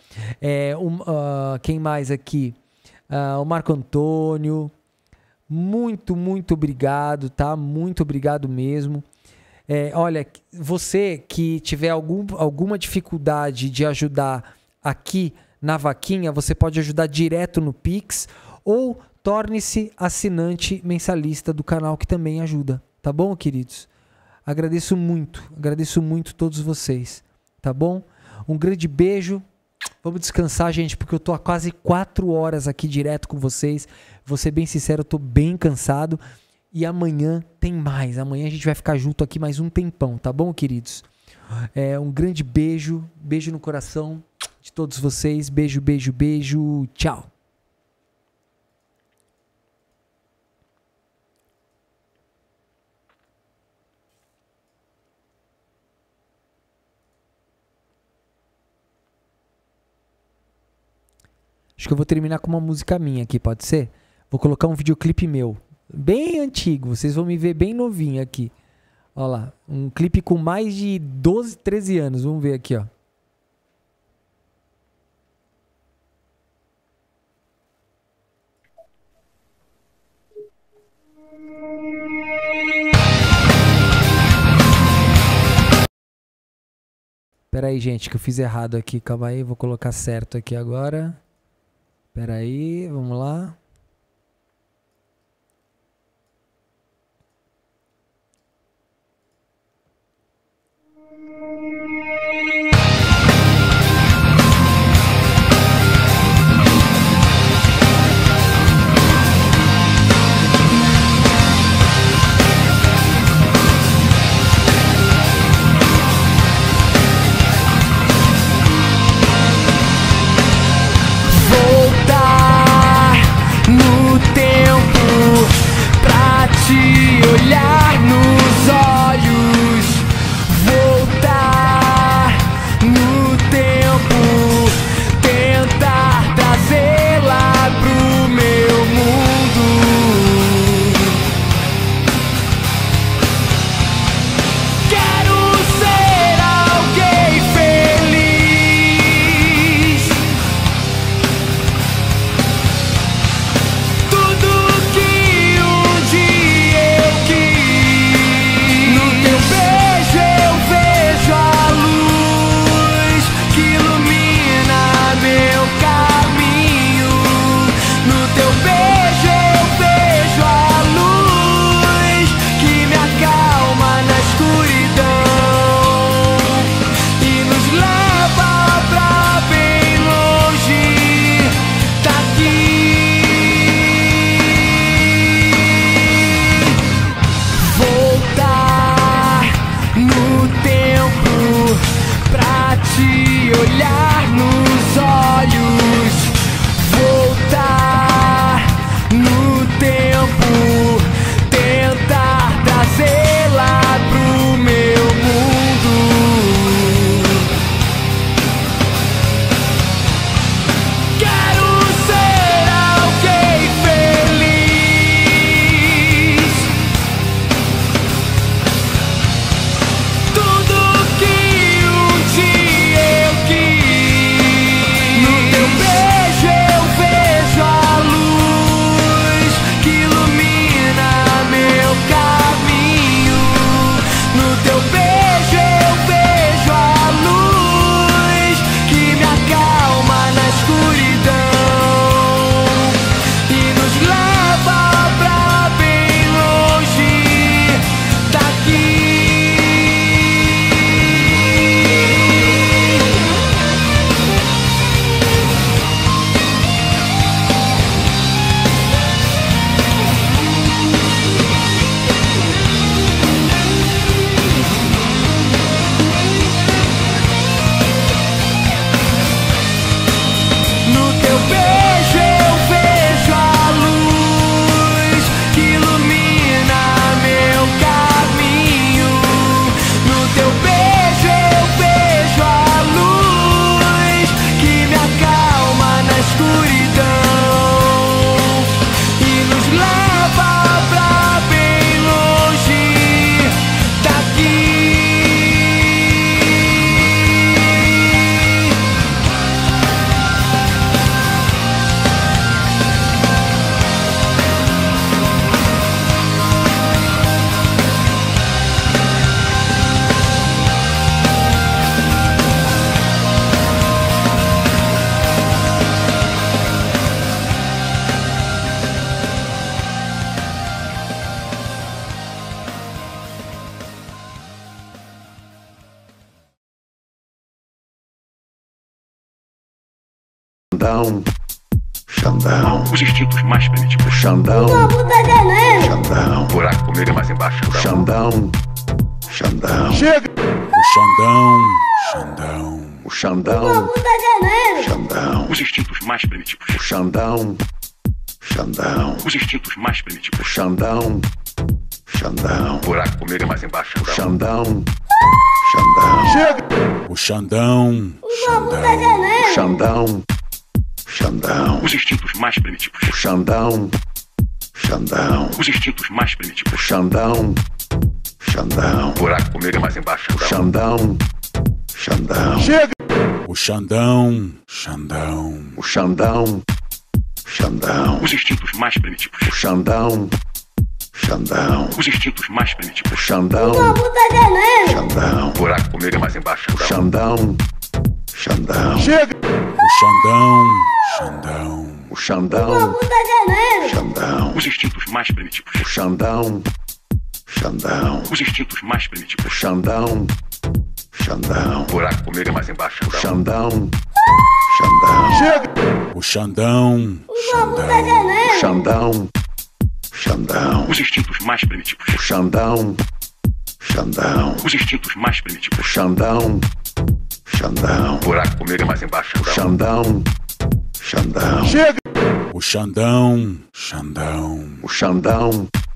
D: Quem mais aqui? O Marco Antônio. Muito obrigado, tá? Muito obrigado mesmo. Olha, você que tiver alguma dificuldade de ajudar aqui na vaquinha, você pode ajudar direto no Pix ou torne-se assinante mensalista do canal, que também ajuda, tá bom, queridos? Agradeço muito todos vocês, tá bom? Um grande beijo. Vamos descansar, gente, porque eu tô há quase 4 horas aqui direto com vocês. Vou ser bem sincero, eu tô bem cansado. E amanhã tem mais. Amanhã a gente vai ficar junto aqui mais um tempão, tá bom, queridos? Um grande beijo. Beijo no coração de todos vocês. Beijo. Tchau. Acho que eu vou terminar com uma música minha aqui, pode ser? Vou colocar um videoclipe meu. Bem antigo, vocês vão me ver bem novinho aqui. Olha lá, um clipe com mais de 12, 13 anos. Vamos ver aqui, ó. Pera aí, gente, que eu fiz errado aqui. Calma aí, vou colocar certo aqui agora. Pera aí, vamos lá. Olhar nos olhos, voltar.
A: Xandão. Xandão.
C: Os instintos mais primitivos.
A: Xandão.
B: O lobo tá ganhando.
A: Xandão.
C: O buraco com medo é mais embaixo.
A: Xandão. Xandão.
S: Chega!
A: O Xandão. Xandão. O
B: O
A: Xandão.
B: lobo tá ganhando.
A: Xandão.
C: Os instintos mais primitivos.
A: O Xandão. Xandão.
C: Os instintos mais primitivos.
A: O Xandão. Xandão.
C: O buraco com medo é mais embaixo.
A: Xandão. Xandão.
S: Chega!
A: O Xandão.
B: O lobo tá ganhando.
A: Xandão. Xandão.
C: Os instintos mais primitivos.
A: O Xandão. Xandão.
C: Os instintos mais
A: O
C: primitivos.
A: Xandão. Xandão.
C: O buraco com medo é mais embaixo.
A: Xandão. Xandão.
S: Chega!
A: O Xandão. Xandão. O Xandão. Xandão.
C: Os instintos mais primitivos.
A: O Xandão. Xandão.
C: Os instintos mais primitivos.
A: O
B: O
A: Xandão.
B: lobo tá ganhando.
A: Xandão.
C: O buraco com medo é mais embaixo.
A: Xandão. Xandão.
S: Chega!
A: O Xandão. Xandão. O
B: O
A: Xandão.
B: lobo tá ganhando.
A: Xandão.
C: Os instintos mais primitivos.
A: O Xandão. Xandão.
C: Os instintos mais primitivos.
A: O Xandão. Xandão.
C: O buraco com medo é mais embaixo.
A: O Xandão. Xandão.
S: Chega!
A: O Xandão.
B: O lobo tá ganhando.
A: Xandão. Xandão.
C: Os instintos mais primitivos.
A: O Xandão. Xandão.
C: Os instintos mais
A: O
C: primitivos.
A: Xandão. Xandão.
C: O buraco com medo é mais embaixo.
A: Xandão. Xandão.
S: Chega!
A: O Xandão. Xandão. O Xandão.